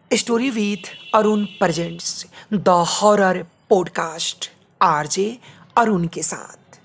Story with Arun presents the horror podcast RJ Arun के साथ।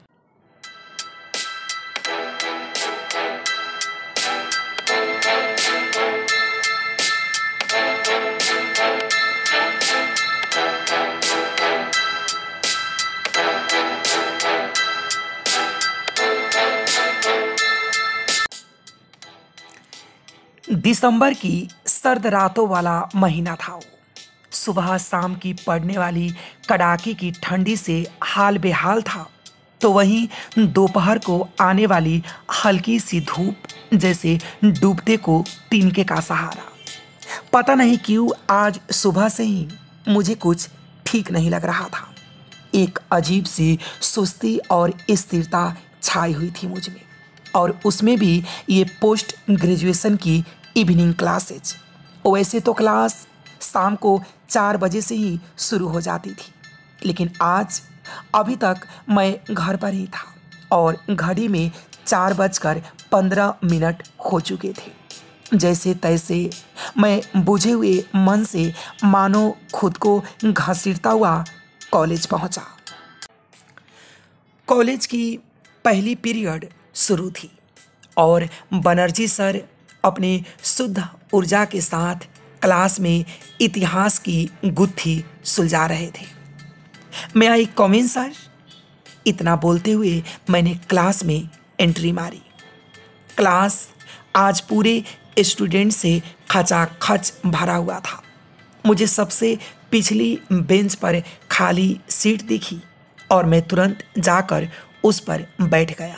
दिसंबर की सर्द रातों वाला महीना था वो। सुबह शाम की पड़ने वाली कड़ाके की ठंडी से हाल बेहाल था, तो वहीं दोपहर को आने वाली हल्की सी धूप जैसे डूबते को तिनके का सहारा। पता नहीं क्यों आज सुबह से ही मुझे कुछ ठीक नहीं लग रहा था। एक अजीब सी सुस्ती और स्थिरता छाई हुई थी मुझ में, और उसमें भी ये पोस्ट ग्रेजुएशन की इवनिंग क्लासेज। वैसे तो क्लास शाम को 4 बजे से ही शुरू हो जाती थी, लेकिन आज अभी तक मैं घर पर ही था और घड़ी में 4:15 हो चुके थे। जैसे तैसे मैं बुझे हुए मन से मानो खुद को घसीटता हुआ कॉलेज पहुंचा। कॉलेज की पहली पीरियड शुरू थी और बनर्जी सर अपने शुद्ध ऊर्जा के साथ क्लास में इतिहास की गुत्थी सुलझा रहे थे। मैं आई कम इन सर? इतना बोलते हुए मैंने क्लास में एंट्री मारी। क्लास आज पूरे स्टूडेंट से खचाखच भरा हुआ था। मुझे सबसे पिछली बेंच पर खाली सीट दिखी और मैं तुरंत जाकर उस पर बैठ गया।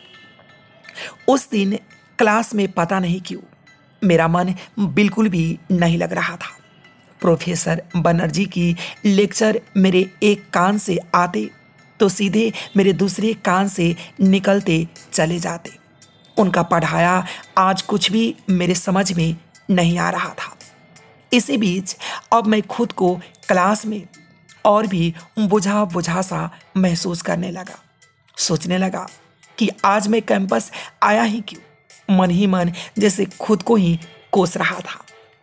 उस दिन क्लास में पता नहीं क्यों मेरा मन बिल्कुल भी नहीं लग रहा था। प्रोफेसर बनर्जी की लेक्चर मेरे एक कान से आते तो सीधे मेरे दूसरे कान से निकलते चले जाते। उनका पढ़ाया आज कुछ भी मेरे समझ में नहीं आ रहा था। इसी बीच अब मैं खुद को क्लास में और भी बुझा बुझा सा महसूस करने लगा। सोचने लगा कि आज मैं कैंपस आया ही क्यों। मन ही मन जैसे खुद को ही कोस रहा था।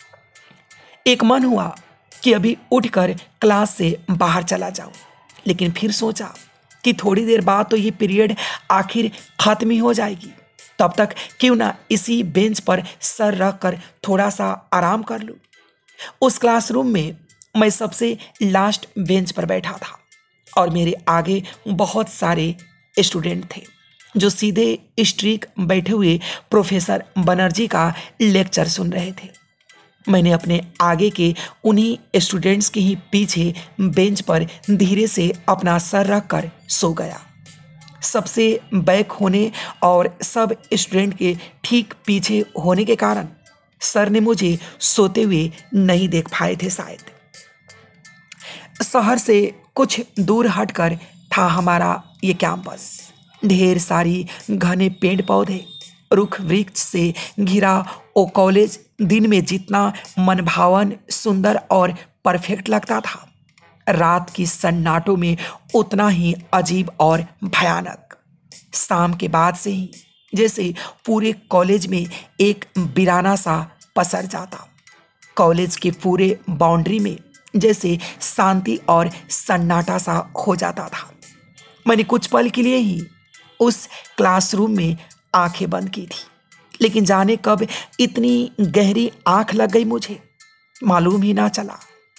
एक मन हुआ कि अभी उठकर क्लास से बाहर चला जाऊं, लेकिन फिर सोचा कि थोड़ी देर बाद तो ये पीरियड आखिर खत्म ही हो जाएगी। तब तक क्यों ना इसी बेंच पर सर रख कर थोड़ा सा आराम कर लूं। उस क्लासरूम में मैं सबसे लास्ट बेंच पर बैठा था और मेरे आगे बहुत सारे स्टूडेंट थे जो सीधे स्ट्रीक बैठे हुए प्रोफेसर बनर्जी का लेक्चर सुन रहे थे। मैंने अपने आगे के उन्हीं स्टूडेंट्स के ही पीछे बेंच पर धीरे से अपना सर रख कर सो गया। सबसे बैक होने और सब स्टूडेंट के ठीक पीछे होने के कारण सर ने मुझे सोते हुए नहीं देख पाए थे शायद। शहर से कुछ दूर हटकर था हमारा ये कैंपस। ढेर सारी घने पेड़ पौधे, रुख वृक्ष से घिरा वो कॉलेज दिन में जितना मनभावन, सुंदर और परफेक्ट लगता था, रात की सन्नाटों में उतना ही अजीब और भयानक। शाम के बाद से ही जैसे पूरे कॉलेज में एक वीराना सा पसर जाता। कॉलेज के पूरे बाउंड्री में जैसे शांति और सन्नाटा सा हो जाता था। मैंने कुछ पल के लिए ही उस क्लासरूम में आंखें बंद की थी, लेकिन जाने कब इतनी गहरी आंख लग गई मुझे मालूम ही ना चला।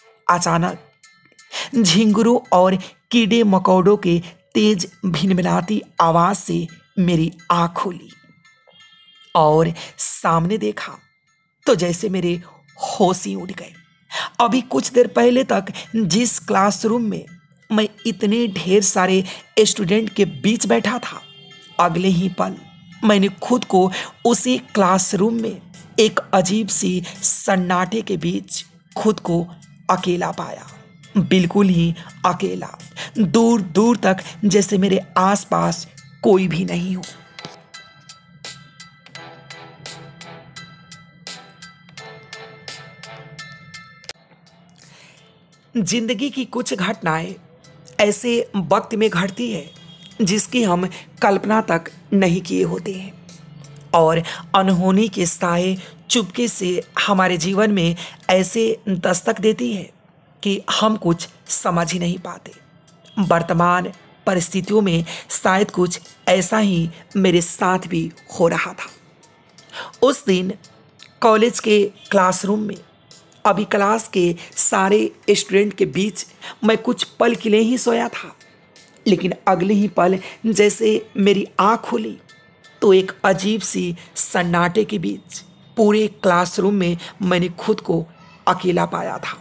अचानक झिंगुरों और कीड़े मकोड़ों के तेज भिनभिनाती आवाज से मेरी आंख खुली और सामने देखा तो जैसे मेरे होश ही उड़ गए। अभी कुछ देर पहले तक जिस क्लासरूम में मैं इतने ढेर सारे स्टूडेंट के बीच बैठा था, अगले ही पल मैंने खुद को उसी क्लासरूम में एक अजीब सी सन्नाटे के बीच खुद को अकेला पाया। बिल्कुल ही अकेला, दूर दूर तक जैसे मेरे आसपास कोई भी नहीं हो। जिंदगी की कुछ घटनाएं ऐसे वक्त में घटती है जिसकी हम कल्पना तक नहीं किए होते हैं, और अनहोनी के साए चुपके से हमारे जीवन में ऐसे दस्तक देती है कि हम कुछ समझ ही नहीं पाते। वर्तमान परिस्थितियों में शायद कुछ ऐसा ही मेरे साथ भी हो रहा था। उस दिन कॉलेज के क्लासरूम में अभी क्लास के सारे स्टूडेंट के बीच मैं कुछ पल के लिए ही सोया था, लेकिन अगले ही पल जैसे मेरी आँख खुली तो एक अजीब सी सन्नाटे के बीच पूरे क्लासरूम में मैंने खुद को अकेला पाया था।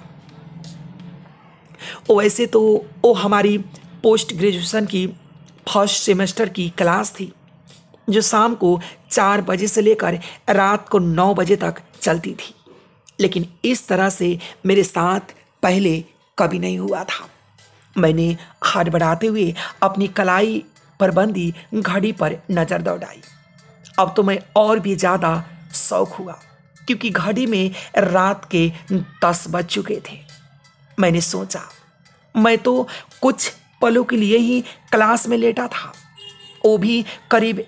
वैसे तो वो हमारी पोस्ट ग्रेजुएशन की फर्स्ट सेमेस्टर की क्लास थी, जो शाम को 4 बजे से लेकर रात को 9 बजे तक चलती थी, लेकिन इस तरह से मेरे साथ पहले कभी नहीं हुआ था। मैंने हड़बड़ाते हुए अपनी कलाई पर बंधी घड़ी पर नज़र दौड़ाई। अब तो मैं और भी ज़्यादा शौक हुआ, क्योंकि घड़ी में रात के 10 बज चुके थे। मैंने सोचा मैं तो कुछ पलों के लिए ही क्लास में लेटा था, वो भी करीब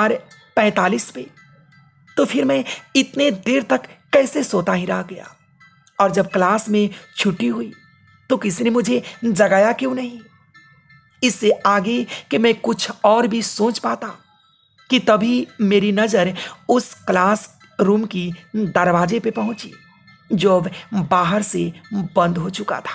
4:45 पे। तो फिर मैं इतने देर तक कैसे सोता ही रह गया? और जब क्लास में छुट्टी हुई तो किसी ने मुझे जगाया क्यों नहीं? इससे आगे कि मैं कुछ और भी सोच पाता कि तभी मेरी नज़र उस क्लास रूम की दरवाजे पे पहुंची, जो अब बाहर से बंद हो चुका था।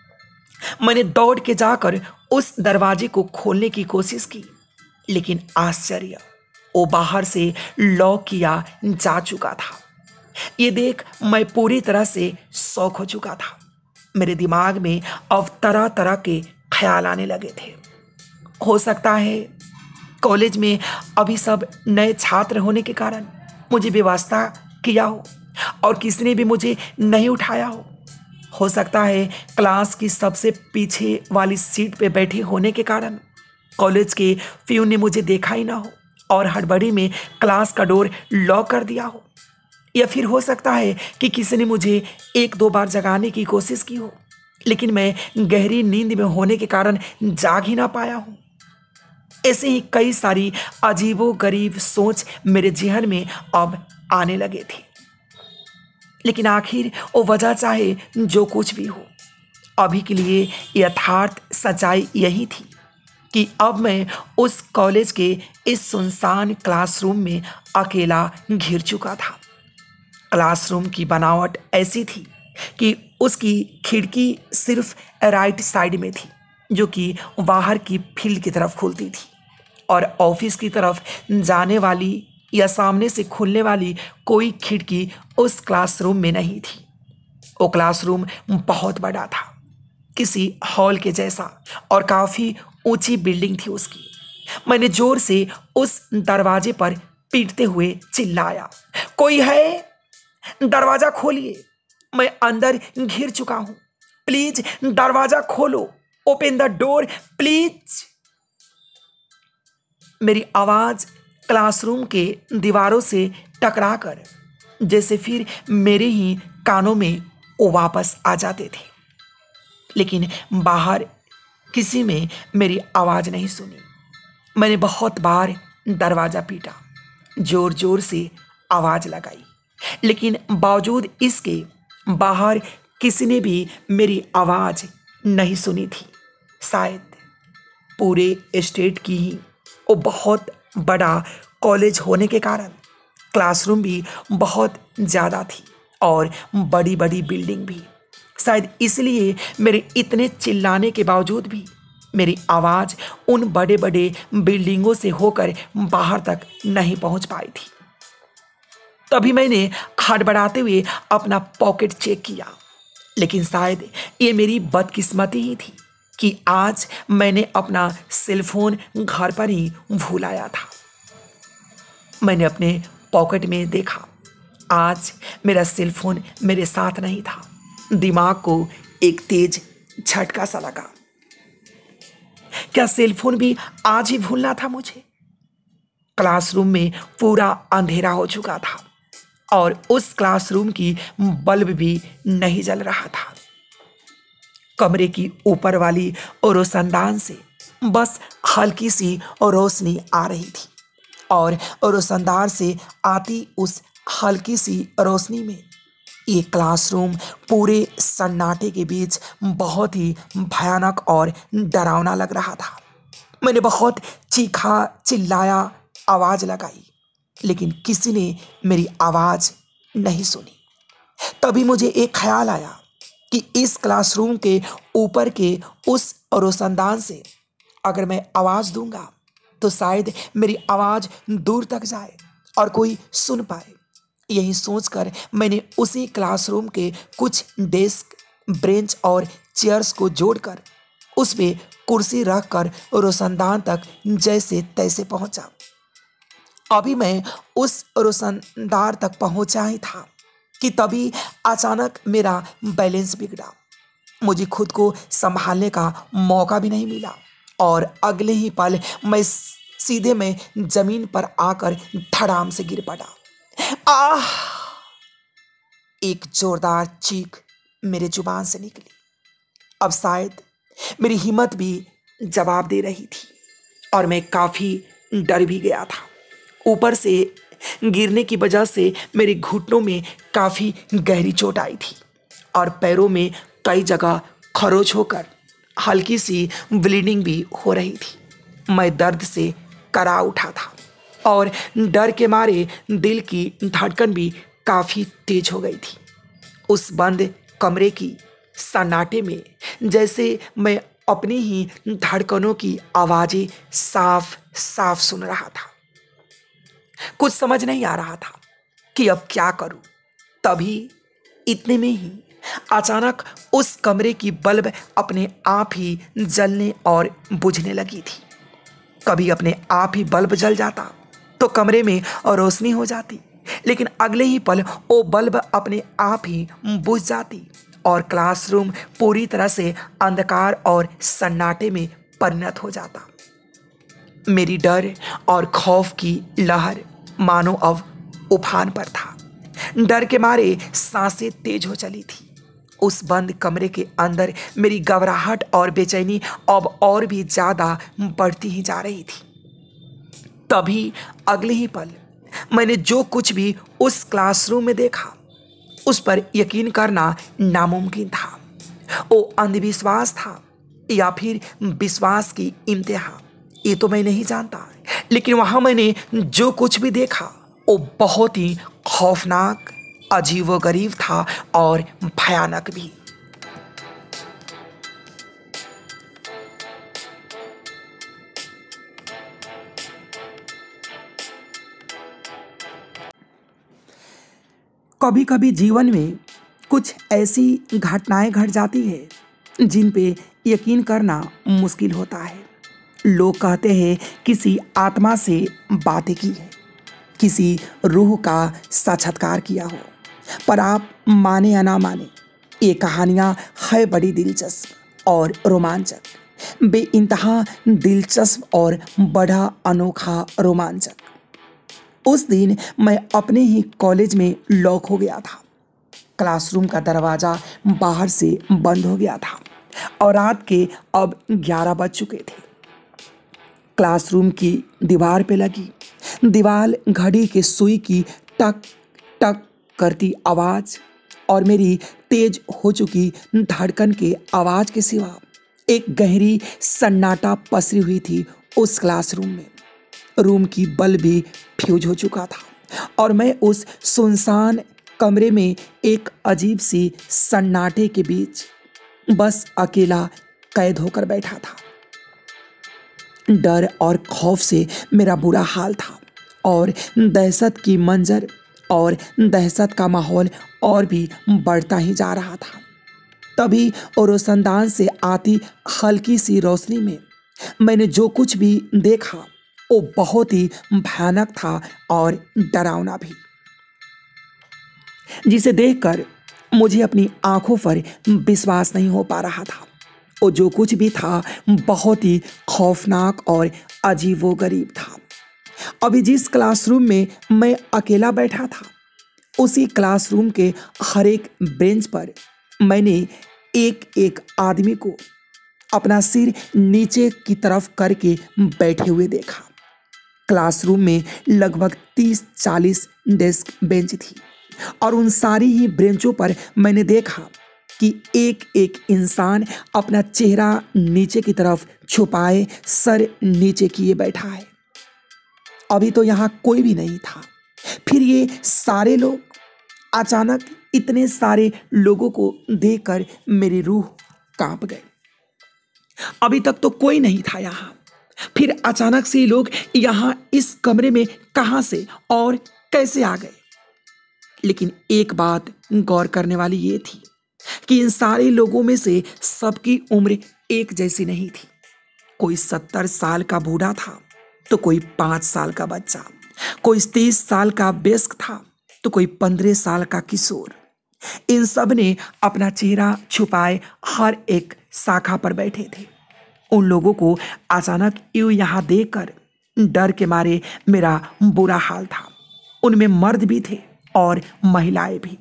मैंने दौड़ के जाकर उस दरवाजे को खोलने की कोशिश की, लेकिन आश्चर्य, वो बाहर से लॉक किया जा चुका था। ये देख मैं पूरी तरह से शॉक हो चुका था। मेरे दिमाग में अब तरह तरह के ख्याल आने लगे थे। हो सकता है कॉलेज में अभी सब नए छात्र होने के कारण मुझे व्यवस्था किया हो और किसी ने भी मुझे नहीं उठाया हो सकता है क्लास की सबसे पीछे वाली सीट पे बैठे होने के कारण कॉलेज के प्यून ने मुझे देखा ही ना हो और हड़बड़ी में क्लास का डोर लॉक कर दिया हो। या फिर हो सकता है कि किसी ने मुझे 1-2 बार जगाने की कोशिश की हो, लेकिन मैं गहरी नींद में होने के कारण जाग ही ना पाया हूँ। ऐसे ही कई सारी अजीबोगरीब सोच मेरे जहन में अब आने लगे थे। लेकिन आखिर वो वजह चाहे जो कुछ भी हो, अभी के लिए यथार्थ सच्चाई यही थी कि अब मैं उस कॉलेज के इस सुनसान क्लासरूम में अकेला घिर चुका था। क्लासरूम की बनावट ऐसी थी कि उसकी खिड़की सिर्फ राइट साइड में थी, जो कि बाहर की फील्ड की तरफ खुलती थी, और ऑफिस की तरफ जाने वाली या सामने से खुलने वाली कोई खिड़की उस क्लासरूम में नहीं थी। वो क्लासरूम बहुत बड़ा था, किसी हॉल के जैसा, और काफ़ी ऊंची बिल्डिंग थी उसकी। मैंने जोर से उस दरवाजे पर पीटते हुए चिल्लाया, कोई है? दरवाजा खोलिए, मैं अंदर घिर चुका हूं, प्लीज दरवाजा खोलो, ओपन द डोर प्लीज। मेरी आवाज क्लासरूम के दीवारों से टकराकर जैसे फिर मेरे ही कानों में वो वापस आ जाते थे, लेकिन बाहर किसी में मेरी आवाज नहीं सुनी। मैंने बहुत बार दरवाजा पीटा, जोर जोर से आवाज लगाई, लेकिन बावजूद इसके बाहर किसी ने भी मेरी आवाज नहीं सुनी थी। शायद पूरे स्टेट की ही वो बहुत बड़ा कॉलेज होने के कारण क्लासरूम भी बहुत ज़्यादा थी और बड़ी बड़ी बिल्डिंग भी। शायद इसलिए मेरे इतने चिल्लाने के बावजूद भी मेरी आवाज़ उन बड़े बड़े बिल्डिंगों से होकर बाहर तक नहीं पहुंच पाई थी। तभी मैंने हड़बड़ाते हुए अपना पॉकेट चेक किया, लेकिन शायद ये मेरी बदकिस्मती ही थी कि आज मैंने अपना सेलफोन घर पर ही भूल आया था। मैंने अपने पॉकेट में देखा, आज मेरा सेलफोन मेरे साथ नहीं था। दिमाग को एक तेज झटका सा लगा। क्या सेलफोन भी आज ही भूलना था मुझे? क्लासरूम में पूरा अंधेरा हो चुका था और उस क्लासरूम की बल्ब भी नहीं जल रहा था। कमरे की ऊपर वाली रोशनदान से बस हल्की सी रोशनी आ रही थी और रोशनदान से आती उस हल्की सी रोशनी में ये क्लासरूम पूरे सन्नाटे के बीच बहुत ही भयानक और डरावना लग रहा था। मैंने बहुत चीखा, चिल्लाया, आवाज लगाई, लेकिन किसी ने मेरी आवाज नहीं सुनी। तभी मुझे एक ख्याल आया कि इस क्लासरूम के ऊपर के उस रोशनदान से अगर मैं आवाज दूंगा तो शायद मेरी आवाज दूर तक जाए और कोई सुन पाए। यही सोचकर मैंने उसी क्लासरूम के कुछ डेस्क, ब्रेंच और चेयर्स को जोड़कर उसमें कुर्सी रखकर रोशनदान तक जैसे तैसे पहुंचा। अभी मैं उस रोशनदान तक पहुंचा ही था कि तभी अचानक मेरा बैलेंस बिगड़ा। मुझे खुद को संभालने का मौका भी नहीं मिला और अगले ही पल मैं सीधे मैं जमीन पर आकर धड़ाम से गिर पड़ा। आह! एक जोरदार चीख मेरे जुबान से निकली। अब शायद मेरी हिम्मत भी जवाब दे रही थी और मैं काफी डर भी गया था। ऊपर से गिरने की वजह से मेरे घुटनों में काफी गहरी चोट आई थी और पैरों में कई जगह खरोच होकर हल्की सी ब्लीडिंग भी हो रही थी। मैं दर्द से करा उठा था और डर के मारे दिल की धड़कन भी काफी तेज हो गई थी। उस बंद कमरे की सन्नाटे में जैसे मैं अपनी ही धड़कनों की आवाजें साफ साफ सुन रहा था। कुछ समझ नहीं आ रहा था कि अब क्या करूं। तभी इतने में ही अचानक उस कमरे की बल्ब अपने आप ही जलने और बुझने लगी थी। कभी अपने आप ही बल्ब जल जाता तो कमरे में रोशनी हो जाती, लेकिन अगले ही पल वो बल्ब अपने आप ही बुझ जाती और क्लासरूम पूरी तरह से अंधकार और सन्नाटे में परिणत हो जाता। मेरी डर और खौफ की लहर मानो अब उफान पर था। डर के मारे सांसें तेज हो चली थी। उस बंद कमरे के अंदर मेरी घबराहट और बेचैनी अब और भी ज्यादा बढ़ती ही जा रही थी। तभी अगले ही पल मैंने जो कुछ भी उस क्लासरूम में देखा उस पर यकीन करना नामुमकिन था। वो अंधविश्वास था या फिर विश्वास की इम्तिहा, ये तो मैं नहीं जानता, लेकिन वहां मैंने जो कुछ भी देखा वो बहुत ही खौफनाक, अजीबोगरीब था और भयानक भी। कभी कभी जीवन में कुछ ऐसी घटनाएं घट जाती है जिन पे यकीन करना मुश्किल होता है। लोग कहते हैं किसी आत्मा से बातें की है, किसी रूह का साक्षात्कार किया हो, पर आप माने या ना माने ये कहानियाँ है बड़ी दिलचस्प और रोमांचक, बेइंतहा दिलचस्प और बड़ा अनोखा रोमांचक। उस दिन मैं अपने ही कॉलेज में लॉक हो गया था। क्लासरूम का दरवाज़ा बाहर से बंद हो गया था और रात के अब 11 बज चुके थे। क्लासरूम की दीवार पे लगी दीवार घड़ी के सुई की टक टक करती आवाज़ और मेरी तेज हो चुकी धड़कन के आवाज़ के सिवा एक गहरी सन्नाटा पसरी हुई थी उस क्लासरूम में। रूम की बल्ब भी फ्यूज हो चुका था और मैं उस सुनसान कमरे में एक अजीब सी सन्नाटे के बीच बस अकेला कैद होकर बैठा था। डर और खौफ से मेरा बुरा हाल था और दहशत की मंजर और दहशत का माहौल और भी बढ़ता ही जा रहा था। तभी रोशनदान से आती हल्की सी रोशनी में मैंने जो कुछ भी देखा वो बहुत ही भयानक था और डरावना भी, जिसे देखकर मुझे अपनी आंखों पर विश्वास नहीं हो पा रहा था। वो जो कुछ भी था बहुत ही खौफनाक और अजीबोगरीब था। अभी जिस क्लासरूम में मैं अकेला बैठा था उसी क्लासरूम के हर एक बेंच पर मैंने एक एक आदमी को अपना सिर नीचे की तरफ करके बैठे हुए देखा। क्लासरूम में लगभग 30-40 डेस्क बेंच थी और उन सारी ही बेंचों पर मैंने देखा कि एक एक इंसान अपना चेहरा नीचे की तरफ छुपाए सर नीचे किए बैठा है। अभी तो यहाँ कोई भी नहीं था, फिर ये सारे लोग। अचानक इतने सारे लोगों को देखकर मेरी रूह कांप गई। अभी तक तो कोई नहीं था यहाँ, फिर अचानक से ये लोग यहाँ इस कमरे में कहाँ से और कैसे आ गए। लेकिन एक बात गौर करने वाली ये थी कि इन सारे लोगों में से सबकी उम्र एक जैसी नहीं थी। कोई 70 साल का बूढ़ा था तो कोई 5 साल का बच्चा, कोई 30 साल का वयस्क था तो कोई 15 साल का किशोर। इन सब ने अपना चेहरा छुपाए हर एक शाखा पर बैठे थे। उन लोगों को अचानक यूं यहाँ देखकर डर के मारे मेरा बुरा हाल था। उनमें मर्द भी थे और महिलाएं भी।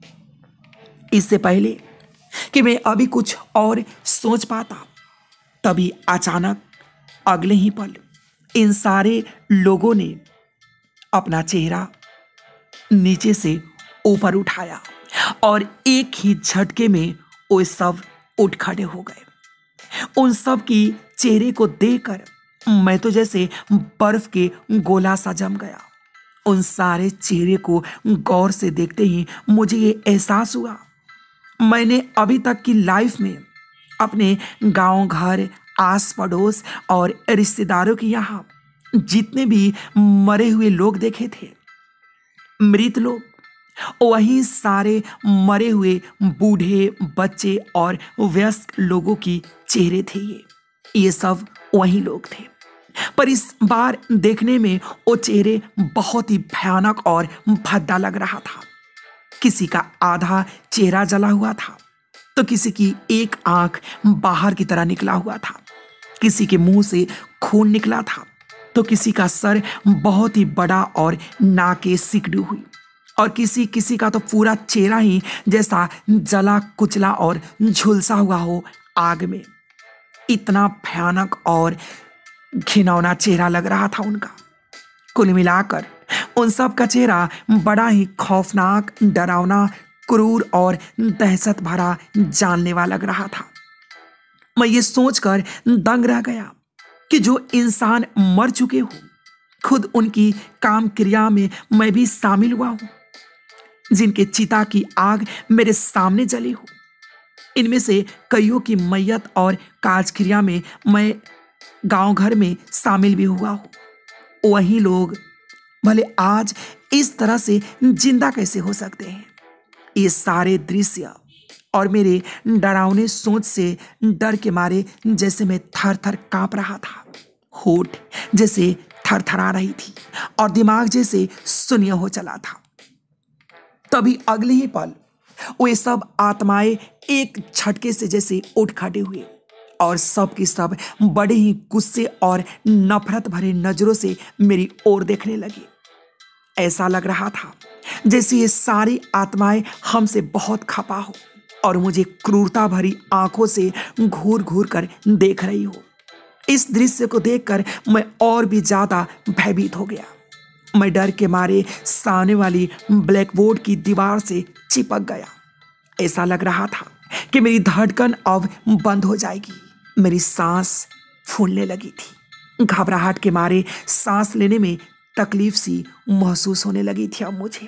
इससे पहले कि मैं अभी कुछ और सोच पाता, तभी अचानक अगले ही पल इन सारे लोगों ने अपना चेहरा नीचे से ऊपर उठाया और एक ही झटके में वो सब उठ खड़े हो गए। उन सब की चेहरे को देखकर मैं तो जैसे बर्फ के गोला सा जम गया। उन सारे चेहरे को गौर से देखते ही मुझे ये एहसास हुआ, मैंने अभी तक की लाइफ में अपने गांव, घर, आस पड़ोस और रिश्तेदारों के यहाँ जितने भी मरे हुए लोग देखे थे, मृत लोग, वही सारे मरे हुए बूढ़े, बच्चे और वयस्क लोगों की चेहरे थे। ये सब वही लोग थे। पर इस बार देखने में वो चेहरे बहुत ही भयानक और भद्दा लग रहा था। किसी का आधा चेहरा जला हुआ था तो किसी की एक आंख बाहर की तरह निकला हुआ था, किसी के मुंह से खून निकला था तो किसी का सर बहुत ही बड़ा और नाकें सिकड़ी हुई, और किसी किसी का तो पूरा चेहरा ही जैसा जला कुचला और झुलसा हुआ हो आग में। इतना भयानक और घिनौना चेहरा लग रहा था उनका। कुल मिलाकर उन सब का चेहरा बड़ा ही खौफनाक, डरावना, क्रूर और दहशत भरा, जानलेवा लग रहा था। मैं ये सोचकर दंग रह गया कि जो इंसान मर चुके हो, खुद उनकी काम क्रिया में मैं भी शामिल हुआ हूं, जिनके चिता की आग मेरे सामने जली हो। इनमें से कईयों की मैयत और काजक्रिया में मैं गांव घर में शामिल भी हुआ हूं। वही लोग भले आज इस तरह से जिंदा कैसे हो सकते हैं। ये सारे दृश्य और मेरे डरावने सोच से डर के मारे जैसे मैं थर थर कांप रहा था। होठ जैसे थरथरा रही थी और दिमाग जैसे शून्य हो चला था। तभी अगले ही पल वे सब आत्माएं एक झटके से जैसे उठ खड़े हुए और सब की सब बड़े ही गुस्से और नफरत भरे नजरों से मेरी ओर देखने लगी। ऐसा लग रहा था जैसे ये सारी आत्माएं हमसे बहुत खपा हो और मुझे क्रूरता भरी आंखों से घूर घूर कर देख रही हो। इस दृश्य को देखकर मैं और भी ज्यादा भयभीत हो गया। मैं डर के मारे सामने वाली ब्लैकबोर्ड की दीवार से चिपक गया। ऐसा लग रहा था कि मेरी धड़कन अब बंद हो जाएगी। मेरी सांस फूलने लगी थी। घबराहट के मारे सांस लेने में तकलीफ सी महसूस होने लगी थी अब मुझे।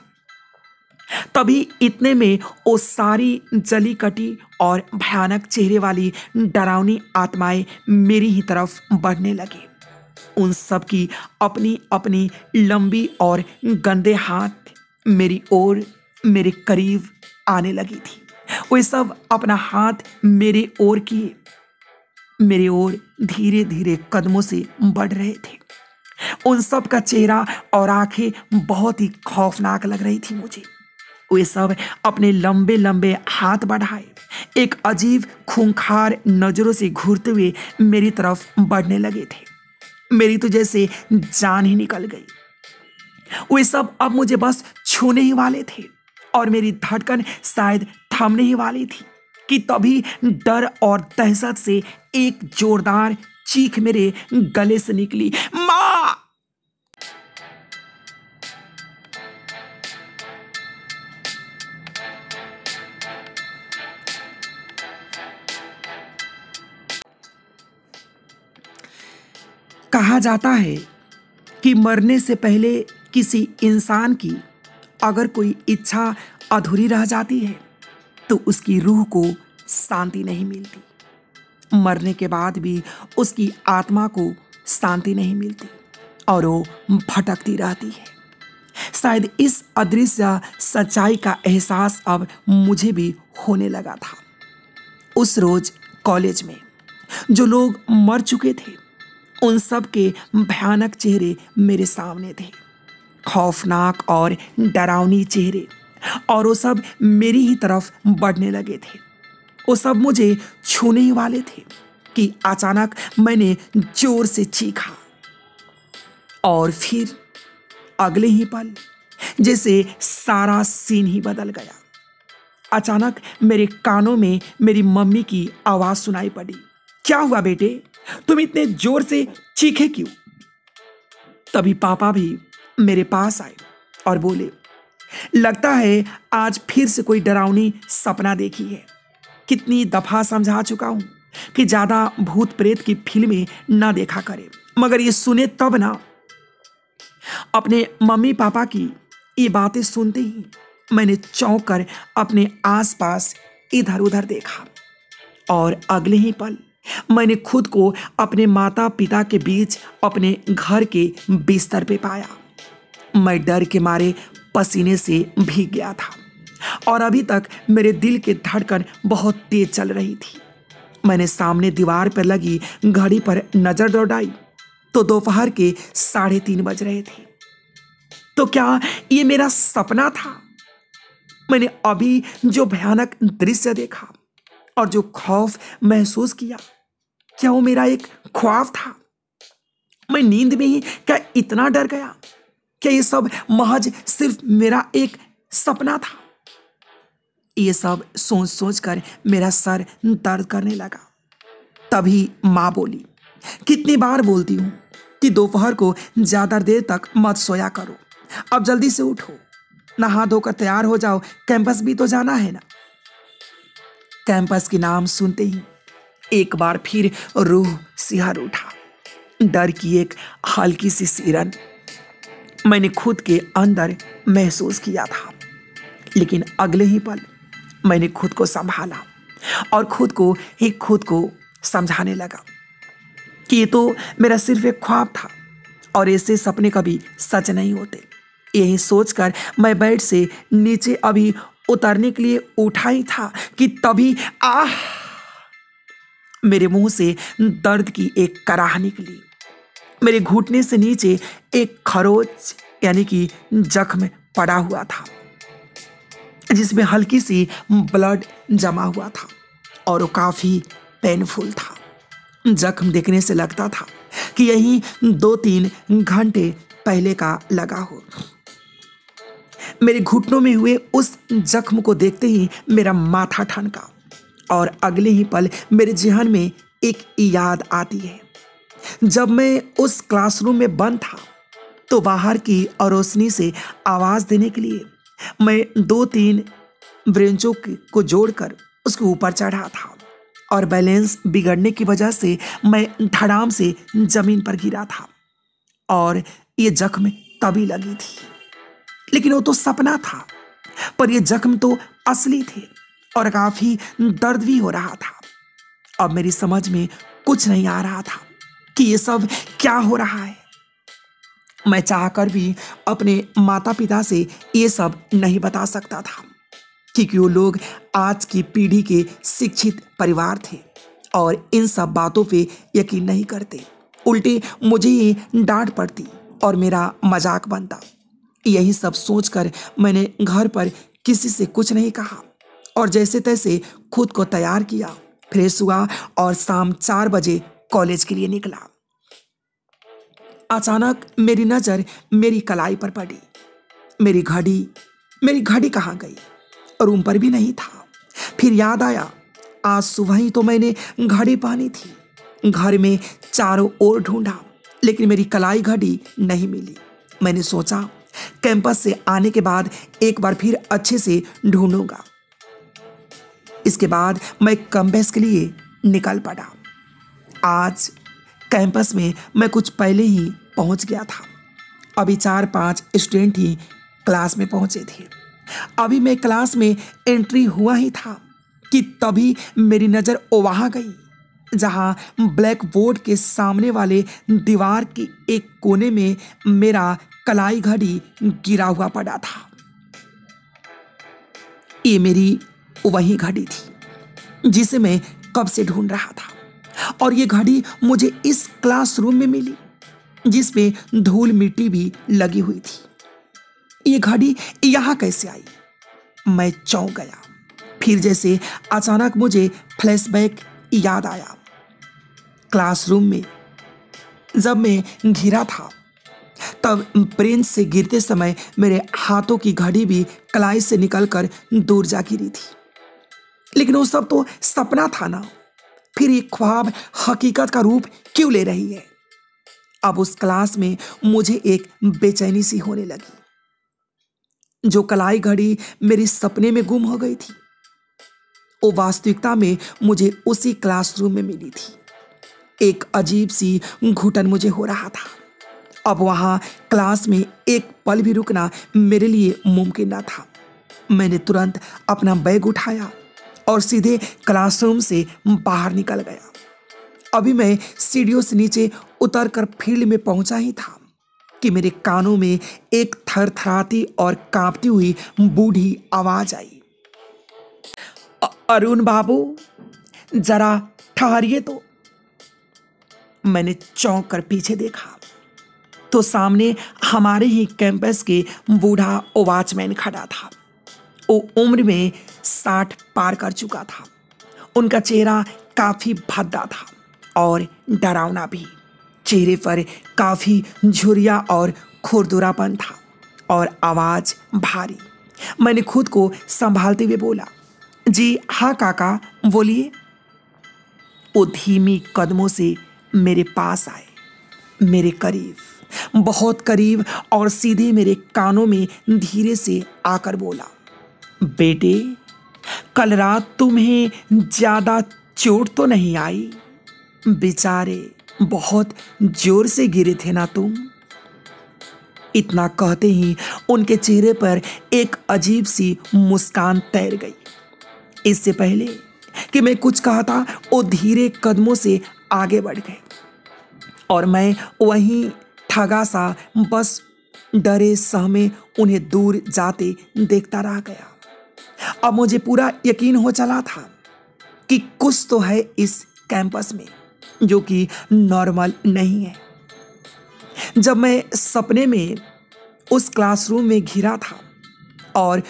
तभी इतने में वो सारी जली कटी और भयानक चेहरे वाली डरावनी आत्माएं मेरी ही तरफ बढ़ने लगी। उन सब की अपनी अपनी लंबी और गंदे हाथ मेरी ओर, मेरे करीब आने लगी थी। वे सब अपना हाथ मेरे ओर किए, मेरे ओर धीरे धीरे कदमों से बढ़ रहे थे। उन सब का चेहरा और आंखें बहुत ही खौफनाक लग रही थी मुझे। वे सब अपने लंबे लंबे हाथ बढ़ाए एक अजीब खूंखार नजरों से घूरते हुए मेरी तरफ बढ़ने लगे थे। मेरी तो जैसे जान ही निकल गई। वे सब अब मुझे बस छूने ही वाले थे और मेरी धड़कन शायद थमने ही वाली थी कि तभी डर और दहशत से एक जोरदार चीख मेरे गले से निकली, माँ! कहा जाता है कि मरने से पहले किसी इंसान की अगर कोई इच्छा अधूरी रह जाती है तो उसकी रूह को शांति नहीं मिलती। मरने के बाद भी उसकी आत्मा को शांति नहीं मिलती और वो भटकती रहती है। शायद इस अदृश्य सच्चाई का एहसास अब मुझे भी होने लगा था। उस रोज कॉलेज में जो लोग मर चुके थे उन सब के भयानक चेहरे मेरे सामने थे, खौफनाक और डरावनी चेहरे, और वो सब मेरी ही तरफ बढ़ने लगे थे। वो सब मुझे छूने ही वाले थे कि अचानक मैंने जोर से चीखा और फिर अगले ही पल जैसे सारा सीन ही बदल गया। अचानक मेरे कानों में मेरी मम्मी की आवाज सुनाई पड़ी, क्या हुआ बेटे, तुम इतने जोर से चीखे क्यों? तभी पापा भी मेरे पास आए और बोले, लगता है आज फिर से कोई डरावनी सपना देखी है। कितनी दफा समझा चुका हूं कि ज्यादा भूत प्रेत की फिल्में ना देखा करे, मगर ये सुने तब ना। अपने मम्मी पापा की ये बातें सुनते ही मैंने चौंक कर अपने आसपास इधर उधर देखा और अगले ही पल मैंने खुद को अपने माता पिता के बीच अपने घर के बिस्तर पे पाया। मैं डर के मारे पसीने से भीग गया था और अभी तक मेरे दिल की धड़कन बहुत तेज चल रही थी। मैंने सामने दीवार पर लगी घड़ी पर नजर दौड़ाई तो दोपहर के 3:30 बज रहे थे। तो क्या ये मेरा सपना था? मैंने अभी जो भयानक दृश्य देखा और जो खौफ महसूस किया, क्या वो मेरा एक ख्वाब था? मैं नींद में ही क्या इतना डर गया? क्या ये सब महज सिर्फ मेरा एक सपना था? ये सब सोच सोच कर मेरा सर दर्द करने लगा। तभी माँ बोली, कितनी बार बोलती हूँ कि दोपहर को ज्यादा देर तक मत सोया करो, अब जल्दी से उठो, नहा धोकर तैयार हो जाओ, कैंपस भी तो जाना है ना। कैंपस के नाम सुनते ही एक बार फिर रूह सिहर उठा। डर की एक हल्की सी सिरन मैंने खुद के अंदर महसूस किया था, लेकिन अगले ही पल मैंने खुद को संभाला और खुद को समझाने लगा कि ये तो मेरा सिर्फ एक ख्वाब था और ऐसे सपने कभी सच नहीं होते। यही सोचकर मैं बेड से नीचे अभी उतरने के लिए उठा ही था कि तभी मेरे मुंह से दर्द की एक कराह निकली। मेरे घुटने से नीचे एक खरोच यानी कि जख्म पड़ा हुआ था जिसमें हल्की सी ब्लड जमा हुआ था और वो काफी पेनफुल था। जख्म देखने से लगता था कि यही 2-3 घंटे पहले का लगा हो। मेरे घुटनों में हुए उस जख्म को देखते ही मेरा माथा ठनका और अगले ही पल मेरे ज़हन में एक याद आती है। जब मैं उस क्लासरूम में बंद था तो बाहर की रोशनी से आवाज़ देने के लिए मैं 2-3 ब्रेंचों को जोड़कर उसके ऊपर चढ़ा था और बैलेंस बिगड़ने की वजह से मैं धड़ाम से जमीन पर गिरा था और ये जख्म तभी लगी थी। लेकिन वो तो सपना था, पर ये जख्म तो असली थे और काफी दर्द भी हो रहा था। अब मेरी समझ में कुछ नहीं आ रहा था कि ये सब क्या हो रहा है। मैं चाहकर भी अपने माता पिता से ये सब नहीं बता सकता था क्योंकि वो लोग आज की पीढ़ी के शिक्षित परिवार थे और इन सब बातों पे यकीन नहीं करते। उल्टे मुझे ही डांट पड़ती और मेरा मजाक बनता। यही सब सोचकर मैंने घर पर किसी से कुछ नहीं कहा और जैसे तैसे खुद को तैयार किया, फ्रेश हुआ और शाम 4 बजे कॉलेज के लिए निकला। अचानक मेरी नजर मेरी कलाई पर पड़ी। मेरी घड़ी कहाँ गई? रूम पर भी नहीं था। फिर याद आया, आज सुबह ही तो मैंने घड़ी पहनी थी। घर में चारों ओर ढूंढा लेकिन मेरी कलाई घड़ी नहीं मिली। मैंने सोचा कैंपस से आने के बाद एक बार फिर अच्छे से ढूंढूंगा। इसके बाद मैं कैंपस के लिए निकल पड़ा। आज कैंपस में मैं कुछ पहले ही पहुंच गया था। अभी 4-5 स्टूडेंट ही क्लास में पहुंचे थे। अभी मैं क्लास में एंट्री हुआ ही था कि तभी मेरी नज़र वहाँ गई जहाँ ब्लैक बोर्ड के सामने वाले दीवार की एक कोने में मेरा कलाई घड़ी गिरा हुआ पड़ा था। ये मेरी वही घड़ी थी जिसे मैं कब से ढूंढ रहा था, और ये घड़ी मुझे इस क्लासरूम में मिली जिसमें धूल मिट्टी भी लगी हुई थी। ये घड़ी यहाँ कैसे आई? मैं चौंक गया। फिर जैसे अचानक मुझे फ्लैशबैक याद आया। क्लासरूम में जब मैं गिरा था तब ब्रेंच से गिरते समय मेरे हाथों की घड़ी भी कलाई से निकलकर दूर जा गिरी थी। लेकिन वो सब तो सपना था ना, फिर ये ख्वाब हकीकत का रूप क्यों ले रही है? अब उस क्लास में मुझे एक बेचैनी सी होने लगी। जो कलाई घड़ी मेरे सपने में गुम हो गई थी, वो वास्तविकता में मुझे उसी क्लासरूम में मिली थी। एक अजीब सी घुटन मुझे हो रहा था। अब वहाँ क्लास में एक पल भी रुकना मेरे लिए मुमकिन न था। मैंने तुरंत अपना बैग उठाया और सीधे क्लासरूम से बाहर निकल गया। अभी मैं सीढ़ियों से नीचे उतरकर फील्ड में पहुंचा ही था कि मेरे कानों में एक थरथराती और कांपती हुई बूढ़ी आवाज आई, अरुण बाबू, जरा ठहरिए तो। मैंने चौंक कर पीछे देखा तो सामने हमारे ही कैंपस के बूढ़ा वॉचमैन खड़ा था। वो उम्र में 60 पार कर चुका था। उनका चेहरा काफी भद्दा था और डरावना भी। चेहरे पर काफी झुर्रियां और खुरदुरापन था और आवाज भारी। मैंने खुद को संभालते हुए बोला, जी हाँ काका, बोलिए। वो धीमी कदमों से मेरे पास आए, मेरे करीब, बहुत करीब, और सीधे मेरे कानों में धीरे से आकर बोला, बेटे, कल रात तुम्हें ज्यादा चोट तो नहीं आई? बेचारे बहुत जोर से गिरे थे ना तुम? इतना कहते ही उनके चेहरे पर एक अजीब सी मुस्कान तैर गई। इससे पहले कि मैं कुछ कहता, वो धीरे कदमों से आगे बढ़ गए और मैं वहीं ठगा सा बस डरे सहमे उन्हें दूर जाते देखता रह गया। अब मुझे पूरा यकीन हो चला था कि कुछ तो है इस कैंपस में जो कि नॉर्मल नहीं है। जब मैं सपने में उस क्लासरूम में गिरा था और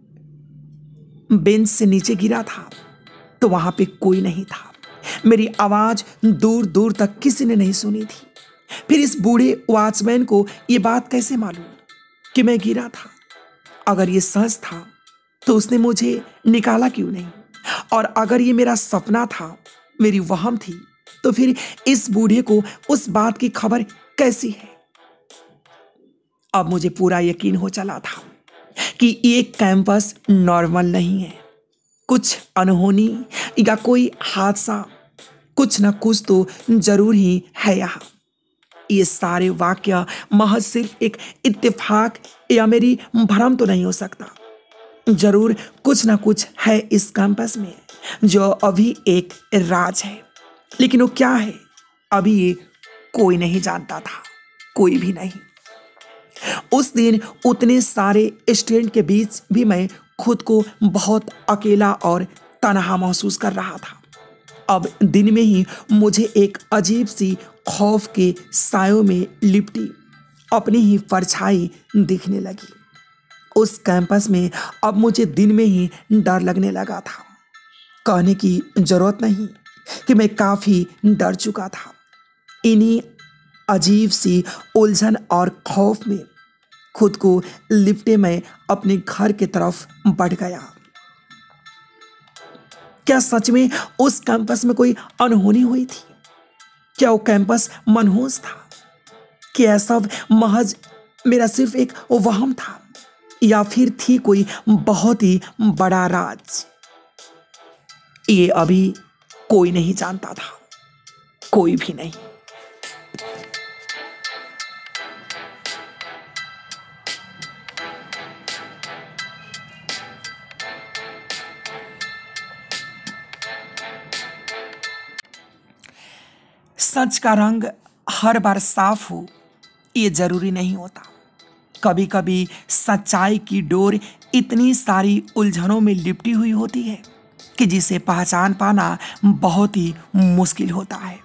बेंच से नीचे गिरा था तो वहां पे कोई नहीं था। मेरी आवाज दूर दूर तक किसी ने नहीं सुनी थी। फिर इस बूढ़े वॉचमैन को ये बात कैसे मालूम कि मैं गिरा था? अगर ये सच था तो उसने मुझे निकाला क्यों नहीं? और अगर ये मेरा सपना था, मेरी वहम थी, तो फिर इस बूढ़े को उस बात की खबर कैसी है? अब मुझे पूरा यकीन हो चला था कि ये कैंपस नॉर्मल नहीं है। कुछ अनहोनी या कोई हादसा, कुछ ना कुछ तो जरूर ही है यहाँ। ये सारे वाक्य महज सिर्फ एक इत्तेफाक या मेरी भ्रम तो नहीं हो सकता। जरूर कुछ ना कुछ है इस कैंपस में जो अभी एक राज है। लेकिन वो क्या है, अभी ये कोई नहीं जानता था, कोई भी नहीं। उस दिन उतने सारे स्टूडेंट के बीच भी मैं खुद को बहुत अकेला और तन्हा महसूस कर रहा था। अब दिन में ही मुझे एक अजीब सी खौफ के सायों में लिपटी अपनी ही परछाई दिखने लगी। उस कैंपस में अब मुझे दिन में ही डर लगने लगा था। कहने की जरूरत नहीं कि मैं काफी डर चुका था। इन्हीं अजीब सी उलझन और खौफ में खुद को लिपटे मैं अपने घर की तरफ बढ़ गया। क्या सच में उस कैंपस में कोई अनहोनी हुई थी? क्या वो कैंपस मनहूस था? क्या सब महज मेरा सिर्फ एक वहम था, या फिर थी कोई बहुत ही बड़ा राज? ये अभी कोई नहीं जानता था, कोई भी नहीं। सच का रंग हर बार साफ हो ये जरूरी नहीं होता। कभी कभी सच्चाई की डोर इतनी सारी उलझनों में लिपटी हुई होती है कि जिसे पहचान पाना बहुत ही मुश्किल होता है।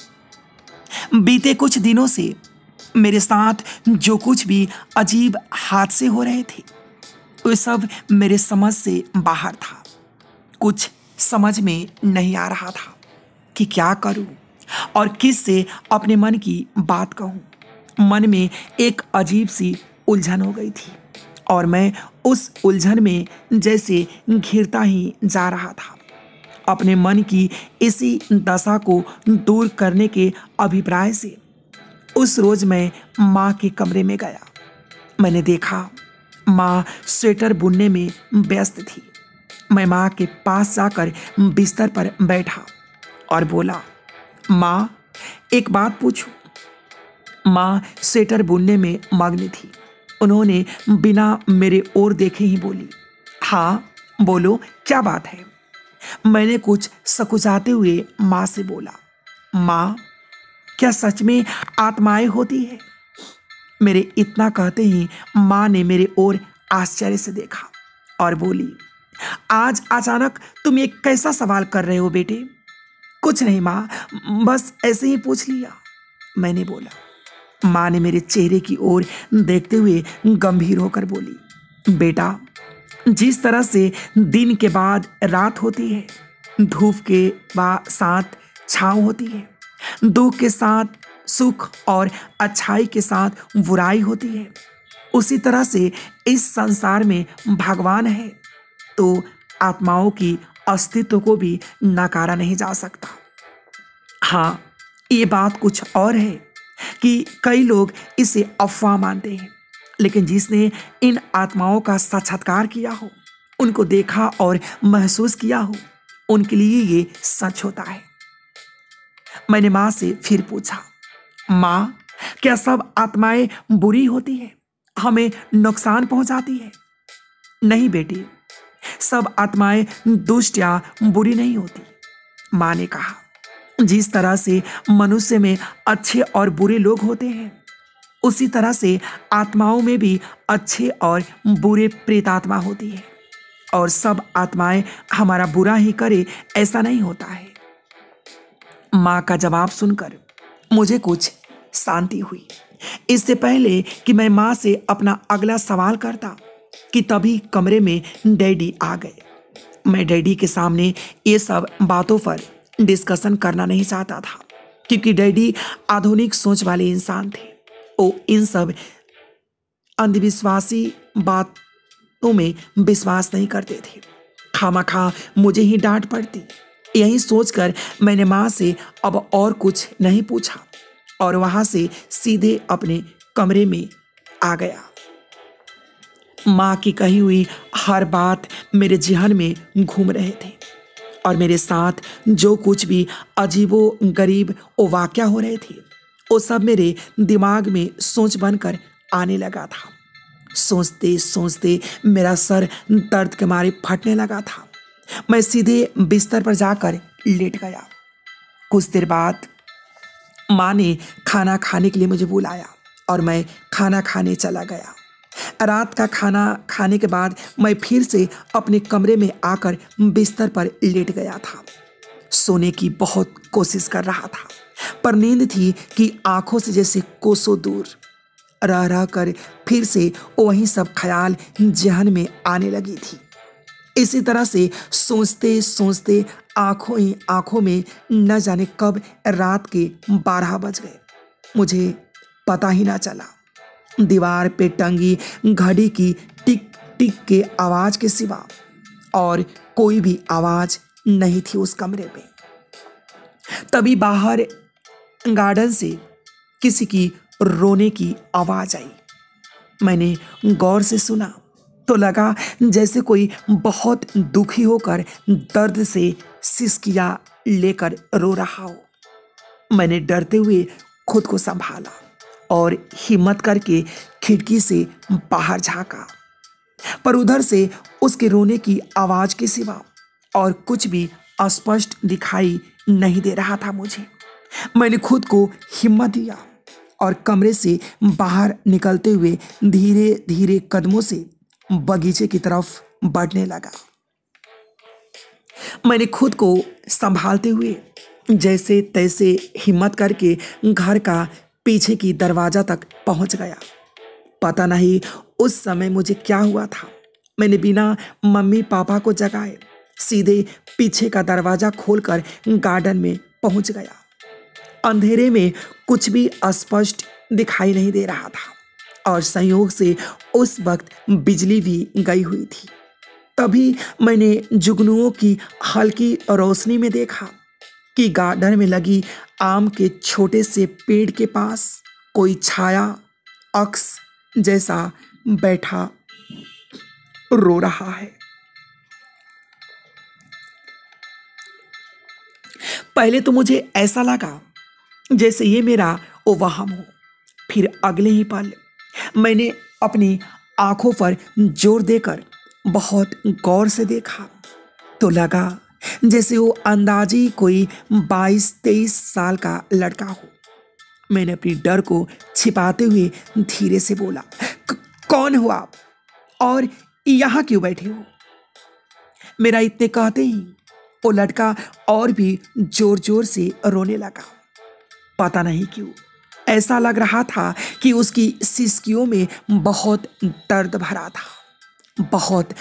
बीते कुछ दिनों से मेरे साथ जो कुछ भी अजीब हादसे हो रहे थे वो सब मेरे समझ से बाहर था। कुछ समझ में नहीं आ रहा था कि क्या करूं और किस से अपने मन की बात कहूं। मन में एक अजीब सी उलझन हो गई थी और मैं उस उलझन में जैसे घिरता ही जा रहा था। अपने मन की इसी दशा को दूर करने के अभिप्राय से उस रोज मैं माँ के कमरे में गया। मैंने देखा माँ स्वेटर बुनने में व्यस्त थी। मैं माँ के पास जाकर बिस्तर पर बैठा और बोला, माँ एक बात पूछूं। माँ स्वेटर बुनने में मग्न थी। उन्होंने बिना मेरे ओर देखे ही बोली, हाँ बोलो क्या बात है। मैंने कुछ सकुचाते हुए माँ से बोला, माँ क्या सच में आत्माएं होती है? मेरे इतना कहते ही माँ ने मेरे ओर आश्चर्य से देखा और बोली, आज अचानक तुम ये कैसा सवाल कर रहे हो बेटे? कुछ नहीं माँ, बस ऐसे ही पूछ लिया, मैंने बोला। माँ ने मेरे चेहरे की ओर देखते हुए गंभीर होकर बोली, बेटा जिस तरह से दिन के बाद रात होती है, धूप के साथ छाँव होती है, दुख के साथ सुख और अच्छाई के साथ बुराई होती है, उसी तरह से इस संसार में भगवान है तो आत्माओं की अस्तित्व को भी नकारा नहीं जा सकता। हाँ, ये बात कुछ और है कि कई लोग इसे अफवाह मानते हैं, लेकिन जिसने इन आत्माओं का साक्षात्कार किया हो, उनको देखा और महसूस किया हो, उनके लिए ये सच होता है। मैंने माँ से फिर पूछा, माँ क्या सब आत्माएं बुरी होती है, हमें नुकसान पहुंचाती है? नहीं बेटी, सब आत्माएं दुष्ट या बुरी नहीं होती। माँ ने कहा, जिस तरह से मनुष्य में अच्छे और बुरे लोग होते हैं, उसी तरह से आत्माओं में भी अच्छे और बुरे प्रेतात्मा होती है, और सब आत्माएं हमारा बुरा ही करे ऐसा नहीं होता है। माँ का जवाब सुनकर मुझे कुछ शांति हुई। इससे पहले कि मैं माँ से अपना अगला सवाल करता कि तभी कमरे में डैडी आ गए। मैं डैडी के सामने ये सब बातों पर डिस्कशन करना नहीं चाहता था, क्योंकि डैडी आधुनिक सोच वाले इंसान थे। वो इन सब अंधविश्वासी बातों में विश्वास नहीं करते थे। खामखा मुझे ही डांट पड़ती। यही सोचकर मैंने माँ से अब और कुछ नहीं पूछा और वहां से सीधे अपने कमरे में आ गया। माँ की कही हुई हर बात मेरे जिहन में घूम रहे थे और मेरे साथ जो कुछ भी अजीबो गरीब वो वाक़या हो रहे थे, वो सब मेरे दिमाग में सोच बनकर आने लगा था। सोचते सोचते मेरा सर दर्द के मारे फटने लगा था। मैं सीधे बिस्तर पर जाकर लेट गया। कुछ देर बाद माँ ने खाना खाने के लिए मुझे बुलाया और मैं खाना खाने चला गया। रात का खाना खाने के बाद मैं फिर से अपने कमरे में आकर बिस्तर पर लेट गया था। सोने की बहुत कोशिश कर रहा था, पर नींद थी कि आंखों से जैसे कोसों दूर। रह रह कर फिर से वही सब ख्याल जहन में आने लगी थी। इसी तरह से सोचते सोचते आंखों ही आंखों में न जाने कब रात के 12 बज गए। मुझे पता ही ना चला। दीवार पे टंगी घड़ी की टिक टिक के आवाज के सिवा और कोई भी आवाज नहीं थी उस कमरे में। तभी बाहर गार्डन से किसी की रोने की आवाज आई। मैंने गौर से सुना तो लगा जैसे कोई बहुत दुखी होकर दर्द से सिसकियां लेकर रो रहा हो। मैंने डरते हुए खुद को संभाला और हिम्मत करके खिड़की से बाहर झांका, पर उधर से उसके रोने की आवाज के सिवा और कुछ भी स्पष्ट दिखाई नहीं दे रहा था मुझे। मैंने खुद को हिम्मत दिया और कमरे से बाहर निकलते हुए धीरे धीरे कदमों से बगीचे की तरफ बढ़ने लगा। मैंने खुद को संभालते हुए जैसे तैसे हिम्मत करके घर का पीछे की दरवाजा तक पहुंच गया। पता नहीं उस समय मुझे क्या हुआ था। मैंने बिना मम्मी पापा को जगाए सीधे पीछे का दरवाजा खोलकर गार्डन में पहुंच गया। अंधेरे में कुछ भी स्पष्ट दिखाई नहीं दे रहा था और संयोग से उस वक्त बिजली भी गई हुई थी। तभी मैंने जुगनुओं की हल्की रोशनी में देखा कि गार्डन में लगी आम के छोटे से पेड़ के पास कोई छाया अक्स जैसा बैठा रो रहा है। पहले तो मुझे ऐसा लगा जैसे ये मेरा वो वहम हो। फिर अगले ही पल मैंने अपनी आंखों पर जोर देकर बहुत गौर से देखा तो लगा जैसे वो अंदाजी कोई 22-23 साल का लड़का हो। मैंने अपनी डर को छिपाते हुए धीरे से बोला, कौन हो आप और यहाँ क्यों बैठे हो? मेरा इतने कहते ही वो लड़का और भी जोर जोर से रोने लगा। पता नहीं क्यों ऐसा लग रहा था कि उसकी सिसकियों में बहुत दर्द भरा था। बहुत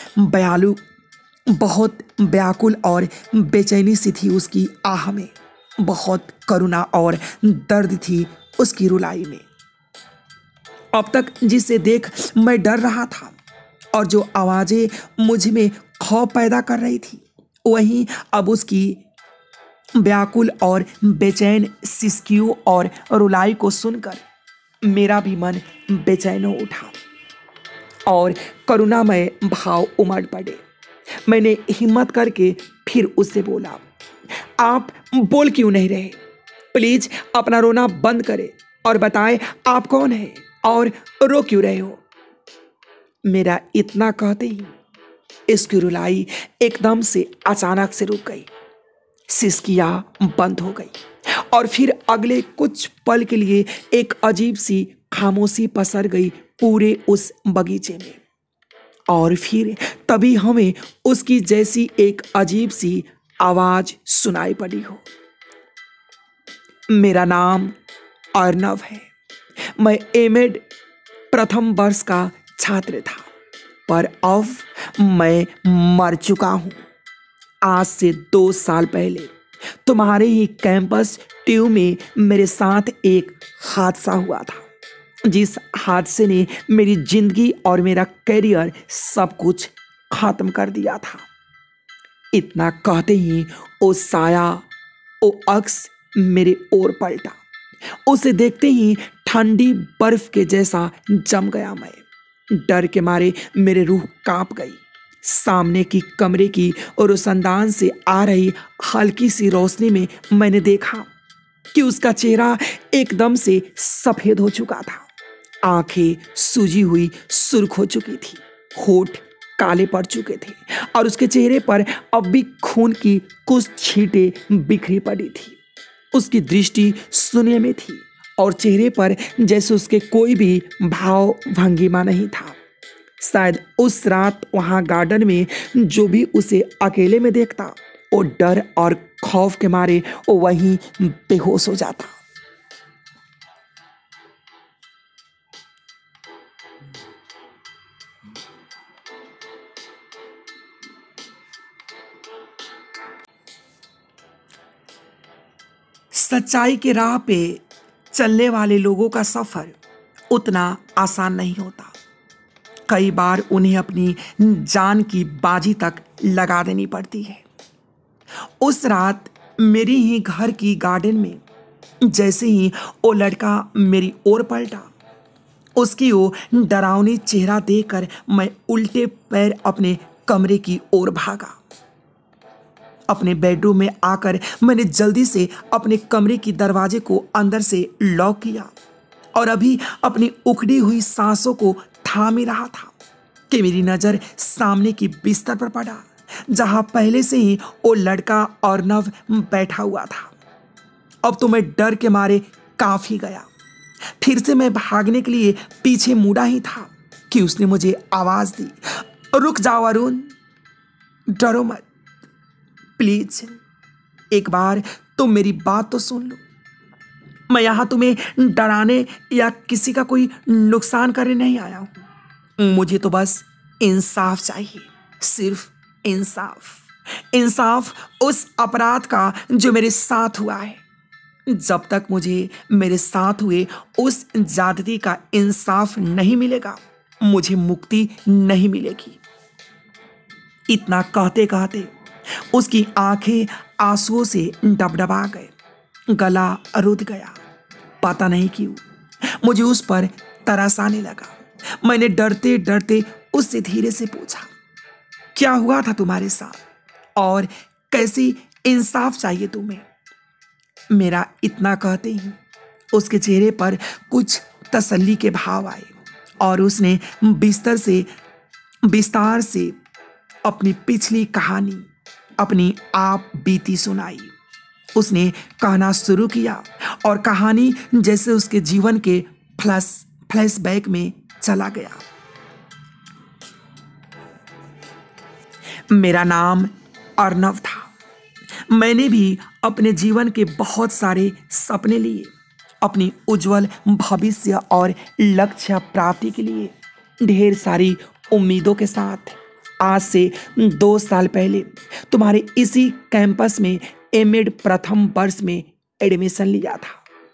व्याकुल और बेचैनी सी थी उसकी आह में। बहुत करुणा और दर्द थी उसकी रुलाई में। अब तक जिसे देख मैं डर रहा था और जो आवाज़ें मुझ में खौफ पैदा कर रही थी, वहीं अब उसकी व्याकुल और बेचैन सिसकियों और रुलाई को सुनकर मेरा भी मन बेचैन हो उठा और करुणामय भाव उमड़ पड़े। मैंने हिम्मत करके फिर उससे बोला, आप बोल क्यों नहीं रहे? प्लीज अपना रोना बंद करें और बताएं आप कौन है और रो क्यों रहे हो? मेरा इतना कहते ही इसकी रुलाई एकदम से अचानक से रुक गई। सिसकियां बंद हो गई और फिर अगले कुछ पल के लिए एक अजीब सी खामोशी पसर गई पूरे उस बगीचे में। और फिर तभी हमें उसकी जैसी एक अजीब सी आवाज सुनाई पड़ी हो, मेरा नाम अर्नव है। मैं एमएड प्रथम वर्ष का छात्र था, पर अब मैं मर चुका हूं। आज से 2 साल पहले तुम्हारे ही कैंपस ट्यूब में मेरे साथ एक हादसा हुआ था, जिस हादसे ने मेरी जिंदगी और मेरा करियर सब कुछ खत्म कर दिया था। इतना कहते ही वो साया, वो अक्स मेरे ओर पलटा। उसे देखते ही ठंडी बर्फ के जैसा जम गया मैं। डर के मारे मेरी रूह कांप गई। सामने की कमरे की रोशनदान से आ रही हल्की सी रोशनी में मैंने देखा कि उसका चेहरा एकदम से सफेद हो चुका था। आंखें सूजी हुई सुर्ख हो चुकी थी, होठ काले पड़ चुके थे और उसके चेहरे पर अब भी खून की कुछ छींटें बिखरी पड़ी थी। उसकी दृष्टि शून्य में थी और चेहरे पर जैसे उसके कोई भी भाव भंगिमा नहीं था। शायद उस रात वहां गार्डन में जो भी उसे अकेले में देखता, वो डर और खौफ के मारे वो वहीं बेहोश हो जाता। सच्चाई के राह पे चलने वाले लोगों का सफर उतना आसान नहीं होता। कई बार उन्हें अपनी जान की बाजी तक लगा देनी पड़ती है। उस रात मेरी ही घर की गार्डन में जैसे ही वो लड़का मेरी ओर पलटा, उसकी वो डरावनी चेहरा देखकर मैं उल्टे पैर अपने कमरे की ओर भागा। अपने बेडरूम में आकर मैंने जल्दी से अपने कमरे की दरवाजे को अंदर से लॉक किया और अभी अपनी उखड़ी हुई सांसों को थाम ही रहा था कि मेरी नजर सामने की बिस्तर पर पड़ा, जहां पहले से ही वो लड़का अर्नव बैठा हुआ था। अब तो मैं डर के मारे काफी गया। फिर से मैं भागने के लिए पीछे मुड़ा ही था कि उसने मुझे आवाज दी, रुक जाओ अरुण, डरो मत, प्लीज एक बार तुम मेरी बात तो सुन लो। मैं यहां तुम्हें डराने या किसी का कोई नुकसान करने नहीं आया हूं। मुझे तो बस इंसाफ चाहिए, सिर्फ इंसाफ। इंसाफ उस अपराध का जो मेरे साथ हुआ है। जब तक मुझे मेरे साथ हुए उस ज्यादती का इंसाफ नहीं मिलेगा, मुझे मुक्ति नहीं मिलेगी। इतना कहते कहते उसकी आंखें आंसुओं से डबडबा गए, गला रुध गया। पता नहीं क्यों मुझे उस पर तरस आने लगा। मैंने डरते डरते उससे धीरे से पूछा, क्या हुआ था तुम्हारे साथ और कैसी इंसाफ चाहिए तुम्हें? मेरा इतना कहते ही उसके चेहरे पर कुछ तसल्ली के भाव आए और उसने विस्तार से अपनी पिछली कहानी, अपनी आप बीती सुनाई। उसने कहना शुरू किया और कहानी जैसे उसके जीवन के फ्लैशबैक में चला गया। मेरा नाम अर्णव था। मैंने भी अपने जीवन के बहुत सारे सपने लिए, अपनी उज्जवल भविष्य और लक्ष्य प्राप्ति के लिए ढेर सारी उम्मीदों के साथ आज से 2 साल पहले तुम्हारे इसी कैंपस में एमएड प्रथम वर्ष में एडमिशन लिया था।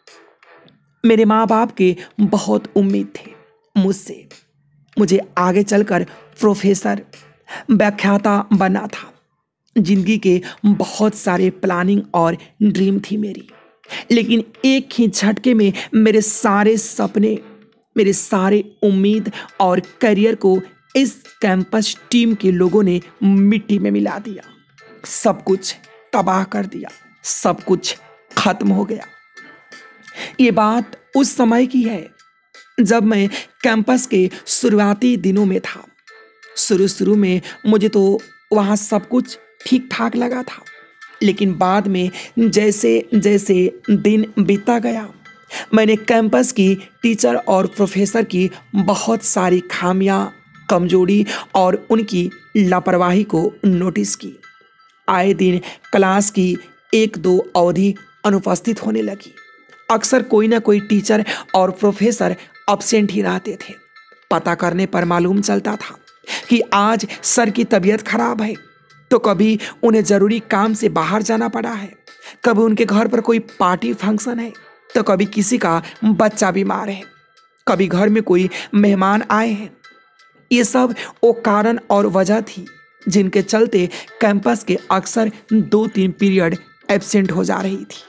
मेरे माँ बाप के बहुत उम्मीद थे मुझसे। मुझे आगे चलकर प्रोफेसर, व्याख्याता बनना था। जिंदगी के बहुत सारे प्लानिंग और ड्रीम थी मेरी, लेकिन एक ही झटके में मेरे सारे सपने, मेरे सारे उम्मीद और करियर को इस कैंपस टीम के लोगों ने मिट्टी में मिला दिया। सब कुछ तबाह कर दिया, सब कुछ खत्म हो गया। ये बात उस समय की है जब मैं कैंपस के शुरुआती दिनों में था। शुरू में मुझे तो वहाँ सब कुछ ठीक ठाक लगा था, लेकिन बाद में जैसे जैसे दिन बीता गया, मैंने कैंपस की टीचर और प्रोफेसर की बहुत सारी खामियां, कमजोरी और उनकी लापरवाही को नोटिस की। आए दिन क्लास की 1-2 अवधि अनुपस्थित होने लगी। अक्सर कोई ना कोई टीचर और प्रोफेसर अब्सेंट ही रहते थे। पता करने पर मालूम चलता था कि आज सर की तबीयत खराब है, तो कभी उन्हें जरूरी काम से बाहर जाना पड़ा है, कभी उनके घर पर कोई पार्टी फंक्शन है, तो कभी किसी का बच्चा बीमार है, कभी घर में कोई मेहमान आए हैं। ये सब वो कारण और वजह थी जिनके चलते कैंपस के अक्सर 2-3 पीरियड एब्सेंट हो जा रही थी।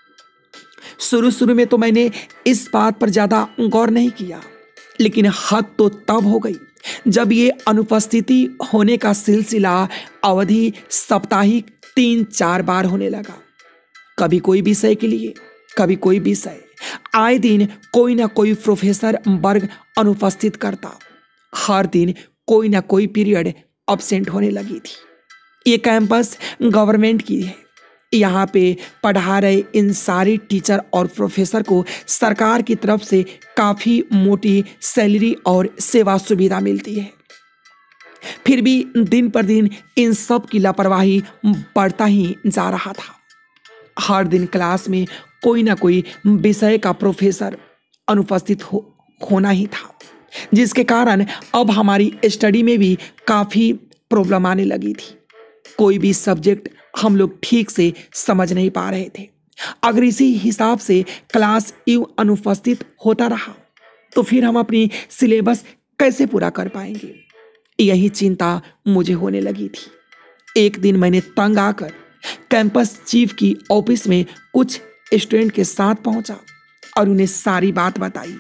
शुरू में तो मैंने इस बात पर ज्यादा गौर नहीं किया, लेकिन हद तो तब हो गई जब ये अनुपस्थिति होने का सिलसिला अवधि साप्ताहिक 3-4 बार होने लगा। कभी कोई विषय के लिए, कभी कोई विषय। आए दिन कोई ना कोई प्रोफेसर वर्ग अनुपस्थित करता। हर दिन कोई ना कोई पीरियड अब्सेंट होने लगी थी। ये कैंपस गवर्नमेंट की है। यहाँ पे पढ़ा रहे इन सारे टीचर और प्रोफेसर को सरकार की तरफ से काफ़ी मोटी सैलरी और सेवा सुविधा मिलती है। फिर भी दिन पर दिन इन सब की लापरवाही बढ़ता ही जा रहा था। हर दिन क्लास में कोई ना कोई विषय का प्रोफेसर अनुपस्थित होना ही था, जिसके कारण अब हमारी स्टडी में भी काफ़ी प्रॉब्लम आने लगी थी। कोई भी सब्जेक्ट हम लोग ठीक से समझ नहीं पा रहे थे। अगर इसी हिसाब से क्लास यूं अनुपस्थित होता रहा तो फिर हम अपनी सिलेबस कैसे पूरा कर पाएंगे, यही चिंता मुझे होने लगी थी। एक दिन मैंने तंग आकर कैंपस चीफ की ऑफिस में कुछ स्टूडेंट के साथ पहुंचा और उन्हें सारी बात बताई।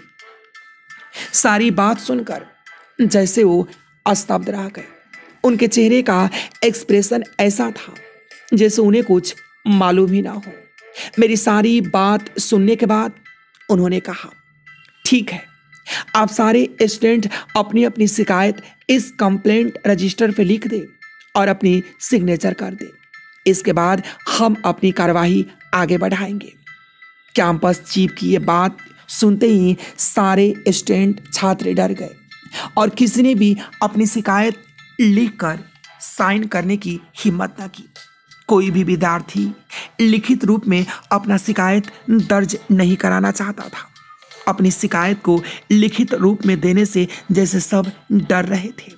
सारी बात सुनकर जैसे वो स्तब्ध रह गए। उनके चेहरे का एक्सप्रेशन ऐसा था जैसे उन्हें कुछ मालूम ही ना हो। मेरी सारी बात सुनने के बाद उन्होंने कहा, ठीक है, आप सारे स्टूडेंट अपनी अपनी शिकायत इस कंप्लेंट रजिस्टर पे लिख दे और अपनी सिग्नेचर कर दे। इसके बाद हम अपनी कार्यवाही आगे बढ़ाएंगे। कैंपस चीफ की ये बात सुनते ही सारे स्टूडेंट छात्र डर गए और किसी ने भी अपनी शिकायत लिखकर साइन करने की हिम्मत न की। कोई भी विद्यार्थी लिखित रूप में अपना शिकायत दर्ज नहीं कराना चाहता था। अपनी शिकायत को लिखित रूप में देने से जैसे सब डर रहे थे।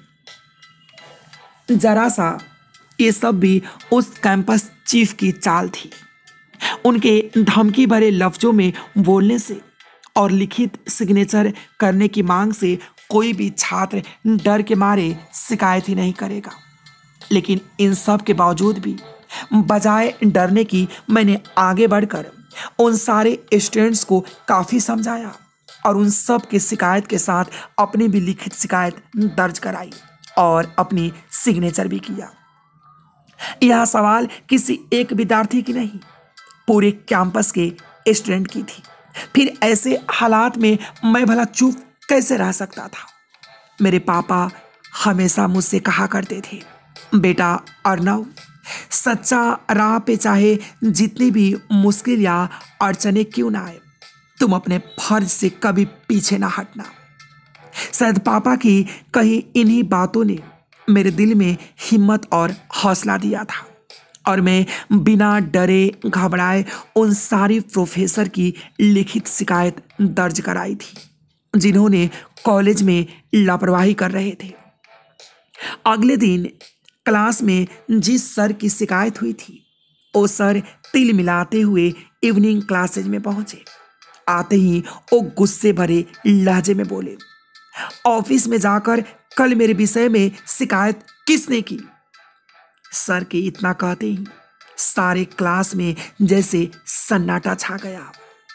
जरा सा ये सब भी उस कैंपस चीफ की चाल थी। उनके धमकी भरे लफ्जों में बोलने से और लिखित सिग्नेचर करने की मांग से कोई भी छात्र डर के मारे शिकायत ही नहीं करेगा। लेकिन इन सब के बावजूद भी बजाय डरने की मैंने आगे बढ़कर उन सारे स्टूडेंट्स को काफ़ी समझाया और उन सब की शिकायत के साथ अपनी भी लिखित शिकायत दर्ज कराई और अपनी सिग्नेचर भी किया। यह सवाल किसी एक विद्यार्थी की नहीं, पूरे कैंपस के स्टूडेंट की थी। फिर ऐसे हालात में मैं भला चुप कैसे रह सकता था। मेरे पापा हमेशा मुझसे कहा करते थे, बेटा अर्नव, सच्चा राह पे चाहे जितनी भी मुश्किल या अड़चने क्यों ना आए, तुम अपने फर्ज से कभी पीछे ना हटना। शायद पापा की कहीं इन्हीं बातों ने मेरे दिल में हिम्मत और हौसला दिया था और मैं बिना डरे घबराए उन सारी प्रोफेसर की लिखित शिकायत दर्ज कराई थी जिन्होंने कॉलेज में लापरवाही कर रहे थे। अगले दिन क्लास में जिस सर की शिकायत हुई थी वो सर तिल मिलाते हुए इवनिंग क्लासेज में पहुंचे। आते ही वो गुस्से भरे लहजे में बोले, ऑफिस में जाकर कल मेरे विषय में शिकायत किसने की? सर के इतना कहते ही सारे क्लास में जैसे सन्नाटा छा गया।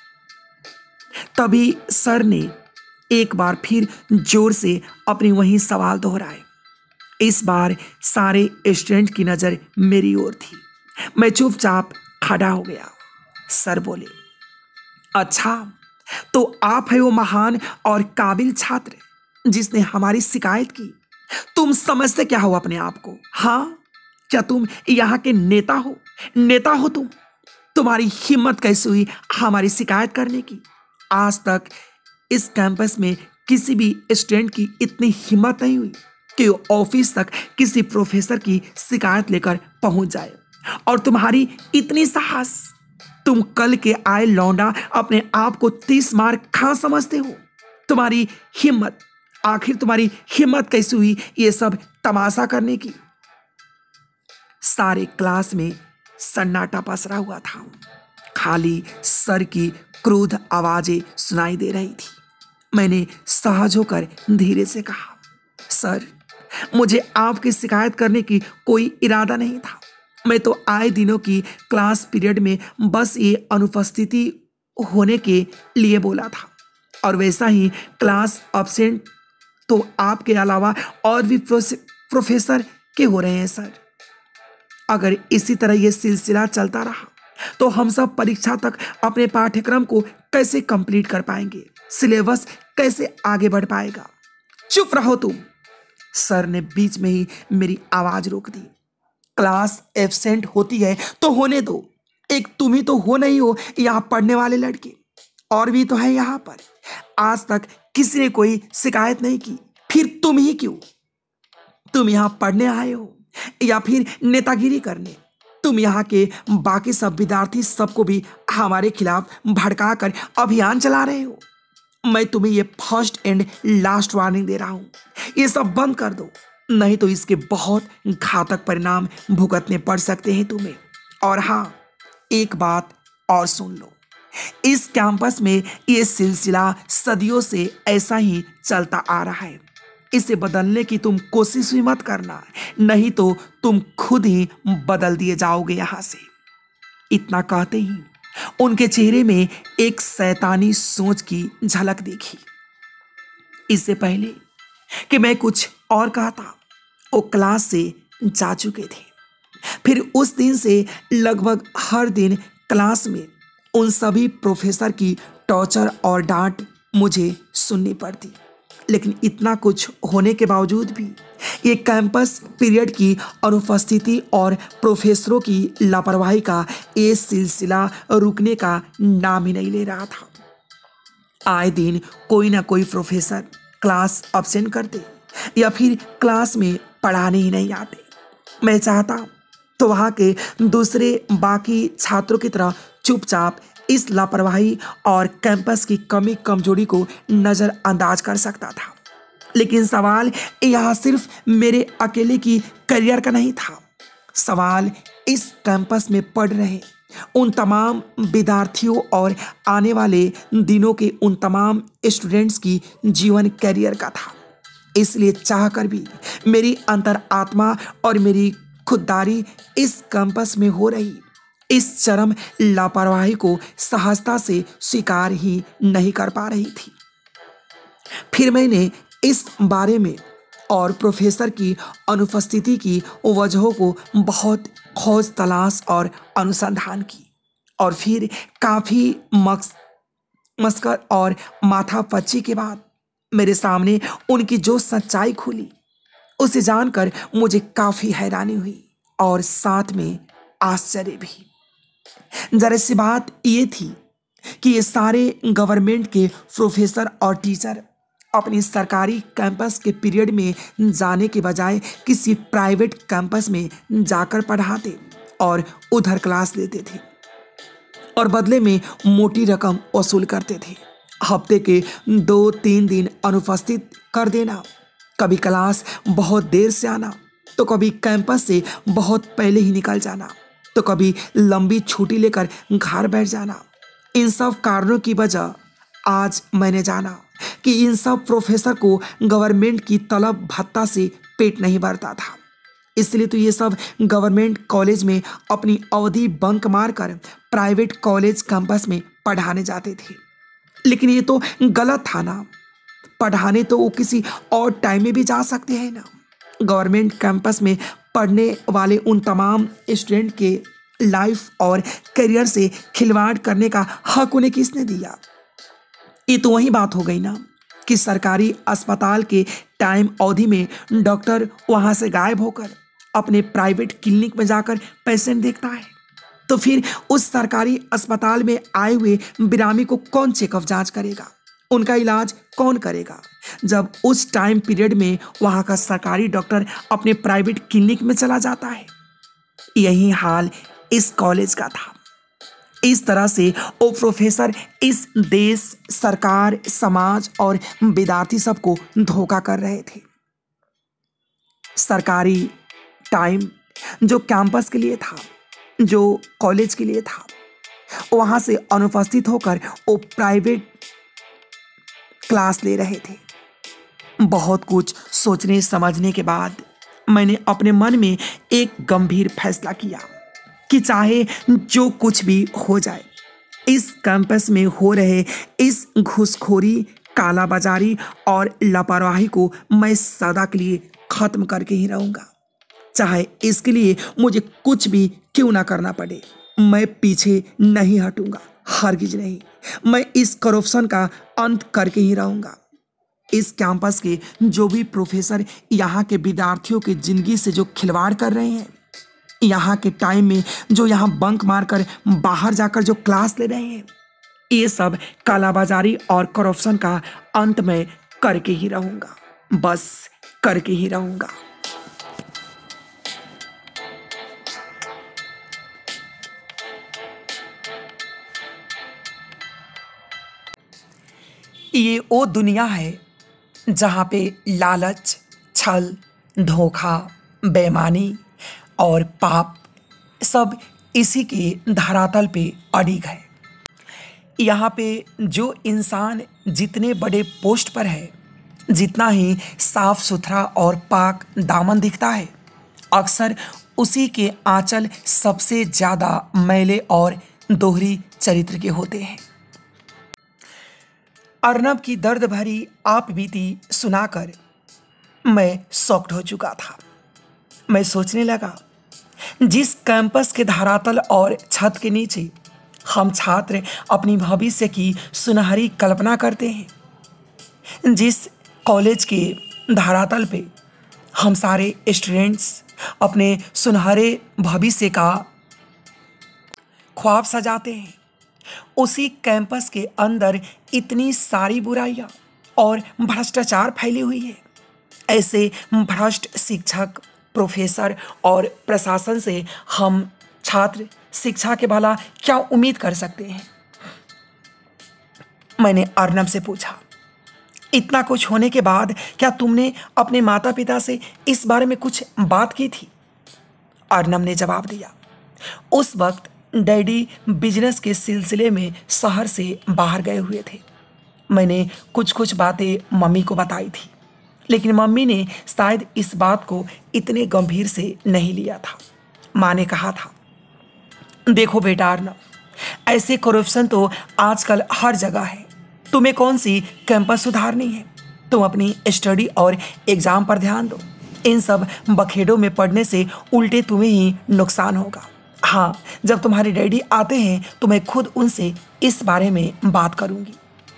तभी सर ने एक बार फिर जोर से अपने वही सवाल दोहराए। इस बार सारे स्टूडेंट की नजर मेरी ओर थी। मैं चुपचाप खड़ा हो गया। सर बोले, अच्छा, तो आप है वो महान और काबिल छात्र जिसने हमारी शिकायत की। तुम समझते क्या हो अपने आप को? हाँ, क्या तुम यहाँ के नेता हो? नेता हो तुम? तुम्हारी हिम्मत कैसे हुई हमारी शिकायत करने की? आज तक इस कैंपस में किसी भी स्टूडेंट की इतनी हिम्मत नहीं हुई कि वो ऑफिस तक किसी प्रोफेसर की शिकायत लेकर पहुंच जाए। और तुम्हारी इतनी साहस, तुम कल के आए लौंडा अपने आप को 30 मार कहां समझते हो? तुम्हारी हिम्मत, आखिर तुम्हारी हिम्मत कैसी हुई ये सब तमाशा करने की? सारे क्लास में सन्नाटा पसरा हुआ था। खाली सर की क्रोध आवाजें सुनाई दे रही थी। मैंने सहज होकर धीरे से कहा, सर, मुझे आपकी शिकायत करने की कोई इरादा नहीं था। मैं तो आए दिनों की क्लास पीरियड में बस ये अनुपस्थिति होने के लिए बोला था और वैसा ही क्लास अब्सेंट तो आपके अलावा और भी प्रोफेसर के हो रहे हैं सर। अगर इसी तरह ये सिलसिला चलता रहा तो हम सब परीक्षा तक अपने पाठ्यक्रम को कैसे कंप्लीट कर पाएंगे? सिलेबस कैसे आगे बढ़ पाएगा? चुप रहो तुम। सर ने बीच में ही मेरी आवाज रोक दी। क्लास एब्सेंट होती है तो होने दो। एक तुम ही तो हो नहीं हो यहाँ पढ़ने वाले लड़के, और भी तो है यहाँ पर। आज तक किसी ने कोई शिकायत नहीं की, फिर तुम ही क्यों? तुम यहाँ पढ़ने आए हो या फिर नेतागिरी करने? तुम यहाँ के बाकी सब विद्यार्थी सबको भी हमारे खिलाफ भड़का कर अभियान चला रहे हो। मैं तुम्हें ये फर्स्ट एंड लास्ट वार्निंग दे रहा हूँ, ये सब बंद कर दो, नहीं तो इसके बहुत घातक परिणाम भुगतने पड़ सकते हैं तुम्हें। और हाँ, एक बात और सुन लो, इस कैंपस में ये सिलसिला सदियों से ऐसा ही चलता आ रहा है। इसे बदलने की तुम कोशिश भी मत करना, नहीं तो तुम खुद ही बदल दिए जाओगे यहां से। इतना कहते ही उनके चेहरे में एक शैतानी सोच की झलक दिखी। इससे पहले कि मैं कुछ और कहता, वो क्लास से जा चुके थे। फिर उस दिन से लगभग हर दिन क्लास में उन सभी प्रोफेसर की टॉर्चर और डांट मुझे सुननी पड़ती। लेकिन इतना कुछ होने के बावजूद भी ये कैंपस पीरियड की अनुपस्थिति और प्रोफेसरों की लापरवाही का ये सिलसिला रुकने का नाम ही नहीं ले रहा था। आए दिन कोई ना कोई प्रोफेसर क्लास अब्सेंट करते या फिर क्लास में पढ़ाने ही नहीं आते। मैं चाहता तो वहाँ के दूसरे बाकी छात्रों की तरह चुपचाप इस लापरवाही और कैंपस की कमी कमजोरी को नज़रअंदाज कर सकता था, लेकिन सवाल यहाँ सिर्फ मेरे अकेले की करियर का नहीं था। सवाल इस कैंपस में पढ़ रहे उन तमाम विद्यार्थियों और आने वाले दिनों के उन तमाम स्टूडेंट्स की जीवन करियर का था। इसलिए चाहकर भी मेरी अंतरात्मा और मेरी खुददारी इस कैंपस में हो रही इस चरम लापरवाही को सहजता से स्वीकार ही नहीं कर पा रही थी। फिर मैंने इस बारे में और प्रोफेसर की अनुपस्थिति की वजहों को बहुत खोज तलाश और अनुसंधान की, और फिर काफ़ी मशक्कत और माथापच्ची के बाद मेरे सामने उनकी जो सच्चाई खुली उसे जानकर मुझे काफ़ी हैरानी हुई और साथ में आश्चर्य भी। जरा सी बात ये थी कि ये सारे गवर्नमेंट के प्रोफेसर और टीचर अपनी सरकारी कैंपस के पीरियड में जाने के बजाय किसी प्राइवेट कैंपस में जाकर पढ़ाते और उधर क्लास लेते थे और बदले में मोटी रकम वसूल करते थे। हफ्ते के 2-3 दिन अनुपस्थित कर देना, कभी क्लास बहुत देर से आना, तो कभी कैंपस से बहुत पहले ही निकल जाना, तो कभी लंबी छुट्टी लेकर घर बैठ जाना। इन सब कारणों की वजह आज मैंने जाना कि इन सब प्रोफेसर को गवर्नमेंट की तलब भत्ता से पेट नहीं भरता था। इसलिए तो ये सब गवर्नमेंट कॉलेज में अपनी अवधि बंक मारकर प्राइवेट कॉलेज कैंपस में पढ़ाने जाते थे। लेकिन ये तो गलत था ना। पढ़ाने तो वो किसी और टाइम में भी जा सकते हैं ना। गवर्नमेंट कैंपस में पढ़ने वाले उन तमाम स्टूडेंट के लाइफ और करियर से खिलवाड़ करने का हक उन्हें किसने दिया? ये तो वही बात हो गई ना कि सरकारी अस्पताल के टाइम अवधि में डॉक्टर वहाँ से गायब होकर अपने प्राइवेट क्लिनिक में जाकर पेशेंट देखता है, तो फिर उस सरकारी अस्पताल में आए हुए बिरामी को कौन चेकअप जांच करेगा? उनका इलाज कौन करेगा? जब उस टाइम पीरियड में वहाँ का सरकारी डॉक्टर अपने प्राइवेट क्लिनिक में चला जाता है। यही हाल इस कॉलेज का था। इस तरह से वो प्रोफेसर इस देश, सरकार, समाज और विद्यार्थी सबको धोखा कर रहे थे। सरकारी टाइम जो कैंपस के लिए था, जो कॉलेज के लिए था, वहाँ से अनुपस्थित होकर वो प्राइवेट क्लास ले रहे थे। बहुत कुछ सोचने समझने के बाद मैंने अपने मन में एक गंभीर फैसला किया कि चाहे जो कुछ भी हो जाए, इस कैंपस में हो रहे इस घूसखोरी, कालाबाजारी और लापरवाही को मैं सदा के लिए खत्म करके ही रहूँगा। चाहे इसके लिए मुझे कुछ भी क्यों ना करना पड़े, मैं पीछे नहीं हटूँगा, हरगिज नहीं। मैं इस करप्शन का अंत करके ही रहूँगा। इस कैंपस के जो भी प्रोफेसर यहाँ के विद्यार्थियों की ज़िंदगी से जो खिलवाड़ कर रहे हैं, यहाँ के टाइम में जो यहाँ बंक मारकर बाहर जाकर जो क्लास ले रहे हैं, ये सब कालाबाजारी और करप्शन का अंत मैं करके ही रहूँगा, बस करके ही रहूँगा। ये वो दुनिया है जहाँ पे लालच, छल, धोखा, बेईमानी और पाप सब इसी के धरातल पे अडिग है। यहाँ पे जो इंसान जितने बड़े पोस्ट पर है, जितना ही साफ सुथरा और पाक दामन दिखता है, अक्सर उसी के आंचल सबसे ज़्यादा मैले और दोहरी चरित्र के होते हैं। अर्नब की दर्द भरी आप बीती सुनाकर मैं शॉक्ड हो चुका था। मैं सोचने लगा, जिस कैंपस के धरातल और छत के नीचे हम छात्र अपनी भविष्य की सुनहरी कल्पना करते हैं, जिस कॉलेज के धरातल पे हम सारे स्टूडेंट्स अपने सुनहरे भविष्य का ख्वाब सजाते हैं, उसी कैंपस के अंदर इतनी सारी बुराइयां और भ्रष्टाचार फैली हुई है। ऐसे भ्रष्ट शिक्षक, प्रोफेसर और प्रशासन से हम छात्र शिक्षा के भला क्या उम्मीद कर सकते हैं? मैंने अर्नब से पूछा, इतना कुछ होने के बाद क्या तुमने अपने माता पिता से इस बारे में कुछ बात की थी? अर्नब ने जवाब दिया, उस वक्त डैडी बिजनेस के सिलसिले में शहर से बाहर गए हुए थे। मैंने कुछ कुछ बातें मम्मी को बताई थी, लेकिन मम्मी ने शायद इस बात को इतने गंभीर से नहीं लिया था। माँ ने कहा था, देखो बेटा अर्नब, ऐसे करप्शन तो आजकल हर जगह है। तुम्हें कौन सी कैंपस सुधारनी है? तुम अपनी स्टडी और एग्जाम पर ध्यान दो। इन सब बखेड़ों में पड़ने से उल्टे तुम्हें ही नुकसान होगा। हाँ, जब तुम्हारे डैडी आते हैं तो मैं खुद उनसे इस बारे में बात करूंगी।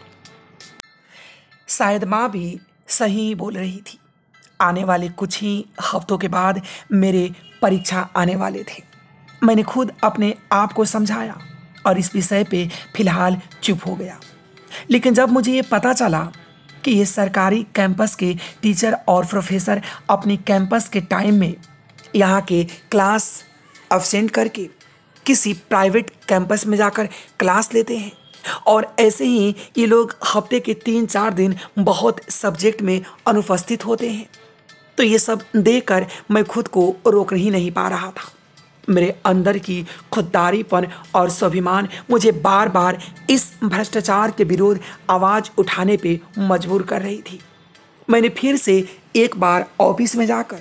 शायद माँ भी सही बोल रही थी। आने वाले कुछ ही हफ्तों के बाद मेरे परीक्षा आने वाले थे। मैंने खुद अपने आप को समझाया और इस विषय पे फिलहाल चुप हो गया। लेकिन जब मुझे ये पता चला कि ये सरकारी कैंपस के टीचर और प्रोफेसर अपनी कैंपस के टाइम में यहाँ के क्लास अब्सेंट करके किसी प्राइवेट कैंपस में जाकर क्लास लेते हैं और ऐसे ही ये लोग हफ्ते के 3-4 दिन बहुत सब्जेक्ट में अनुपस्थित होते हैं, तो ये सब देखकर मैं खुद को रोक ही नहीं पा रहा था। मेरे अंदर की खुददारीपन और स्वाभिमान मुझे बार बार इस भ्रष्टाचार के विरोध आवाज़ उठाने पे मजबूर कर रही थी। मैंने फिर से एक बार ऑफिस में जाकर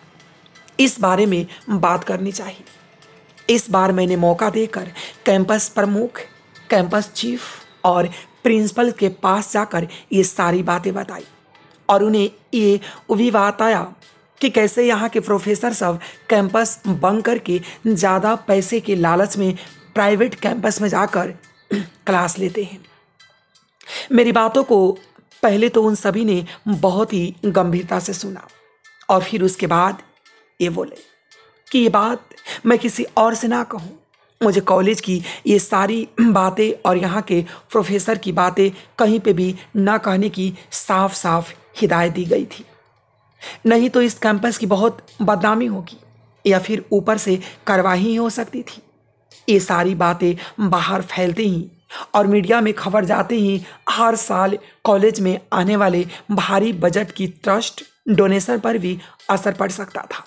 इस बारे में बात करनी चाहिए। इस बार मैंने मौका देकर कैंपस प्रमुख, कैंपस चीफ और प्रिंसिपल के पास जाकर ये सारी बातें बताई और उन्हें ये भी बताया कि कैसे यहाँ के प्रोफेसर सब कैंपस बंक करके ज़्यादा पैसे के लालच में प्राइवेट कैंपस में जाकर क्लास लेते हैं। मेरी बातों को पहले तो उन सभी ने बहुत ही गंभीरता से सुना और फिर उसके बाद ये बोले कि ये बात मैं किसी और से ना कहूँ। मुझे कॉलेज की ये सारी बातें और यहाँ के प्रोफेसर की बातें कहीं पे भी ना कहने की साफ साफ हिदायत दी गई थी, नहीं तो इस कैंपस की बहुत बदनामी होगी या फिर ऊपर से कार्रवाई ही हो सकती थी। ये सारी बातें बाहर फैलते ही और मीडिया में खबर जाते ही हर साल कॉलेज में आने वाले भारी बजट की ट्रस्ट डोनेशन पर भी असर पड़ सकता था।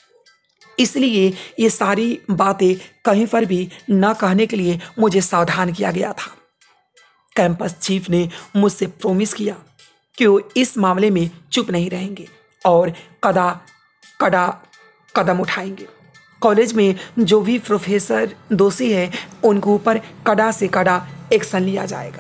इसलिए ये सारी बातें कहीं पर भी न कहने के लिए मुझे सावधान किया गया था। कैंपस चीफ ने मुझसे प्रॉमिस किया कि वो इस मामले में चुप नहीं रहेंगे और कदम उठाएंगे। कॉलेज में जो भी प्रोफेसर दोषी है उनके ऊपर कड़ा से कड़ा एक्शन लिया जाएगा।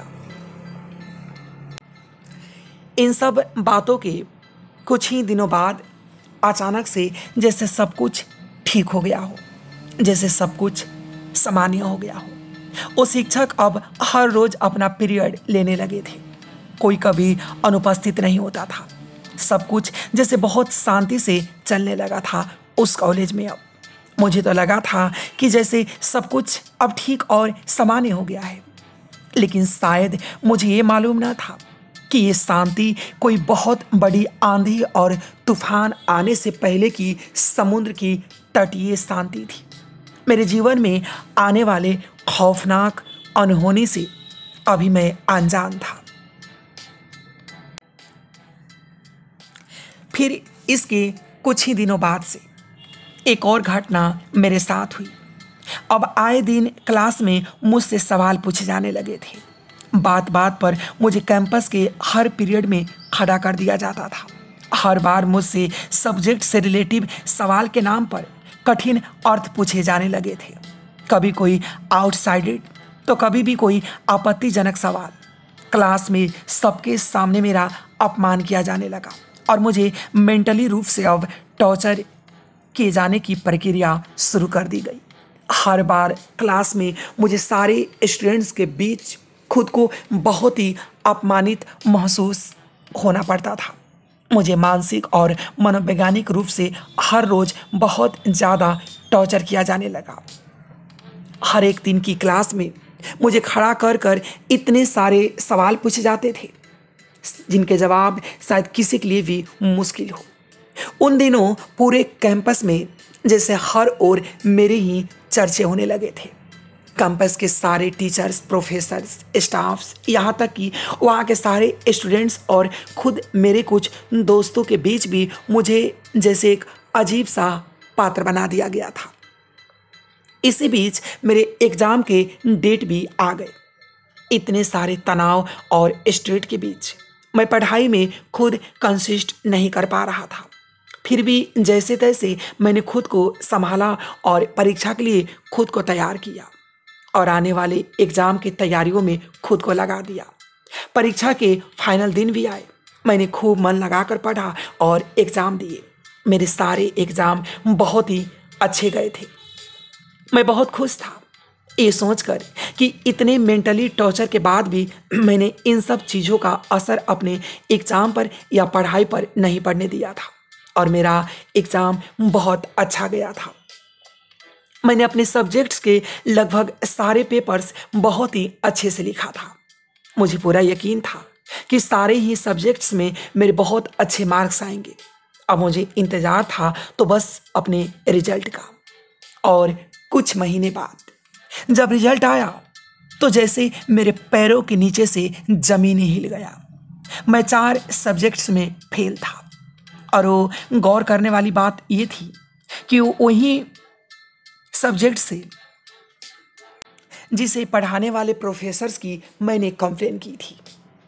इन सब बातों के कुछ ही दिनों बाद अचानक से जैसे सब कुछ ठीक हो गया हो, जैसे सब कुछ सामान्य हो गया हो। वो शिक्षक अब हर रोज अपना पीरियड लेने लगे थे। कोई कभी अनुपस्थित नहीं होता था। सब कुछ जैसे बहुत शांति से चलने लगा था उस कॉलेज में। अब मुझे तो लगा था कि जैसे सब कुछ अब ठीक और सामान्य हो गया है, लेकिन शायद मुझे ये मालूम ना था कि ये शांति कोई बहुत बड़ी आंधी और तूफान आने से पहले की समुद्र की तटीय शांति थी। मेरे जीवन में आने वाले खौफनाक अनहोनी से अभी मैं अनजान था। फिर इसके कुछ ही दिनों बाद से एक और घटना मेरे साथ हुई। अब आए दिन क्लास में मुझसे सवाल पूछे जाने लगे थे। बात बात पर मुझे कैंपस के हर पीरियड में खड़ा कर दिया जाता था। हर बार मुझसे सब्जेक्ट से रिलेटिव सवाल के नाम पर कठिन अर्थ पूछे जाने लगे थे। कभी कोई आउटसाइडेड तो कभी भी कोई आपत्तिजनक सवाल। क्लास में सबके सामने मेरा अपमान किया जाने लगा और मुझे मेंटली रूप से अब टॉर्चर किए जाने की प्रक्रिया शुरू कर दी गई। हर बार क्लास में मुझे सारे स्टूडेंट्स के बीच खुद को बहुत ही अपमानित महसूस होना पड़ता था। मुझे मानसिक और मनोवैज्ञानिक रूप से हर रोज बहुत ज़्यादा टॉर्चर किया जाने लगा। हर एक दिन की क्लास में मुझे खड़ा कर कर इतने सारे सवाल पूछे जाते थे जिनके जवाब शायद किसी के लिए भी मुश्किल हो। उन दिनों पूरे कैंपस में जैसे हर ओर मेरे ही चर्चे होने लगे थे। कैंपस के सारे टीचर्स, प्रोफेसर्स, स्टाफ्स, यहाँ तक कि वहाँ के सारे स्टूडेंट्स और खुद मेरे कुछ दोस्तों के बीच भी मुझे जैसे एक अजीब सा पात्र बना दिया गया था। इसी बीच मेरे एग्ज़ाम के डेट भी आ गए। इतने सारे तनाव और स्ट्रेस के बीच मैं पढ़ाई में खुद कंसिस्ट नहीं कर पा रहा था। फिर भी जैसे तैसे मैंने खुद को संभाला और परीक्षा के लिए खुद को तैयार किया और आने वाले एग्ज़ाम की तैयारियों में खुद को लगा दिया। परीक्षा के फाइनल दिन भी आए। मैंने खूब मन लगाकर पढ़ा और एग्ज़ाम दिए। मेरे सारे एग्ज़ाम बहुत ही अच्छे गए थे। मैं बहुत खुश था ये सोचकर कि इतने मेंटली टॉर्चर के बाद भी मैंने इन सब चीज़ों का असर अपने एग्ज़ाम पर या पढ़ाई पर नहीं पड़ने दिया था और मेरा एग्ज़ाम बहुत अच्छा गया था। मैंने अपने सब्जेक्ट्स के लगभग सारे पेपर्स बहुत ही अच्छे से लिखा था। मुझे पूरा यकीन था कि सारे ही सब्जेक्ट्स में मेरे बहुत अच्छे मार्क्स आएंगे। अब मुझे इंतज़ार था तो बस अपने रिजल्ट का। और कुछ महीने बाद जब रिजल्ट आया तो जैसे मेरे पैरों के नीचे से ज़मीन ही हिल गया। मैं 4 सब्जेक्ट्स में फेल था और वो गौर करने वाली बात ये थी कि वही सब्जेक्ट से जिसे पढ़ाने वाले प्रोफेसर्स की मैंने कंप्लेन की थी।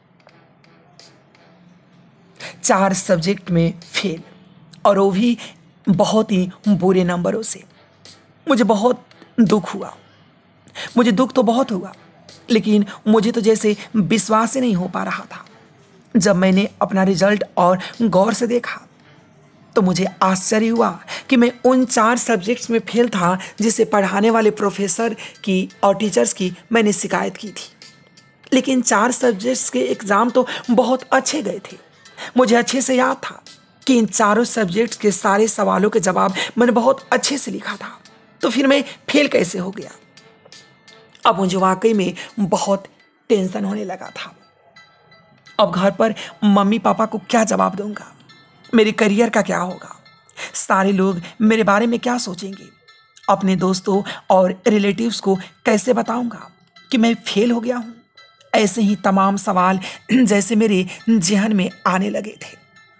4 सब्जेक्ट में फेल और वो भी बहुत ही बुरे नंबरों से। मुझे बहुत दुख हुआ। मुझे दुख तो बहुत हुआ लेकिन मुझे तो जैसे विश्वास ही नहीं हो पा रहा था। जब मैंने अपना रिजल्ट और गौर से देखा तो मुझे आश्चर्य हुआ कि मैं उन 4 सब्जेक्ट्स में फेल था जिसे पढ़ाने वाले प्रोफेसर की और टीचर्स की मैंने शिकायत की थी। लेकिन 4 सब्जेक्ट्स के एग्ज़ाम तो बहुत अच्छे गए थे। मुझे अच्छे से याद था कि इन चारों सब्जेक्ट्स के सारे सवालों के जवाब मैंने बहुत अच्छे से लिखा था। तो फिर मैं फेल कैसे हो गया? अब मुझे वाकई में बहुत टेंशन होने लगा था। अब घर पर मम्मी पापा को क्या जवाब दूंगा? मेरे करियर का क्या होगा? सारे लोग मेरे बारे में क्या सोचेंगे? अपने दोस्तों और रिलेटिव्स को कैसे बताऊंगा कि मैं फेल हो गया हूं? ऐसे ही तमाम सवाल जैसे मेरे जहन में आने लगे थे।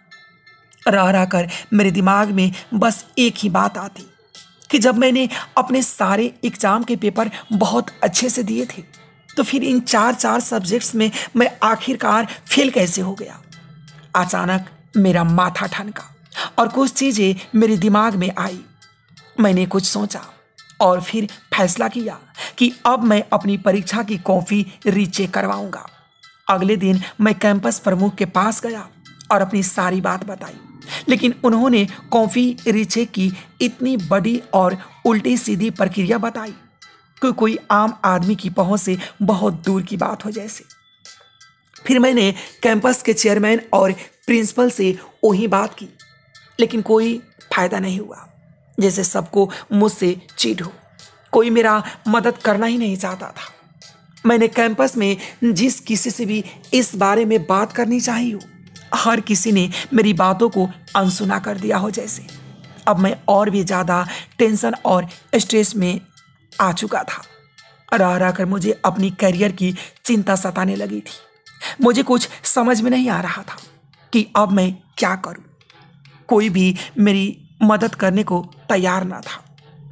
रह रह कर मेरे दिमाग में बस एक ही बात आती कि जब मैंने अपने सारे एग्ज़ाम के पेपर बहुत अच्छे से दिए थे तो फिर इन 4 सब्जेक्ट्स में मैं आखिरकार फेल कैसे हो गया? अचानक मेरा माथा ठनका और कुछ चीज़ें मेरे दिमाग में आई। मैंने कुछ सोचा और फिर फैसला किया कि अब मैं अपनी परीक्षा की कॉपी रीचेक करवाऊंगा। अगले दिन मैं कैंपस प्रमुख के पास गया और अपनी सारी बात बताई, लेकिन उन्होंने कॉपी रीचेक की इतनी बड़ी और उल्टी सीधी प्रक्रिया बताई कि कोई आम आदमी की पहुंच से बहुत दूर की बात हो जैसे। फिर मैंने कैंपस के चेयरमैन और प्रिंसिपल से वही बात की, लेकिन कोई फायदा नहीं हुआ। जैसे सबको मुझसे चिढ़ हो। कोई मेरा मदद करना ही नहीं चाहता था। मैंने कैंपस में जिस किसी से भी इस बारे में बात करनी चाहिए हो, हर किसी ने मेरी बातों को अनसुना कर दिया हो जैसे। अब मैं और भी ज़्यादा टेंशन और स्ट्रेस में आ चुका था। रह रह कर मुझे अपनी करियर की चिंता सताने लगी थी। मुझे कुछ समझ में नहीं आ रहा था कि अब मैं क्या करूं। कोई भी मेरी मदद करने को तैयार ना था।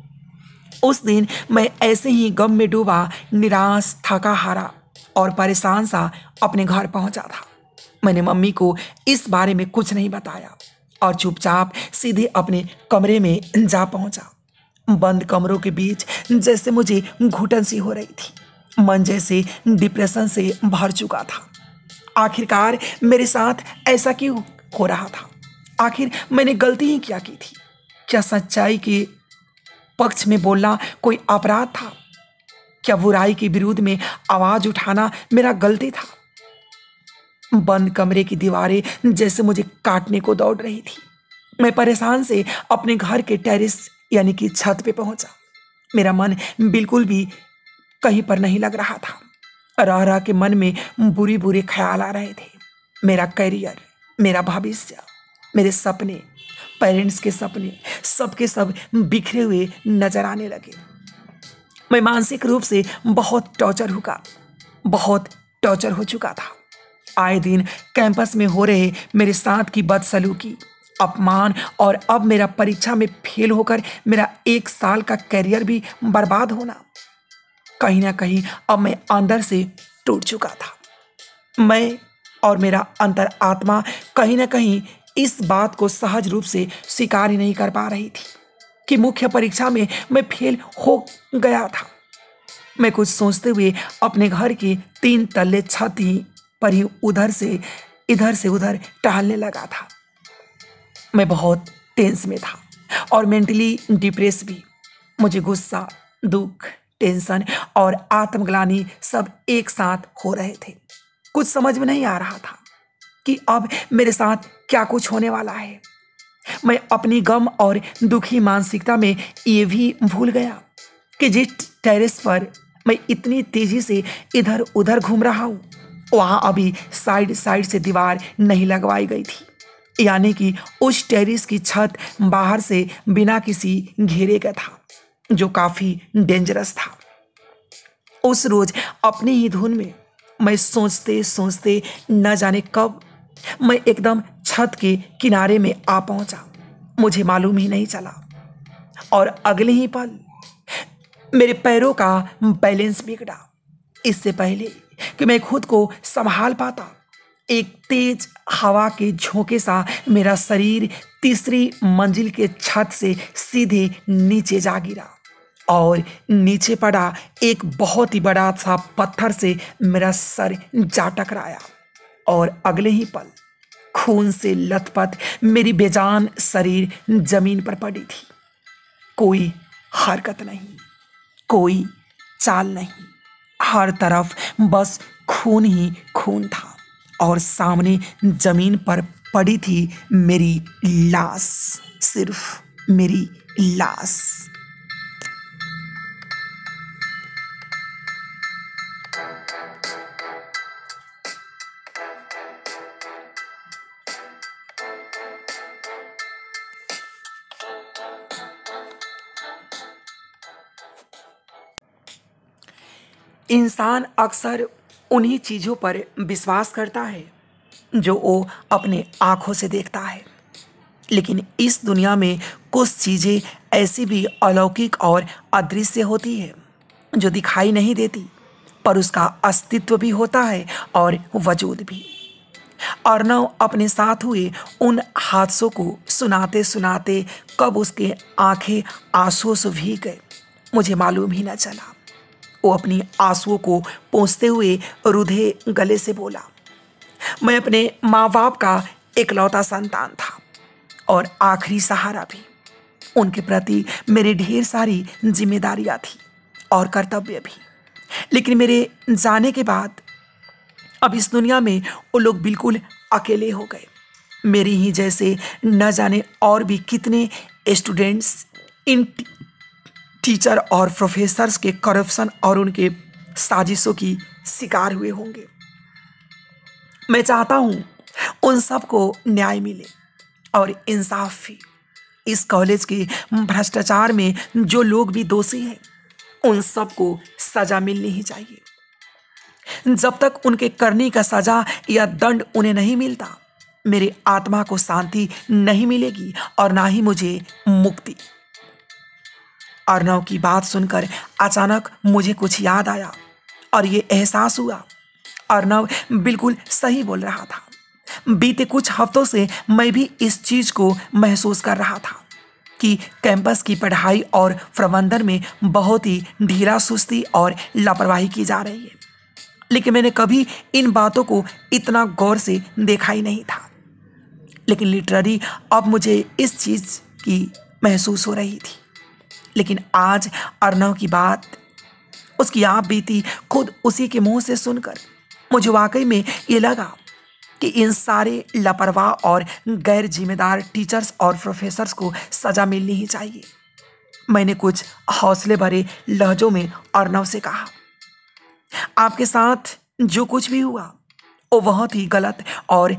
उस दिन मैं ऐसे ही गम में डूबा, निराश, थका हारा और परेशान सा अपने घर पहुंचा था। मैंने मम्मी को इस बारे में कुछ नहीं बताया और चुपचाप सीधे अपने कमरे में जा पहुंचा। बंद कमरों के बीच जैसे मुझे घुटन सी हो रही थी। मन जैसे डिप्रेशन से भर चुका था। आखिरकार मेरे साथ ऐसा क्यों हो रहा था? आखिर मैंने गलती ही क्या की थी? क्या सच्चाई के पक्ष में बोलना कोई अपराध था? क्या बुराई के विरुद्ध में आवाज उठाना मेरा गलती था? बंद कमरे की दीवारें जैसे मुझे काटने को दौड़ रही थी। मैं परेशान से अपने घर के टेरेस यानी कि छत पे पहुंचा। मेरा मन बिल्कुल भी कहीं पर नहीं लग रहा था। रह रह के मन में बुरी बुरे ख्याल आ रहे थे। मेरा करियर, मेरा भविष्य, मेरे सपने, पेरेंट्स के सपने, सबके सब बिखरे हुए नजर आने लगे। मैं मानसिक रूप से बहुत टॉर्चर हो चुका था। आए दिन कैंपस में हो रहे मेरे साथ की बदसलूकी, अपमान और अब मेरा परीक्षा में फेल होकर मेरा 1 साल का करियर भी बर्बाद होना, कहीं ना कहीं अब मैं अंदर से टूट चुका था। मैं और मेरा अंतर आत्मा कहीं ना कहीं इस बात को सहज रूप से स्वीकार ही नहीं कर पा रही थी कि मुख्य परीक्षा में मैं फेल हो गया था। मैं कुछ सोचते हुए अपने घर की 3 तल्ले छत ही पर ही इधर से उधर टहलने लगा था। मैं बहुत टेंस में था और मेंटली डिप्रेस भी। मुझे गुस्सा, दुख, टेंशन और आत्मग्लानि सब एक साथ हो रहे थे। कुछ समझ में नहीं आ रहा था कि अब मेरे साथ क्या कुछ होने वाला है। मैं अपनी गम और दुखी मानसिकता में ये भी भूल गया कि जिस टेरेस पर मैं इतनी तेजी से इधर उधर घूम रहा हूँ, वहां अभी साइड साइड से दीवार नहीं लगवाई गई थी, यानी कि उस टेरेस की छत बाहर से बिना किसी घेरे का था, जो काफी डेंजरस था। उस रोज अपनी ही धुन में मैं सोचते सोचते न जाने कब मैं एकदम छत के किनारे में आ पहुंचा। मुझे मालूम ही नहीं चला और अगले ही पल मेरे पैरों का बैलेंस बिगड़ा। इससे पहले कि मैं खुद को संभाल पाता, एक तेज हवा के झोंके सा मेरा शरीर तीसरी मंजिल के छत से सीधे नीचे जा गिरा और नीचे पड़ा एक बहुत ही बड़ा सा पत्थर से मेरा सर जा टकराया और अगले ही पल खून से लथपथ मेरी बेजान शरीर जमीन पर पड़ी थी। कोई हरकत नहीं, कोई चाल नहीं, हर तरफ बस खून ही खून था और सामने जमीन पर पड़ी थी मेरी लाश, सिर्फ मेरी लाश। इंसान अक्सर उन्हीं चीज़ों पर विश्वास करता है जो वो अपने आँखों से देखता है, लेकिन इस दुनिया में कुछ चीज़ें ऐसी भी अलौकिक और अदृश्य होती है जो दिखाई नहीं देती, पर उसका अस्तित्व भी होता है और वजूद भी। अर्नव अपने साथ हुए उन हादसों को सुनाते सुनाते कब उसके आंखें आंसुओं से भीग गए, मुझे मालूम ही न चला। वो अपनी आंसुओं को पोंछते हुए रुधे गले से बोला, मैं अपने माँ बाप का इकलौता संतान था और आखिरी सहारा भी। उनके प्रति मेरी ढेर सारी जिम्मेदारियां थी और कर्तव्य भी, लेकिन मेरे जाने के बाद अब इस दुनिया में वो लोग बिल्कुल अकेले हो गए। मेरी ही जैसे न जाने और भी कितने स्टूडेंट्स इन टीचर और प्रोफेसर्स के करप्शन और उनके साजिशों की शिकार हुए होंगे। मैं चाहता हूँ उन सबको न्याय मिले और इंसाफ भी। इस कॉलेज के भ्रष्टाचार में जो लोग भी दोषी हैं, उन सबको सजा मिलनी ही चाहिए। जब तक उनके करने का सजा या दंड उन्हें नहीं मिलता, मेरे आत्मा को शांति नहीं मिलेगी और ना ही मुझे मुक्ति। अर्नव की बात सुनकर अचानक मुझे कुछ याद आया और ये एहसास हुआ अर्नव बिल्कुल सही बोल रहा था। बीते कुछ हफ्तों से मैं भी इस चीज को महसूस कर रहा था कि कैंपस की पढ़ाई और प्रबंधन में बहुत ही ढीला सुस्ती और लापरवाही की जा रही है, लेकिन मैंने कभी इन बातों को इतना गौर से देखा ही नहीं था। लेकिन लिटरली अब मुझे इस चीज की महसूस हो रही थी। लेकिन आज अर्नव की बात, उसकी आप बीती खुद उसी के मुंह से सुनकर मुझे वाकई में ये लगा कि इन सारे लापरवाह और गैर जिम्मेदार टीचर्स और प्रोफेसर्स को सजा मिलनी ही चाहिए। मैंने कुछ हौसले भरे लहजों में अर्नव से कहा, आपके साथ जो कुछ भी हुआ वो बहुत ही गलत और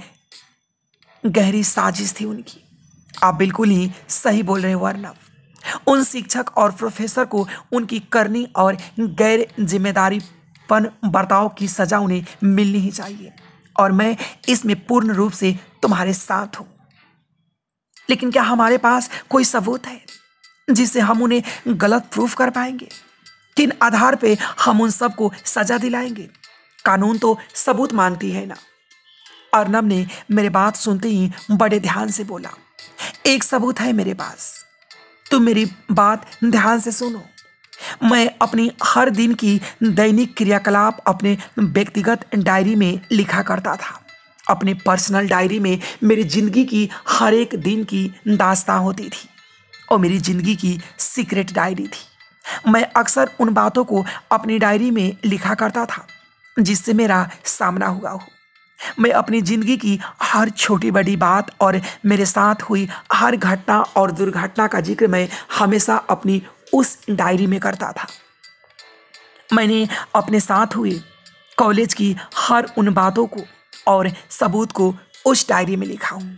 गहरी साजिश थी उनकी। आप बिल्कुल ही सही बोल रहे हो अर्नव। उन शिक्षक और प्रोफेसर को उनकी करनी और गैर जिम्मेदारीपन बर्ताव की सजा उन्हें मिलनी ही चाहिए और मैं इसमें पूर्ण रूप से तुम्हारे साथ हूं। लेकिन क्या हमारे पास कोई सबूत है जिससे हम उन्हें गलत प्रूफ कर पाएंगे? किन आधार पे हम उन सबको सजा दिलाएंगे? कानून तो सबूत मांगती है ना। अर्नब ने मेरी बात सुनते ही बड़े ध्यान से बोला, एक सबूत है मेरे पास, तुम मेरी बात ध्यान से सुनो। मैं अपनी हर दिन की दैनिक क्रियाकलाप अपने व्यक्तिगत डायरी में लिखा करता था। अपने पर्सनल डायरी में मेरी जिंदगी की हर एक दिन की दास्तां होती थी और मेरी जिंदगी की सीक्रेट डायरी थी। मैं अक्सर उन बातों को अपनी डायरी में लिखा करता था जिससे मेरा सामना हुआ हो। मैं अपनी जिंदगी की हर छोटी बड़ी बात और मेरे साथ हुई हर घटना और दुर्घटना का जिक्र मैं हमेशा अपनी उस डायरी में करता था। मैंने अपने साथ हुई कॉलेज की हर उन बातों को और सबूत को उस डायरी में लिखा हूँ।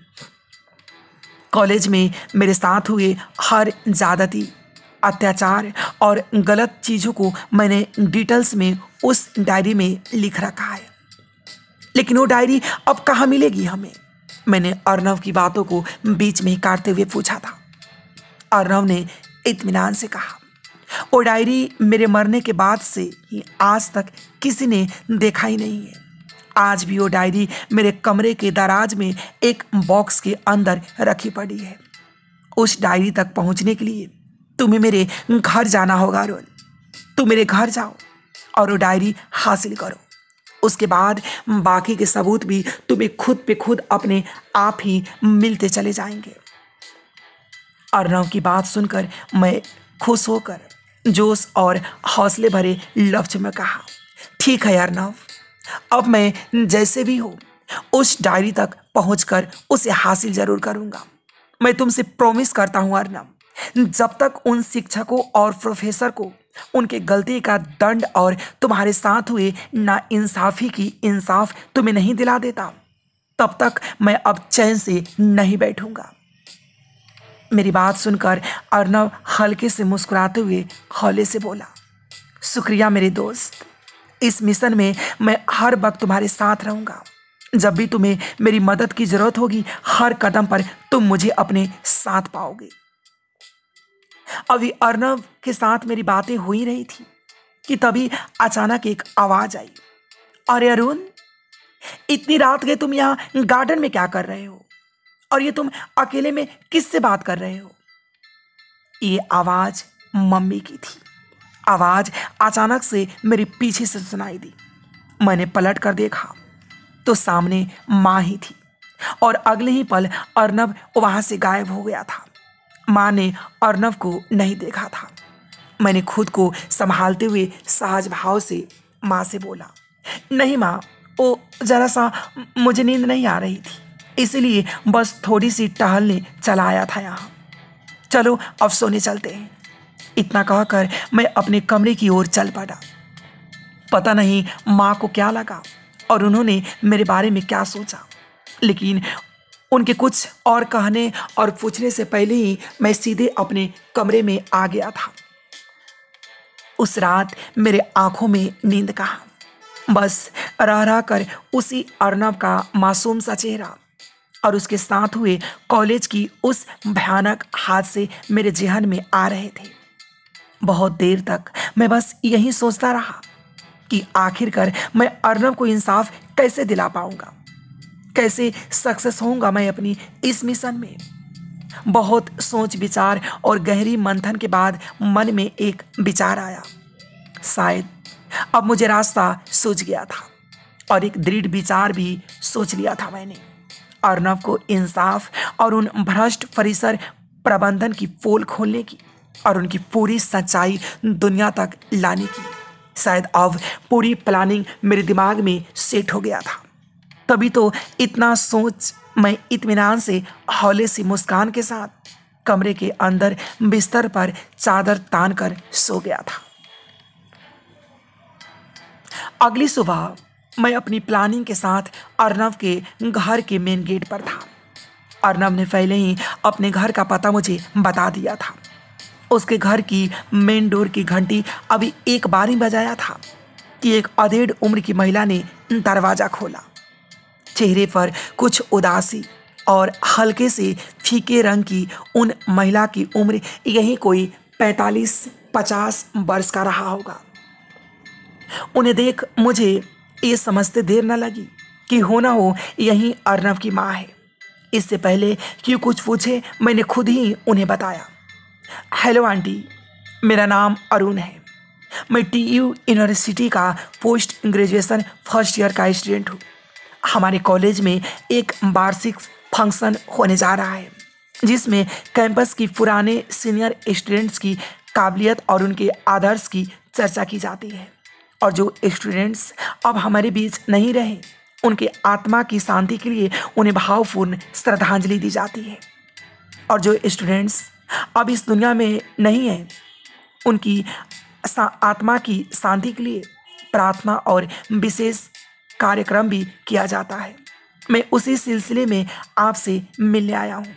कॉलेज में मेरे साथ हुए हर ज्यादती, अत्याचार और गलत चीज़ों को मैंने डिटेल्स में उस डायरी में लिख रखा है। लेकिन वो डायरी अब कहाँ मिलेगी हमें? मैंने अर्नव की बातों को बीच में ही काटते हुए पूछा था। अर्नव ने इत्मीनान से कहा, वो डायरी मेरे मरने के बाद से ही आज तक किसी ने देखा ही नहीं है। आज भी वो डायरी मेरे कमरे के दराज में एक बॉक्स के अंदर रखी पड़ी है। उस डायरी तक पहुंचने के लिए तुम्हें मेरे घर जाना होगा अरुण। तुम मेरे घर जाओ और वो डायरी हासिल करो। उसके बाद बाकी के सबूत भी तुम्हें खुद पे खुद अपने आप ही मिलते चले जाएंगे। अर्नव की बात सुनकर मैं खुश होकर जोश और हौसले भरे लफ्ज में कहा, ठीक है अर्नव, अब मैं जैसे भी हो उस डायरी तक पहुंचकर उसे हासिल जरूर करूंगा। मैं तुमसे प्रॉमिस करता हूं अर्नव, जब तक उन शिक्षकों और प्रोफेसर को उनके गलती का दंड और तुम्हारे साथ हुए नाइंसाफी की इंसाफ तुम्हें नहीं दिला देता, तब तक मैं अब चैन से नहीं बैठूंगा। मेरी बात सुनकर अर्नव हल्के से मुस्कुराते हुए हौले से बोला, शुक्रिया मेरे दोस्त, इस मिशन में मैं हर वक्त तुम्हारे साथ रहूंगा। जब भी तुम्हें मेरी मदद की जरूरत होगी, हर कदम पर तुम मुझे अपने साथ पाओगे। अभी अर्नव के साथ मेरी बातें हो ही रही थी कि तभी अचानक एक आवाज आई, अरे अरुण, इतनी रात के तुम यहाँ गार्डन में क्या कर रहे हो? और ये तुम अकेले में किससे बात कर रहे हो? ये आवाज मम्मी की थी। आवाज अचानक से मेरे पीछे से सुनाई दी। मैंने पलट कर देखा तो सामने माँ ही थी और अगले ही पल अर्नव वहां से गायब हो गया था। माँ ने अर्नव को नहीं देखा था। मैंने खुद को संभालते हुए सहज भाव से माँ से बोला, नहीं माँ, वो जरा सा मुझे नींद नहीं आ रही थी, इसलिए बस थोड़ी सी टहलने चला आया था यहाँ। चलो अब सोने चलते हैं। इतना कहकर मैं अपने कमरे की ओर चल पड़ा। पता नहीं माँ को क्या लगा और उन्होंने मेरे बारे में क्या सोचा, लेकिन उनके कुछ और कहने और पूछने से पहले ही मैं सीधे अपने कमरे में आ गया था। उस रात मेरे आंखों में नींद कहाँ, बस रह रह कर उसी अर्नव का मासूम सा चेहरा और उसके साथ हुए कॉलेज की उस भयानक हादसे मेरे जेहन में आ रहे थे। बहुत देर तक मैं बस यही सोचता रहा कि आखिरकार मैं अर्नव को इंसाफ कैसे दिला पाऊंगा, कैसे सक्सेस होऊंगा मैं अपनी इस मिशन में। बहुत सोच विचार और गहरी मंथन के बाद मन में एक विचार आया। शायद अब मुझे रास्ता सूझ गया था और एक दृढ़ विचार भी सोच लिया था मैंने। अर्नव को इंसाफ और उन भ्रष्ट परिसर प्रबंधन की पोल खोलने की और उनकी पूरी सच्चाई दुनिया तक लाने की। शायद अब पूरी प्लानिंग मेरे दिमाग में सेट हो गया था। तभी तो इतना सोच मैं इत्मीनान से हौले सी मुस्कान के साथ कमरे के अंदर बिस्तर पर चादर तान कर सो गया था। अगली सुबह मैं अपनी प्लानिंग के साथ अर्नव के घर के मेन गेट पर था। अर्नव ने पहले ही अपने घर का पता मुझे बता दिया था। उसके घर की मेन डोर की घंटी अभी एक बार ही बजाया था कि एक अधेड़ उम्र की महिला ने दरवाज़ा खोला। चेहरे पर कुछ उदासी और हल्के से फीके रंग की उन महिला की उम्र यही कोई 45-50 वर्ष का रहा होगा। उन्हें देख मुझे ये समझते देर न लगी कि हो ना हो यही अर्नव की माँ है। इससे पहले कि कुछ पूछे मैंने खुद ही उन्हें बताया, हेलो आंटी, मेरा नाम अरुण है। मैं TU यूनिवर्सिटी का पोस्ट ग्रेजुएशन फर्स्ट ईयर का स्टूडेंट हूँ। हमारे कॉलेज में एक वार्षिक फंक्शन होने जा रहा है जिसमें कैंपस की पुराने सीनियर स्टूडेंट्स की काबिलियत और उनके आदर्श की चर्चा की जाती है, और जो स्टूडेंट्स अब हमारे बीच नहीं रहे उनके आत्मा की शांति के लिए उन्हें भावपूर्ण श्रद्धांजलि दी जाती है, और जो स्टूडेंट्स अब इस दुनिया में नहीं है उनकी आत्मा की शांति के लिए प्रार्थना और विशेष कार्यक्रम भी किया जाता है। मैं उसी सिलसिले में आपसे मिलने आया हूँ।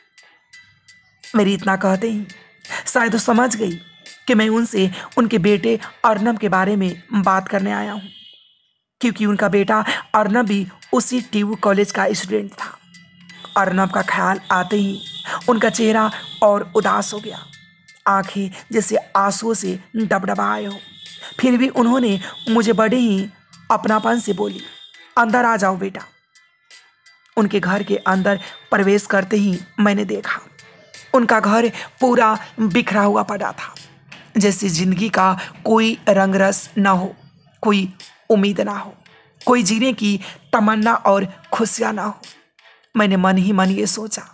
मेरी इतना कहते ही शायद वो समझ गई कि मैं उनसे उनके बेटे अर्नव के बारे में बात करने आया हूँ, क्योंकि उनका बेटा अर्नव भी उसी TU कॉलेज का स्टूडेंट था। अर्नव का ख्याल आते ही उनका चेहरा और उदास हो गया, आंखें जैसे आंसुओं से डबडबाए हो। फिर भी उन्होंने मुझे बड़े ही अपनापन से बोली, अंदर आ जाओ बेटा। उनके घर के अंदर प्रवेश करते ही मैंने देखा उनका घर पूरा बिखरा हुआ पड़ा था, जैसे जिंदगी का कोई रंग रस ना हो, कोई उम्मीद ना हो, कोई जीने की तमन्ना और खुशियाँ ना हो। मैंने मन ही मन ये सोचा,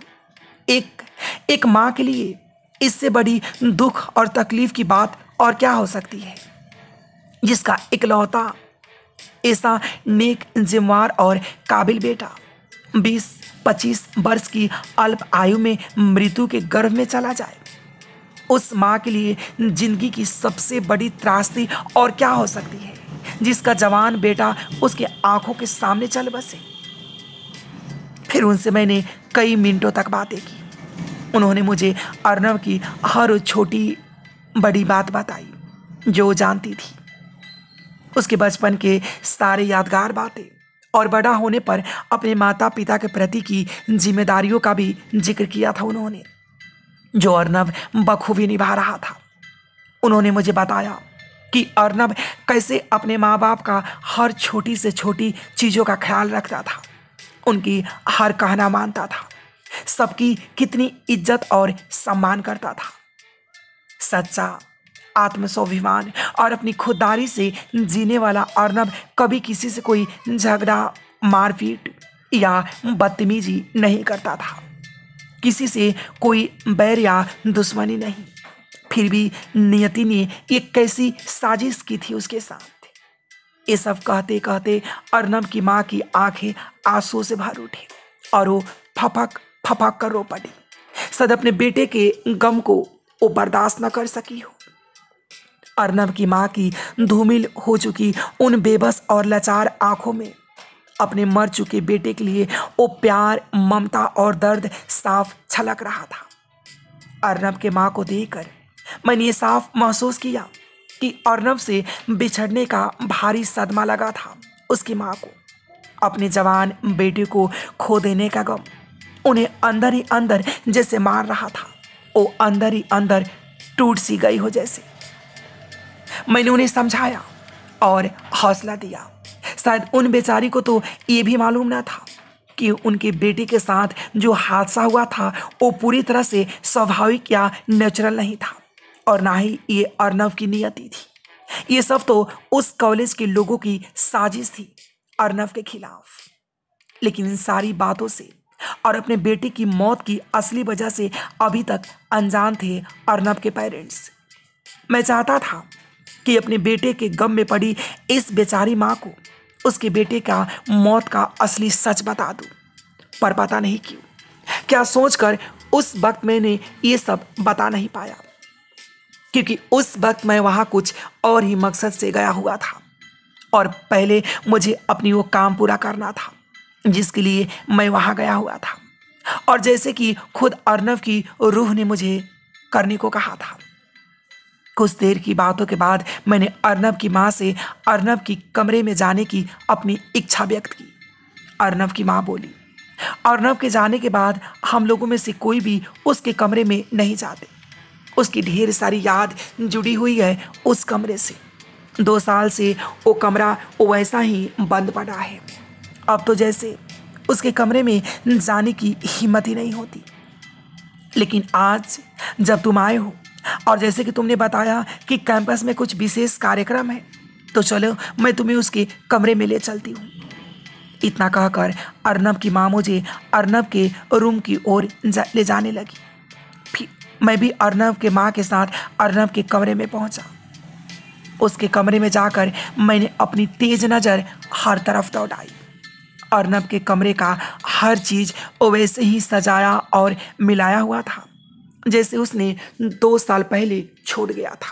एक माँ के लिए इससे बड़ी दुख और तकलीफ की बात और क्या हो सकती है, जिसका इकलौता ऐसा नेक, जिम्मेदार और काबिल बेटा 20-25 वर्ष की अल्प आयु में मृत्यु के गर्भ में चला जाए। उस माँ के लिए जिंदगी की सबसे बड़ी त्रासदी और क्या हो सकती है, जिसका जवान बेटा उसके आंखों के सामने चल बसे। फिर उनसे मैंने कई मिनटों तक बातें की। उन्होंने मुझे अर्नव की हर छोटी बड़ी बात बताई जो वो जानती थी, उसके बचपन के सारे यादगार बातें, और बड़ा होने पर अपने माता पिता के प्रति की जिम्मेदारियों का भी जिक्र किया था उन्होंने, जो अर्नव बखूबी निभा रहा था। उन्होंने मुझे बताया कि अर्नव कैसे अपने माँ बाप का हर छोटी से छोटी चीज़ों का ख्याल रखता था, उनकी हर कहना मानता था, सबकी कितनी इज्जत और सम्मान करता था। सच्चा आत्मस्वाभिमान और अपनी खुददारी से जीने वाला अर्नव कभी किसी से कोई झगड़ा, मारपीट या बदतमीजी नहीं करता था, किसी से कोई बैर या दुश्मनी नहीं। फिर भी नियति ने एक कैसी साजिश की थी उसके साथ। ये सब कहते कहते अर्नव की माँ की आंखें आंसुओं से भर उठी और वो फपक फपक कर रो पड़ी। सद अपने बेटे के गम को वो बर्दाश्त न कर सकी हो। अर्नव की माँ की धूमिल हो चुकी उन बेबस और लाचार आंखों में अपने मर चुके बेटे के लिए वो प्यार, ममता और दर्द साफ छलक रहा था। अर्नव के माँ को देखकर मैंने ये साफ महसूस किया कि अर्नव से बिछड़ने का भारी सदमा लगा था उसकी माँ को। अपने जवान बेटे को खो देने का गम उन्हें अंदर ही अंदर जैसे मार रहा था। वो अंदर ही अंदर टूट सी गई हो जैसे। मैंने उन्हें समझाया और हौसला दिया। शायद उन बेचारी को तो ये भी मालूम ना था कि उनके बेटे के साथ जो हादसा हुआ था वो पूरी तरह से स्वाभाविक या नेचुरल नहीं था, और ना ही ये अर्नव की नियति थी। ये सब तो उस कॉलेज के लोगों की साजिश थी अर्नव के खिलाफ। लेकिन इन सारी बातों से और अपने बेटे की मौत की असली वजह से अभी तक अनजान थे अर्नव के पेरेंट्स। मैं चाहता था कि अपने बेटे के गम में पड़ी इस बेचारी माँ को उसके बेटे का मौत का असली सच बता दूं, पर पता नहीं क्यों, क्या सोचकर उस वक्त मैंने ये सब बता नहीं पाया, क्योंकि उस वक्त मैं वहां कुछ और ही मकसद से गया हुआ था और पहले मुझे अपनी वो काम पूरा करना था जिसके लिए मैं वहां गया हुआ था। और जैसे कि खुद अर्नव की रूह ने मुझे करने को कहा था। कुछ देर की बातों के बाद मैंने अर्नव की माँ से अर्नव की कमरे में जाने की अपनी इच्छा व्यक्त की। अर्नव की माँ बोली, अर्नव के जाने के बाद हम लोगों में से कोई भी उसके कमरे में नहीं जाते। उसकी ढेर सारी याद जुड़ी हुई है उस कमरे से। 2 साल से वो कमरा वैसा ही बंद पड़ा है। अब तो जैसे उसके कमरे में जाने की हिम्मत ही नहीं होती। लेकिन आज जब तुम आए हो और जैसे कि तुमने बताया कि कैंपस में कुछ विशेष कार्यक्रम है, तो चलो मैं तुम्हें उसके कमरे में ले चलती हूँ। इतना कहकर अर्नव की माँ मुझे अर्नव के रूम की ओर ले जाने लगी। फिर मैं भी अर्नव के माँ के साथ अर्नव के कमरे में पहुंचा। उसके कमरे में जाकर मैंने अपनी तेज नज़र हर तरफ दौड़ाई। अर्नव के कमरे का हर चीज़ वैसे ही सजाया और मिलाया हुआ था जैसे उसने 2 साल पहले छोड़ गया था।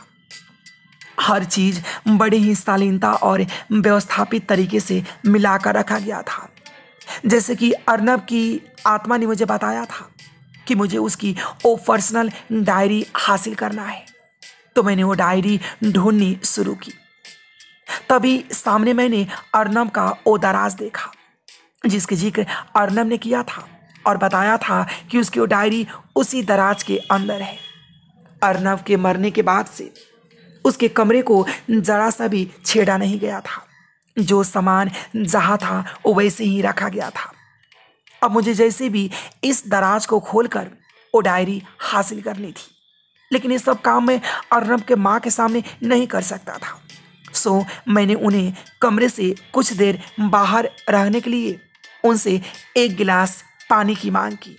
हर चीज़ बड़ी ही शालीनता और व्यवस्थापित तरीके से मिलाकर रखा गया था। जैसे कि अर्नव की आत्मा ने मुझे बताया था कि मुझे उसकी वो पर्सनल डायरी हासिल करना है, तो मैंने वो डायरी ढूंढनी शुरू की। तभी सामने मैंने अर्नव का वो दराज देखा जिसके जिक्र अर्नव ने किया था और बताया था कि उसकी वो डायरी उसी दराज के अंदर है। अर्नव के मरने के बाद से उसके कमरे को जरा सा भी छेड़ा नहीं गया था। जो सामान जहाँ था वो वैसे ही रखा गया था। अब मुझे जैसे भी इस दराज को खोलकर वो डायरी हासिल करनी थी, लेकिन ये सब काम मैं अर्नव के माँ के सामने नहीं कर सकता था। सो मैंने उन्हें कमरे से कुछ देर बाहर रहने के लिए उनसे 1 गिलास पानी की मांग की।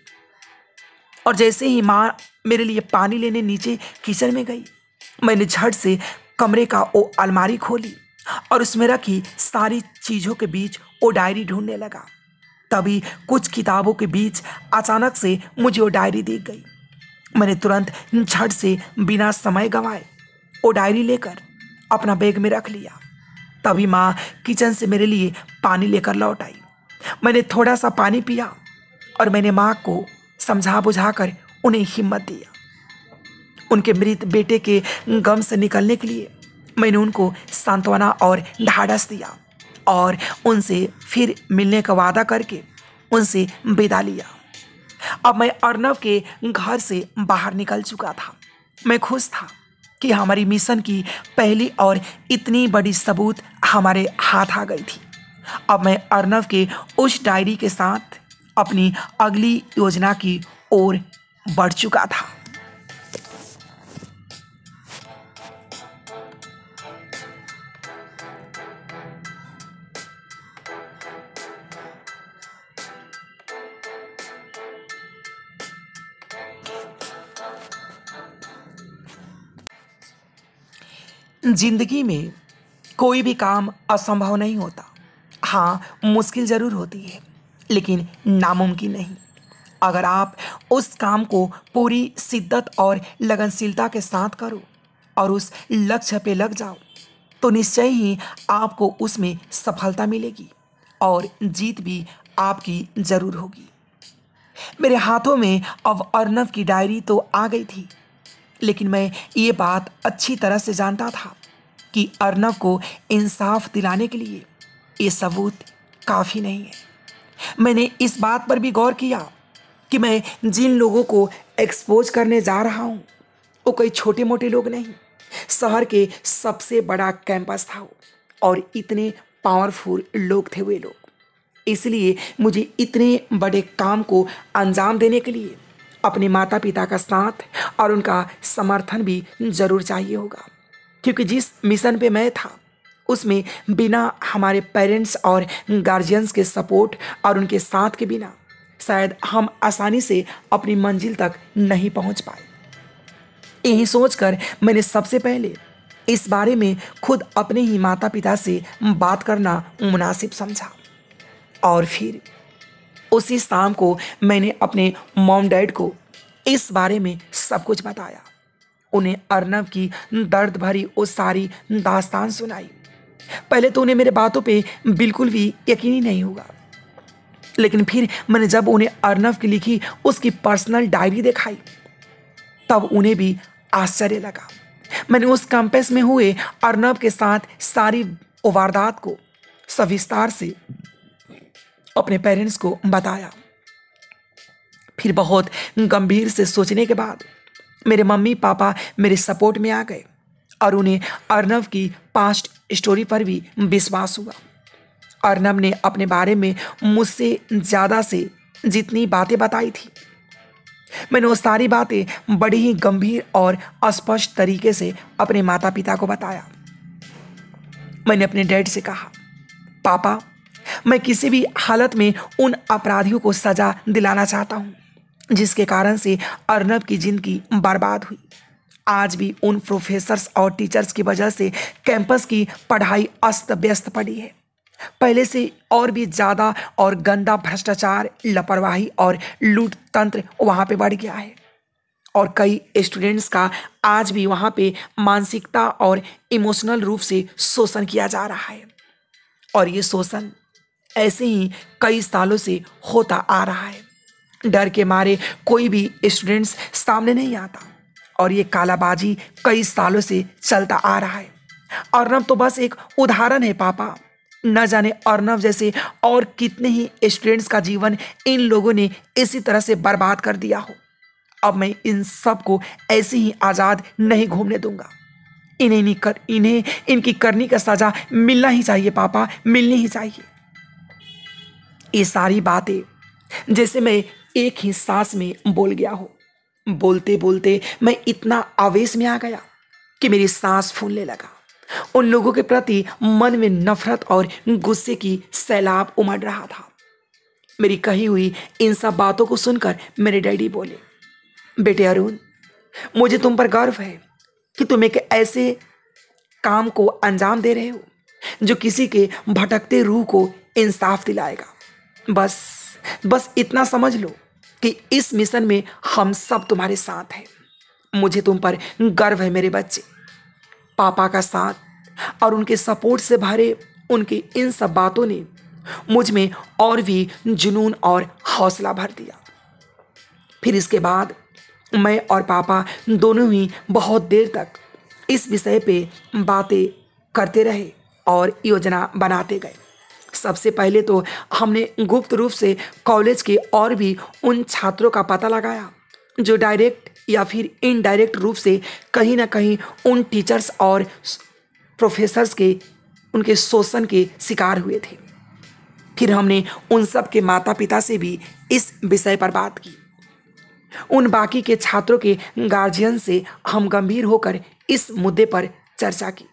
और जैसे ही माँ मेरे लिए पानी लेने नीचे किचन में गई, मैंने झट से कमरे का वो अलमारी खोली और उसमें रखी सारी चीज़ों के बीच वो डायरी ढूंढने लगा। तभी कुछ किताबों के बीच अचानक से मुझे वो डायरी दिख गई। मैंने तुरंत झट से बिना समय गंवाए वो डायरी लेकर अपना बैग में रख लिया। तभी माँ किचन से मेरे लिए पानी लेकर लौट आई। मैंने थोड़ा सा पानी पिया और मैंने माँ को समझा बुझाकर उन्हें हिम्मत दिया। उनके मृत बेटे के गम से निकलने के लिए मैंने उनको सांत्वना और ढाढ़स दिया और उनसे फिर मिलने का वादा करके उनसे विदा लिया। अब मैं अर्नव के घर से बाहर निकल चुका था। मैं खुश था कि हमारी मिशन की पहली और इतनी बड़ी सबूत हमारे हाथ आ गई थी। अब मैं अर्नव के उस डायरी के साथ अपनी अगली योजना की ओर बढ़ चुका था। जिंदगी में कोई भी काम असंभव नहीं होता। हाँ, मुश्किल ज़रूर होती है, लेकिन नामुमकिन नहीं। अगर आप उस काम को पूरी शिद्दत और लगनशीलता के साथ करो और उस लक्ष्य पे लग जाओ, तो निश्चय ही आपको उसमें सफलता मिलेगी और जीत भी आपकी ज़रूर होगी। मेरे हाथों में अब अर्नव की डायरी तो आ गई थी, लेकिन मैं ये बात अच्छी तरह से जानता था कि अर्नव को इंसाफ दिलाने के लिए ये सबूत काफ़ी नहीं है। मैंने इस बात पर भी गौर किया कि मैं जिन लोगों को एक्सपोज करने जा रहा हूँ वो कोई छोटे मोटे लोग नहीं, शहर के सबसे बड़ा कैंपस था और इतने पावरफुल लोग थे वे लोग। इसलिए मुझे इतने बड़े काम को अंजाम देने के लिए अपने माता पिता का साथ और उनका समर्थन भी ज़रूर चाहिए होगा, क्योंकि जिस मिशन पे मैं था उसमें बिना हमारे पेरेंट्स और गार्जियंस के सपोर्ट और उनके साथ के बिना शायद हम आसानी से अपनी मंजिल तक नहीं पहुंच पाए। यही सोचकर मैंने सबसे पहले इस बारे में खुद अपने ही माता पिता से बात करना मुनासिब समझा। और फिर उसी शाम को मैंने अपने मॉम डैड को इस बारे में सब कुछ बताया। उन्हें अर्नव की दर्द भरी वो सारी दास्तान सुनाई। पहले तो उन्हें मेरे बातों पे बिल्कुल भी यकीन ही नहीं हुआ, लेकिन फिर मैंने जब उन्हें अर्नव की लिखी उसकी पर्सनल डायरी दिखाई तब उन्हें भी आश्चर्य लगा। मैंने उस कैंपस में हुए अर्नव के साथ सारी वारदात को सविस्तार से अपने पेरेंट्स को बताया। फिर बहुत गंभीर से सोचने के बाद मेरे मम्मी पापा मेरे सपोर्ट में आ गए और उन्हें अर्नव की पास्ट स्टोरी पर भी विश्वास हुआ। अर्नव ने अपने बारे में मुझसे ज़्यादा से जितनी बातें बताई थी, मैंने वो सारी बातें बड़ी ही गंभीर और स्पष्ट तरीके से अपने माता पिता को बताया। मैंने अपने डैड से कहा, पापा, मैं किसी भी हालत में उन अपराधियों को सजा दिलाना चाहता हूँ जिसके कारण से अर्नव की जिंदगी बर्बाद हुई। आज भी उन प्रोफेसर्स और टीचर्स की वजह से कैंपस की पढ़ाई अस्त व्यस्त पड़ी है। पहले से और भी ज़्यादा और गंदा भ्रष्टाचार, लापरवाही और लूट तंत्र वहाँ पे बढ़ गया है और कई स्टूडेंट्स का आज भी वहाँ पे मानसिकता और इमोशनल रूप से शोषण किया जा रहा है और ये शोषण ऐसे ही कई सालों से होता आ रहा है। डर के मारे कोई भी स्टूडेंट्स सामने नहीं आता और ये कालाबाजी कई सालों से चलता आ रहा है। अर्नव तो बस एक उदाहरण है पापा। न जाने अर्नव जैसे और कितने ही स्टूडेंट्स का जीवन इन लोगों ने इसी तरह से बर्बाद कर दिया हो। अब मैं इन सब को ऐसे ही आज़ाद नहीं घूमने दूंगा। इन्हें इनकी करनी का सजा मिलना ही चाहिए पापा, मिलनी ही चाहिए। ये सारी बातें जैसे मैं एक ही सांस में बोल गया हो। बोलते बोलते मैं इतना आवेश में आ गया कि मेरी सांस फूलने लगा। उन लोगों के प्रति मन में नफरत और गुस्से की सैलाब उमड़ रहा था। मेरी कही हुई इन सब बातों को सुनकर मेरे डैडी बोले, बेटे अरुण, मुझे तुम पर गर्व है कि तुम एक ऐसे काम को अंजाम दे रहे हो जो किसी के भटकते रूह को इंसाफ दिलाएगा। बस इतना समझ लो कि इस मिशन में हम सब तुम्हारे साथ हैं। मुझे तुम पर गर्व है मेरे बच्चे। पापा का साथ और उनके सपोर्ट से भरे उनकी इन सब बातों ने मुझ में और भी जुनून और हौसला भर दिया। फिर इसके बाद मैं और पापा दोनों ही बहुत देर तक इस विषय पे बातें करते रहे और योजना बनाते गए। सबसे पहले तो हमने गुप्त रूप से कॉलेज के और भी उन छात्रों का पता लगाया जो डायरेक्ट या फिर इनडायरेक्ट रूप से कहीं ना कहीं उन टीचर्स और प्रोफेसर्स के उनके शोषण के शिकार हुए थे। फिर हमने उन सब के माता पिता से भी इस विषय पर बात की। उन बाकी के छात्रों के गार्जियन से हम गंभीर होकर इस मुद्दे पर चर्चा की।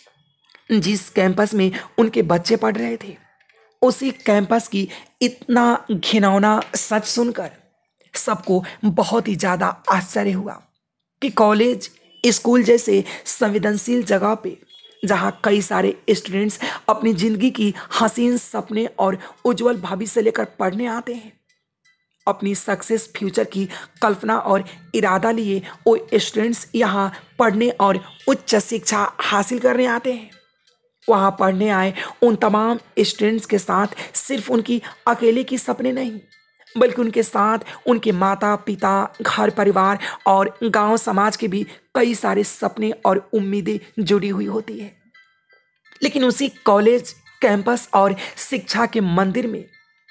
जिस कैंपस में उनके बच्चे पढ़ रहे थे उसी कैंपस की इतना घिनौना सच सुनकर सबको बहुत ही ज़्यादा आश्चर्य हुआ कि कॉलेज, स्कूल जैसे संवेदनशील जगह पे जहाँ कई सारे स्टूडेंट्स अपनी ज़िंदगी की हसीन सपने और उज्जवल भविष्य लेकर पढ़ने आते हैं, अपनी सक्सेस फ्यूचर की कल्पना और इरादा लिए वो स्टूडेंट्स यहाँ पढ़ने और उच्च शिक्षा हासिल करने आते हैं। वहाँ पढ़ने आए उन तमाम स्टूडेंट्स के साथ सिर्फ उनकी अकेले की सपने नहीं, बल्कि उनके साथ उनके माता पिता, घर परिवार और गांव समाज के भी कई सारे सपने और उम्मीदें जुड़ी हुई होती है। लेकिन उसी कॉलेज, कैंपस और शिक्षा के मंदिर में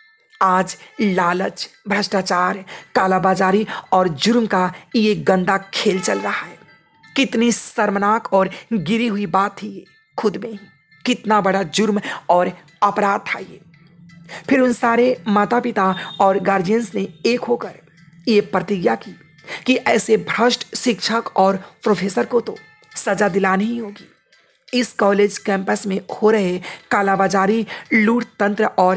आज लालच, भ्रष्टाचार, कालाबाजारी और जुर्म का ये गंदा खेल चल रहा है। कितनी शर्मनाक और गिरी हुई बात थी ये खुद में ही। कितना बड़ा जुर्म और अपराध था ये। फिर उन सारे माता पिता और गार्जियंस ने एक होकर ये प्रतिज्ञा की कि ऐसे भ्रष्ट शिक्षक और प्रोफेसर को तो सजा दिलानी ही होगी। इस कॉलेज कैंपस में हो रहे कालाबाजारी, लूट तंत्र और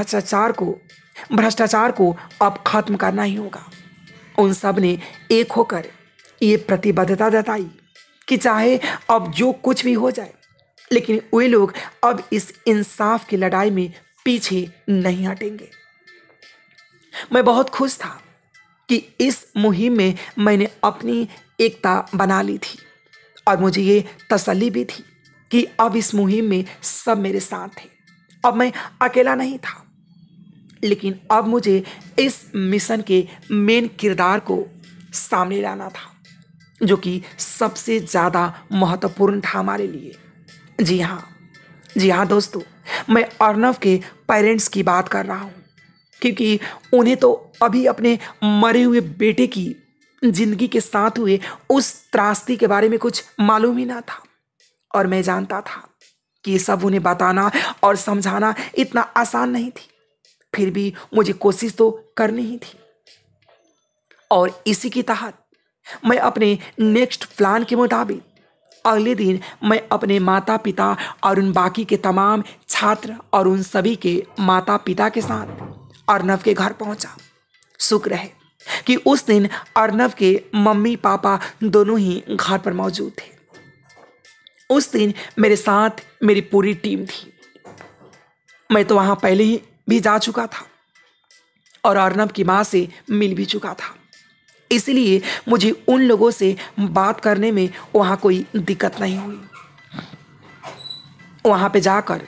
भ्रष्टाचार को अब खत्म करना ही होगा। उन सब ने एक होकर ये प्रतिबद्धता जताई कि चाहे अब जो कुछ भी हो जाए, लेकिन वे लोग अब इस इंसाफ की लड़ाई में पीछे नहीं हटेंगे। मैं बहुत खुश था कि इस मुहिम में मैंने अपनी एकता बना ली थी और मुझे ये तसल्ली भी थी कि अब इस मुहिम में सब मेरे साथ थे। अब मैं अकेला नहीं था, लेकिन अब मुझे इस मिशन के मेन किरदार को सामने लाना था, जो कि सबसे ज़्यादा महत्वपूर्ण था हमारे लिए। जी हाँ दोस्तों, मैं अर्नव के पेरेंट्स की बात कर रहा हूँ, क्योंकि उन्हें तो अभी अपने मरे हुए बेटे की जिंदगी के साथ हुए उस त्रासदी के बारे में कुछ मालूम ही ना था। और मैं जानता था कि ये सब उन्हें बताना और समझाना इतना आसान नहीं थी, फिर भी मुझे कोशिश तो करनी ही थी। और इसी के तहत मैं अपने नेक्स्ट प्लान के मुताबिक अगले दिन मैं अपने माता पिता और उन बाकी के तमाम छात्र और उन सभी के माता पिता के साथ अर्नव के घर पहुंचा। शुक्र है कि उस दिन अर्नव के मम्मी पापा दोनों ही घर पर मौजूद थे। उस दिन मेरे साथ मेरी पूरी टीम थी। मैं तो वहां पहले ही भी जा चुका था और अर्नव की माँ से मिल भी चुका था, इसलिए मुझे उन लोगों से बात करने में वहाँ कोई दिक्कत नहीं हुई। वहाँ पे जाकर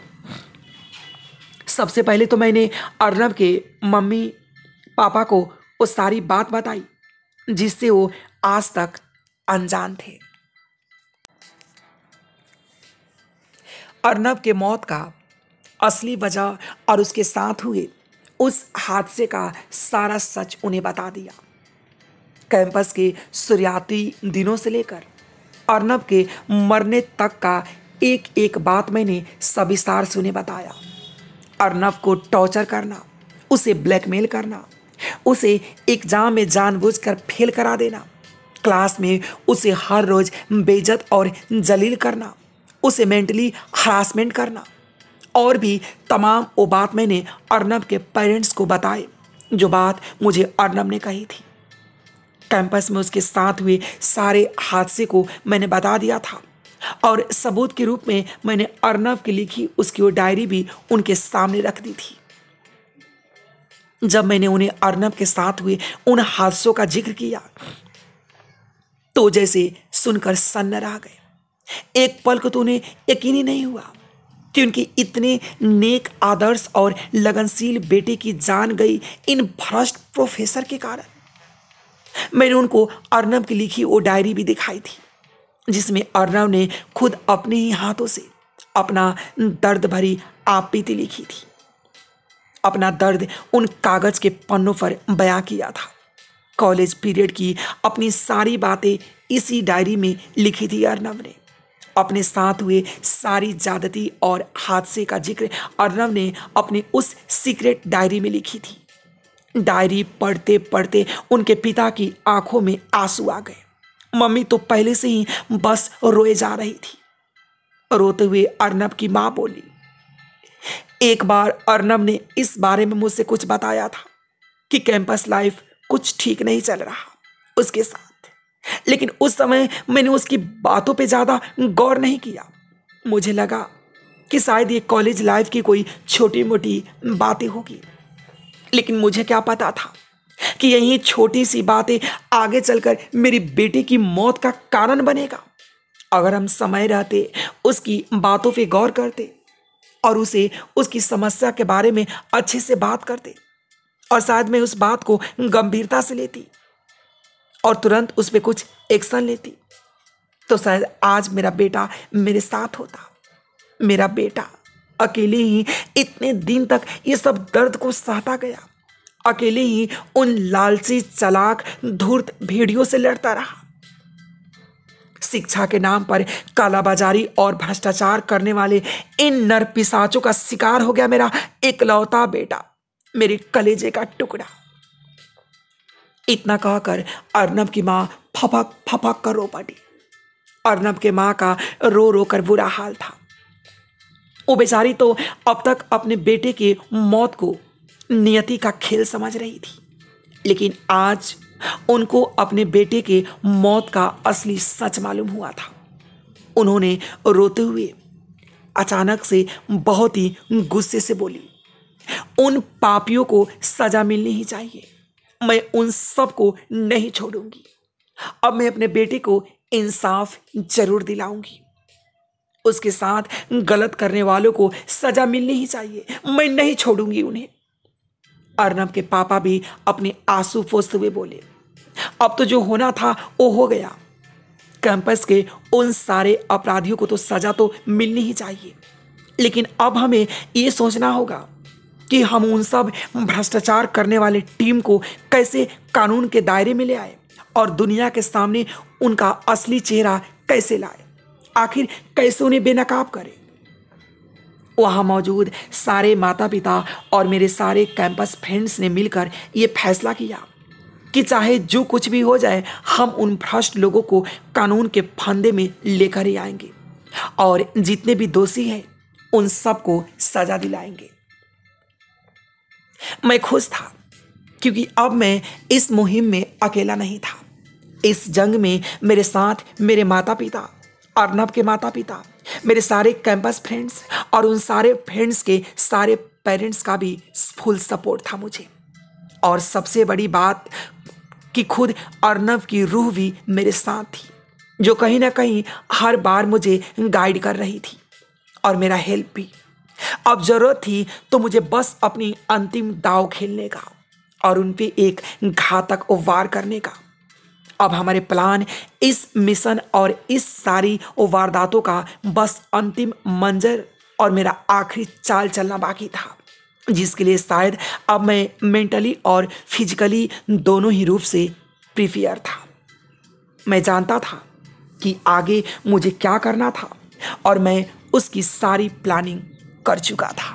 सबसे पहले तो मैंने अर्नव के मम्मी पापा को वो सारी बात बताई जिससे वो आज तक अनजान थे। अर्नव के मौत का असली वजह और उसके साथ हुए उस हादसे का सारा सच उन्हें बता दिया। कैंपस के शुरुआती दिनों से लेकर अर्नव के मरने तक का एक एक बात मैंने सविस्तार से उन्हें बताया। अर्नव को टॉर्चर करना, उसे ब्लैकमेल करना, उसे एग्जाम में जानबूझकर फेल करा देना, क्लास में उसे हर रोज बेइज्जत और जलील करना, उसे मेंटली हरासमेंट करना और भी तमाम वो बात मैंने अर्नव के पेरेंट्स को बताए, जो बात मुझे अर्नव ने कही थी। कैंपस में उसके साथ हुए सारे हादसे को मैंने बता दिया था और सबूत के रूप में मैंने अर्नव की लिखी उसकी वो डायरी भी उनके सामने रख दी थी। जब मैंने उन्हें अर्नव के साथ हुए उन हादसों का जिक्र किया तो जैसे सुनकर सन्न रह गए। एक पल को तो उन्हें यकीन ही नहीं हुआ कि उनकी इतने नेक, आदर्श और लगनशील बेटे की जान गई इन भ्रष्ट प्रोफेसर के कारण। मैंने उनको अर्नव की लिखी वो डायरी भी दिखाई थी, जिसमें अर्नव ने खुद अपने ही हाथों से अपना दर्द भरी आपबीती लिखी थी। अपना दर्द उन कागज के पन्नों पर बयां किया था। कॉलेज पीरियड की अपनी सारी बातें इसी डायरी में लिखी थी। अर्नव ने अपने साथ हुए सारी ज्यादती और हादसे का जिक्र अर्नव ने अपनी उस सीक्रेट डायरी में लिखी थी। डायरी पढ़ते पढ़ते उनके पिता की आंखों में आंसू आ गए। मम्मी तो पहले से ही बस रोए जा रही थी। रोते हुए अर्नव की माँ बोली, एक बार अर्नव ने इस बारे में मुझसे कुछ बताया था कि कैंपस लाइफ कुछ ठीक नहीं चल रहा उसके साथ, लेकिन उस समय मैंने उसकी बातों पे ज़्यादा गौर नहीं किया। मुझे लगा कि शायद ये कॉलेज लाइफ की कोई छोटी मोटी बातें होगी, लेकिन मुझे क्या पता था कि यही छोटी सी बातें आगे चलकर मेरी बेटी की मौत का कारण बनेगा। अगर हम समय रहते उसकी बातों पे गौर करते और उसे उसकी समस्या के बारे में अच्छे से बात करते और शायद मैं उस बात को गंभीरता से लेती और तुरंत उस पर कुछ एक्शन लेती, तो शायद आज मेरा बेटा मेरे साथ होता। मेरा बेटा अकेले ही इतने दिन तक ये सब दर्द को सहता गया, अकेले ही उन लालची, चालाक, धूर्त भेड़ियों से लड़ता रहा। शिक्षा के नाम पर कालाबाजारी और भ्रष्टाचार करने वाले इन नरपिशाचों का शिकार हो गया मेरा इकलौता बेटा, मेरे कलेजे का टुकड़ा। इतना कहकर अर्नव की माँ फपक फपक कर रो पड़ी। अर्नव के माँ का रो रो कर बुरा हाल था। वो बेचारी तो अब तक अपने बेटे की मौत को नियति का खेल समझ रही थी, लेकिन आज उनको अपने बेटे के मौत का असली सच मालूम हुआ था। उन्होंने रोते हुए अचानक से बहुत ही गुस्से से बोली, उन पापियों को सजा मिलनी ही चाहिए। मैं उन सब को नहीं छोड़ूंगी। अब मैं अपने बेटे को इंसाफ जरूर दिलाऊंगी। उसके साथ गलत करने वालों को सजा मिलनी ही चाहिए। मैं नहीं छोड़ूंगी उन्हें। अर्नब के पापा भी अपने आंसू पोंछते हुए बोले, अब तो जो होना था वो हो गया। कैंपस के उन सारे अपराधियों को तो सजा तो मिलनी ही चाहिए, लेकिन अब हमें ये सोचना होगा कि हम उन सब भ्रष्टाचार करने वाले टीम को कैसे कानून के दायरे में ले आए और दुनिया के सामने उनका असली चेहरा कैसे लाए। आखिर कैसे उन्हें बेनकाब करें। वहां मौजूद सारे माता पिता और मेरे सारे कैंपस फ्रेंड्स ने मिलकर ये फैसला किया कि चाहे जो कुछ भी हो जाए, हम उन भ्रष्ट लोगों को कानून के फंदे में लेकर ही आएंगे और जितने भी दोषी हैं उन सबको सजा दिलाएंगे। मैं खुश था क्योंकि अब मैं इस मुहिम में अकेला नहीं था। इस जंग में मेरे साथ मेरे माता पिता, अर्नब के माता पिता, मेरे सारे कैंपस फ्रेंड्स और उन सारे फ्रेंड्स के सारे पेरेंट्स का भी फुल सपोर्ट था मुझे। और सबसे बड़ी बात कि खुद अर्नब की रूह भी मेरे साथ थी, जो कहीं ना कहीं हर बार मुझे गाइड कर रही थी और मेरा हेल्प भी। अब जरूरत थी तो मुझे बस अपनी अंतिम दांव खेलने का और उन पे एक घातक वार करने का। अब हमारे प्लान, इस मिशन और इस सारी वारदातों का बस अंतिम मंजर और मेरा आखिरी चाल चलना बाकी था, जिसके लिए शायद अब मैं मेंटली और फिजिकली दोनों ही रूप से प्रिपेयर था। मैं जानता था कि आगे मुझे क्या करना था और मैं उसकी सारी प्लानिंग कर चुका था।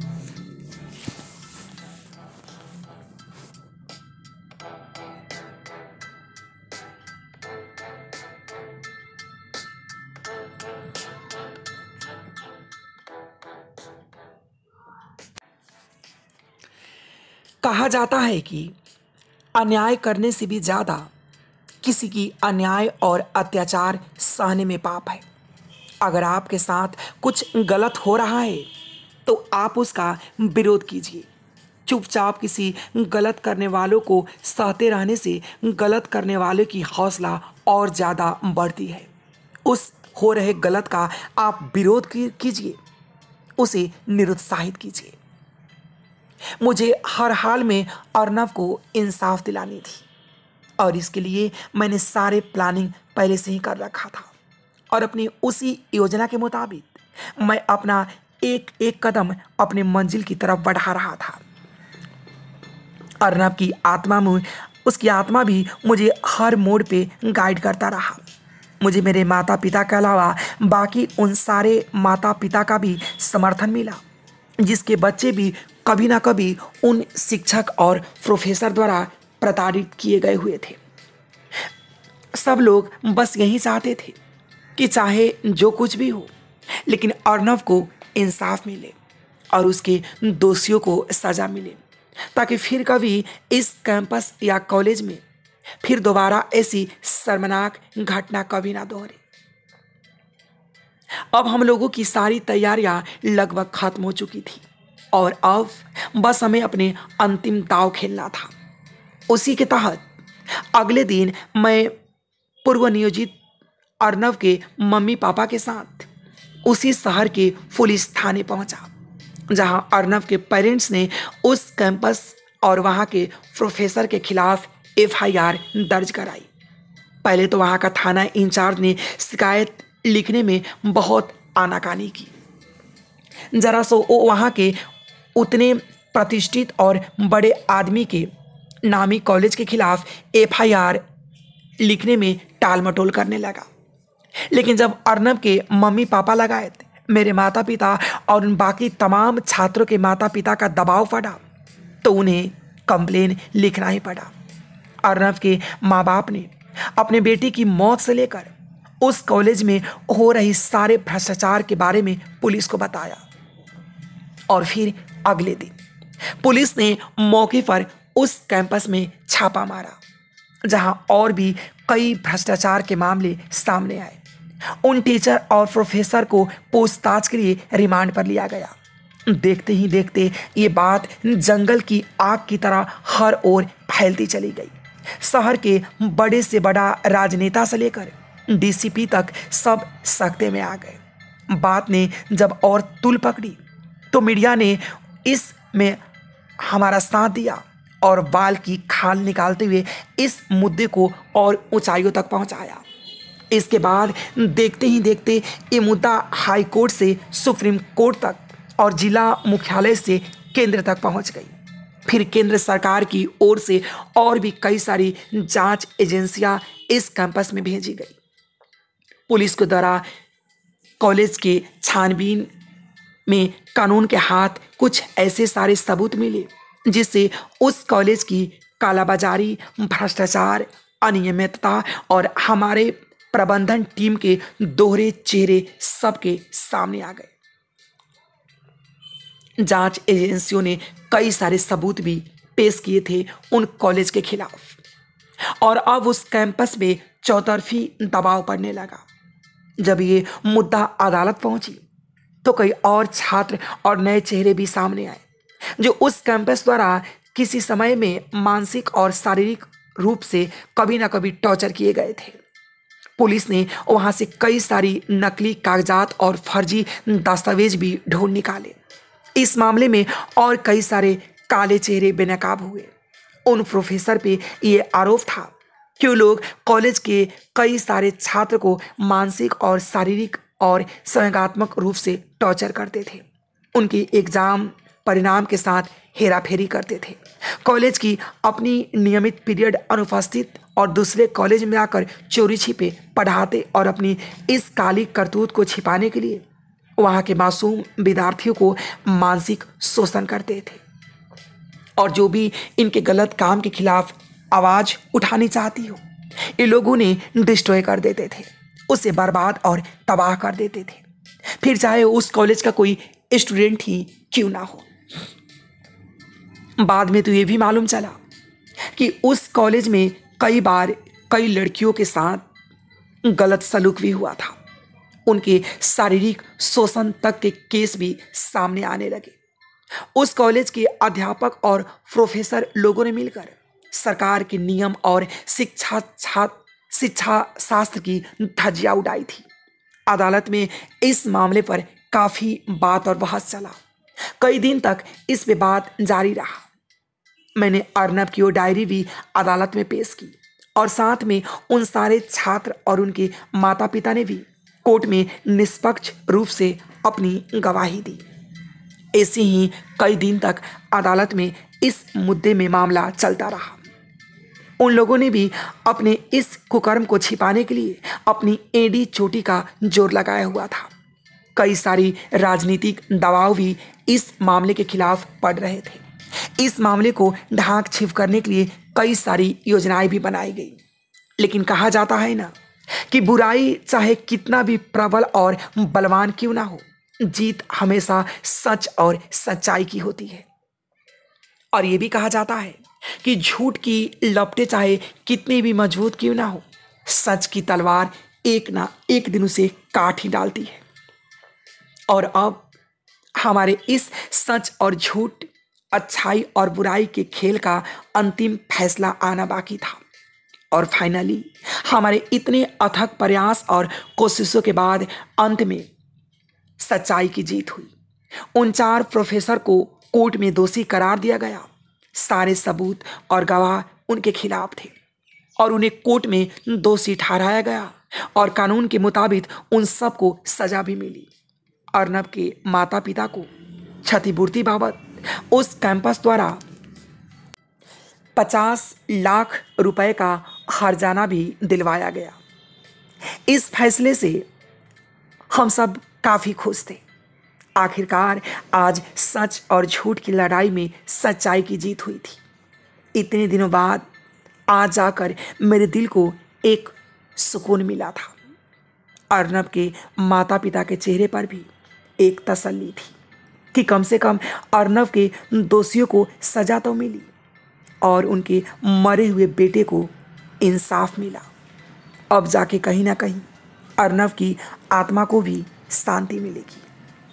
कहा जाता है कि अन्याय करने से भी ज्यादा किसी की अन्याय और अत्याचार सहने में पाप है। अगर आपके साथ कुछ गलत हो रहा है तो आप उसका विरोध कीजिए। चुपचाप किसी गलत करने वालों को सहते रहने से गलत करने वाले की हौसला और ज़्यादा बढ़ती है। उस हो रहे गलत का आप विरोध कीजिए, उसे निरुत्साहित कीजिए। मुझे हर हाल में अर्नब को इंसाफ दिलानी थी और इसके लिए मैंने सारे प्लानिंग पहले से ही कर रखा था और अपनी उसी योजना के मुताबिक मैं अपना एक एक कदम अपने मंजिल की तरफ बढ़ा रहा था। अर्नब की आत्मा में उसकी आत्मा भी मुझे हर मोड़ पे गाइड करता रहा। मुझे मेरे माता पिता के अलावा बाकी उन सारे माता पिता का भी समर्थन मिला, जिसके बच्चे भी कभी ना कभी उन शिक्षक और प्रोफेसर द्वारा प्रताड़ित किए गए हुए थे। सब लोग बस यही चाहते थे कि चाहे जो कुछ भी हो, लेकिन अर्नब को इंसाफ मिले और उसके दोषियों को सजा मिले, ताकि फिर कभी इस कैंपस या कॉलेज में फिर दोबारा ऐसी शर्मनाक घटना कभी ना दोहरे। अब हम लोगों की सारी तैयारियां लगभग खत्म हो चुकी थी और अब बस हमें अपने अंतिम दांव खेलना था। उसी के तहत अगले दिन मैं पूर्व नियोजित अर्नब के मम्मी पापा के साथ उसी शहर के पुलिस थाने पहुंचा, जहां अर्नब के पेरेंट्स ने उस कैंपस और वहां के प्रोफेसर के खिलाफ एफआईआर दर्ज कराई। पहले तो वहां का थाना इंचार्ज ने शिकायत लिखने में बहुत आनाकानी की। जरा सो वो वहां के उतने प्रतिष्ठित और बड़े आदमी के नामी कॉलेज के खिलाफ एफआईआर लिखने में टाल मटोल करने लगा। लेकिन जब अर्नब के मम्मी पापा लगाए, मेरे माता पिता और उन बाकी तमाम छात्रों के माता पिता का दबाव पड़ा, तो उन्हें कंप्लेन लिखना ही पड़ा। अर्नब के माँ बाप ने अपने बेटी की मौत से लेकर उस कॉलेज में हो रही सारे भ्रष्टाचार के बारे में पुलिस को बताया। और फिर अगले दिन पुलिस ने मौके पर उस कैंपस में छापा मारा, जहां और भी कई भ्रष्टाचार के मामले सामने आए। उन टीचर और प्रोफेसर को पूछताछ के लिए रिमांड पर लिया गया। देखते ही देखते ये बात जंगल की आग की तरह हर ओर फैलती चली गई। शहर के बड़े से बड़ा राजनेता से लेकर डीसीपी तक सब सकते में आ गए। बात ने जब और तूल पकड़ी तो मीडिया ने इसमें हमारा साथ दिया और बाल की खाल निकालते हुए इस मुद्दे को और ऊंचाइयों तक पहुंचाया। इसके बाद देखते ही देखते ये मुद्दा हाई कोर्ट से सुप्रीम कोर्ट तक और जिला मुख्यालय से केंद्र तक पहुंच गई। फिर केंद्र सरकार की ओर से और भी कई सारी जांच एजेंसियां इस कैंपस में भेजी गई। पुलिस के द्वारा कॉलेज के छानबीन में कानून के हाथ कुछ ऐसे सारे सबूत मिले जिससे उस कॉलेज की कालाबाजारी, भ्रष्टाचार, अनियमितता और हमारे प्रबंधन टीम के दोहरे चेहरे सबके सामने आ गए। जांच एजेंसियों ने कई सारे सबूत भी पेश किए थे उन कॉलेज के खिलाफ और अब उस कैंपस में चौतरफी दबाव पड़ने लगा। जब ये मुद्दा अदालत पहुंची तो कई और छात्र और नए चेहरे भी सामने आए जो उस कैंपस द्वारा किसी समय में मानसिक और शारीरिक रूप से कभी ना कभी टॉर्चर किए गए थे। पुलिस ने वहां से कई सारी नकली कागजात और फर्जी दस्तावेज भी ढूंढ निकाले। इस मामले में और कई सारे काले चेहरे बेनकाब हुए। उन प्रोफेसर पे ये आरोप था कि वो लोग कॉलेज के कई सारे छात्र को मानसिक और शारीरिक और संज्ञानात्मक रूप से टॉर्चर करते थे। उनकी एग्जाम परिणाम के साथ हेराफेरी करते थे। कॉलेज की अपनी नियमित पीरियड अनुपस्थित और दूसरे कॉलेज में आकर चोरी छिपे पढ़ाते और अपनी इस काली करतूत को छिपाने के लिए वहाँ के मासूम विद्यार्थियों को मानसिक शोषण करते थे। और जो भी इनके गलत काम के खिलाफ आवाज़ उठानी चाहती हो ये लोगों ने डिस्ट्रॉय कर देते थे, उसे बर्बाद और तबाह कर देते थे, फिर चाहे उस कॉलेज का कोई स्टूडेंट ही क्यों ना हो। बाद में तो ये भी मालूम चला कि उस कॉलेज में कई बार कई लड़कियों के साथ गलत सलूक भी हुआ था। उनके शारीरिक शोषण तक के केस भी सामने आने लगे। उस कॉलेज के अध्यापक और प्रोफेसर लोगों ने मिलकर सरकार के नियम और शिक्षा शास्त्र की धज्जियां उड़ाई थी। अदालत में इस मामले पर काफी बात और बहस चला। कई दिन तक इस पे बात जारी रहा। मैंने अर्नब की वो डायरी भी अदालत में पेश की और साथ में उन सारे छात्र और उनके माता पिता ने भी कोर्ट में निष्पक्ष रूप से अपनी गवाही दी। ऐसे ही कई दिन तक अदालत में इस मुद्दे में मामला चलता रहा। उन लोगों ने भी अपने इस कुकर्म को छिपाने के लिए अपनी एड़ी चोटी का जोर लगाया हुआ था। कई सारी राजनीतिक दबाव भी इस मामले के खिलाफ पड़ रहे थे। इस मामले को ढांक छिप करने के लिए कई सारी योजनाएं भी बनाई गई। लेकिन कहा जाता है ना कि बुराई चाहे कितना भी प्रबल और बलवान क्यों ना हो, जीत हमेशा सच और सच्चाई की होती है। और ये भी कहा जाता है कि झूठ की लपटें चाहे कितनी भी मजबूत क्यों ना हो, सच की तलवार एक ना एक दिन उसे काट ही डालती है। और अब हमारे इस सच और झूठ, अच्छाई और बुराई के खेल का अंतिम फैसला आना बाकी था। और फाइनली हमारे इतने अथक प्रयास और कोशिशों के बाद अंत में सच्चाई की जीत हुई। उन 4 प्रोफेसर को कोर्ट में दोषी करार दिया गया। सारे सबूत और गवाह उनके खिलाफ थे और उन्हें कोर्ट में दोषी ठहराया गया और कानून के मुताबिक उन सबको सजा भी मिली। अर्नब के माता पिता को क्षतिपूर्ति बाबत उस कैंपस द्वारा 50 लाख रुपए का हर्जाना भी दिलवाया गया। इस फैसले से हम सब काफ़ी खुश थे। आखिरकार आज सच और झूठ की लड़ाई में सच्चाई की जीत हुई थी। इतने दिनों बाद आज जाकर मेरे दिल को एक सुकून मिला था। अर्नब के माता पिता के चेहरे पर भी एक तसल्ली थी कि कम से कम अर्नब के दोषियों को सजा तो मिली और उनके मरे हुए बेटे को इंसाफ मिला। अब जाके कहीं ना कहीं अर्नव की आत्मा को भी शांति मिलेगी।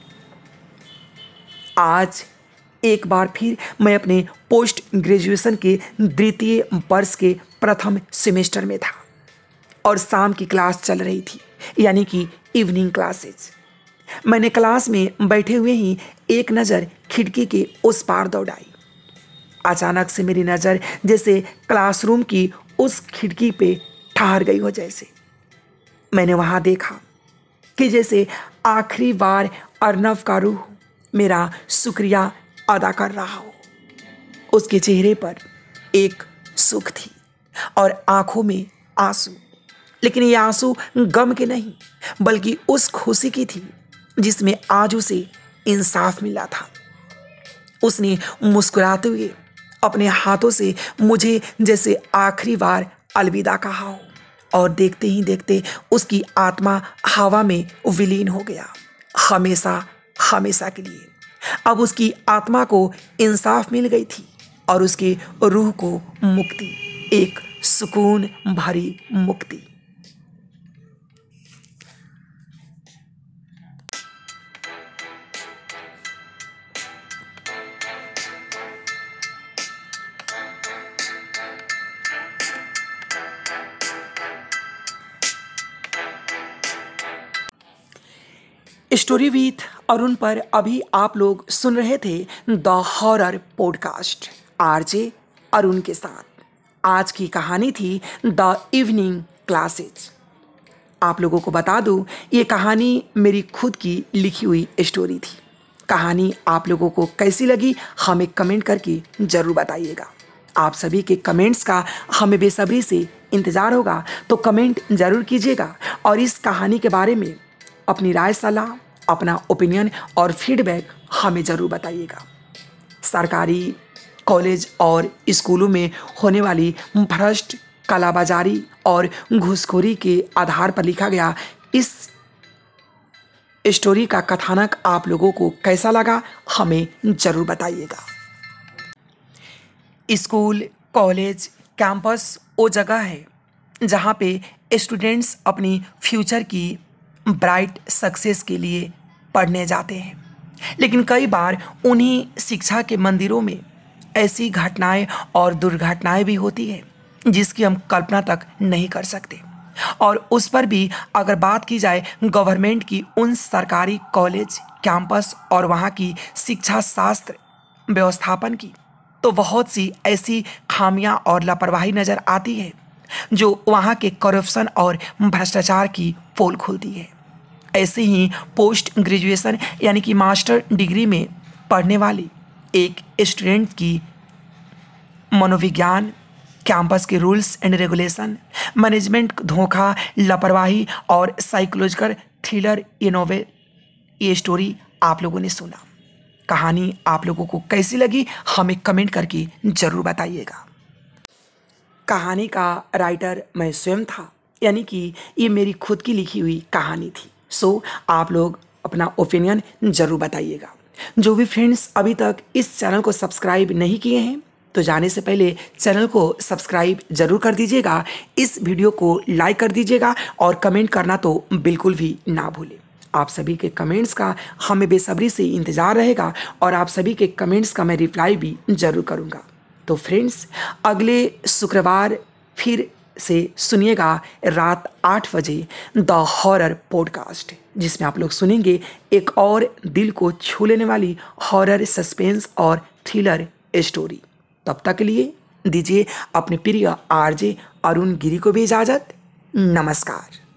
आज एक बार फिर मैं अपने पोस्ट ग्रेजुएशन के द्वितीय वर्ष के प्रथम सेमेस्टर में था और शाम की क्लास चल रही थी, यानी कि इवनिंग क्लासेज। मैंने क्लास में बैठे हुए ही एक नज़र खिड़की के उस पार दौड़ाई। अचानक से मेरी नज़र जैसे क्लासरूम की उस खिड़की पे ठहर गई हो। जैसे मैंने वहाँ देखा कि जैसे आखिरी बार अर्नव का रूह मेरा शुक्रिया अदा कर रहा हो। उसके चेहरे पर एक सुख थी और आंखों में आंसू, लेकिन ये आंसू गम के नहीं बल्कि उस खुशी की थी जिसमें आज उसे इंसाफ मिला था। उसने मुस्कुराते हुए अपने हाथों से मुझे जैसे आखिरी बार अलविदा कहा हो और देखते ही देखते उसकी आत्मा हवा में विलीन हो गया, हमेशा हमेशा के लिए। अब उसकी आत्मा को इंसाफ मिल गई थी और उसके रूह को मुक्ति, एक सुकून भरी मुक्ति। स्टोरी विथ अरुण पर अभी आप लोग सुन रहे थे the horror podcast RJ Arun के साथ। आज की कहानी थी द इवनिंग क्लासेज। आप लोगों को बता दूं, ये कहानी मेरी खुद की लिखी हुई स्टोरी थी। कहानी आप लोगों को कैसी लगी हमें कमेंट करके ज़रूर बताइएगा। आप सभी के कमेंट्स का हमें बेसब्री से इंतज़ार होगा, तो कमेंट ज़रूर कीजिएगा और इस कहानी के बारे में अपनी राय, सलाह, अपना ओपिनियन और फीडबैक हमें ज़रूर बताइएगा। सरकारी कॉलेज और स्कूलों में होने वाली भ्रष्ट, कालाबाजारी और घूसखोरी के आधार पर लिखा गया इस स्टोरी का कथानक आप लोगों को कैसा लगा हमें ज़रूर बताइएगा। स्कूल, कॉलेज, कैंपस वो जगह है जहाँ पे स्टूडेंट्स अपनी फ्यूचर की ब्राइट सक्सेस के लिए पढ़ने जाते हैं, लेकिन कई बार उन्हीं शिक्षा के मंदिरों में ऐसी घटनाएं और दुर्घटनाएं भी होती है जिसकी हम कल्पना तक नहीं कर सकते। और उस पर भी अगर बात की जाए गवर्नमेंट की उन सरकारी कॉलेज, कैंपस और वहाँ की शिक्षा शास्त्र व्यवस्थापन की, तो बहुत सी ऐसी खामियां और लापरवाही नज़र आती है जो वहाँ के करप्शन और भ्रष्टाचार की पोल खोलती है। ऐसे ही पोस्ट ग्रेजुएशन यानी कि मास्टर डिग्री में पढ़ने वाली एक स्टूडेंट की मनोविज्ञान, कैंपस के रूल्स एंड रेगुलेशन, मैनेजमेंट धोखा, लापरवाही और साइकोलॉजिकल थ्रिलर ये नॉवेल, ये स्टोरी आप लोगों ने सुना। कहानी आप लोगों को कैसी लगी हमें कमेंट करके ज़रूर बताइएगा। कहानी का राइटर मैं स्वयं था, यानी कि ये मेरी खुद की लिखी हुई कहानी थी। सो आप लोग अपना ओपिनियन ज़रूर बताइएगा। जो भी फ्रेंड्स अभी तक इस चैनल को सब्सक्राइब नहीं किए हैं तो जाने से पहले चैनल को सब्सक्राइब ज़रूर कर दीजिएगा, इस वीडियो को लाइक कर दीजिएगा और कमेंट करना तो बिल्कुल भी ना भूलें। आप सभी के कमेंट्स का हमें बेसब्री से इंतज़ार रहेगा और आप सभी के कमेंट्स का मैं रिप्लाई भी ज़रूर करूँगा। तो फ्रेंड्स, अगले शुक्रवार फिर से सुनिएगा रात 8 बजे द हॉरर पॉडकास्ट, जिसमें आप लोग सुनेंगे एक और दिल को छू लेने वाली हॉरर, सस्पेंस और थ्रिलर स्टोरी। तब तक के लिए दीजिए अपने प्रिय आरजे अरुण गिरी को भी इजाज़त। नमस्कार।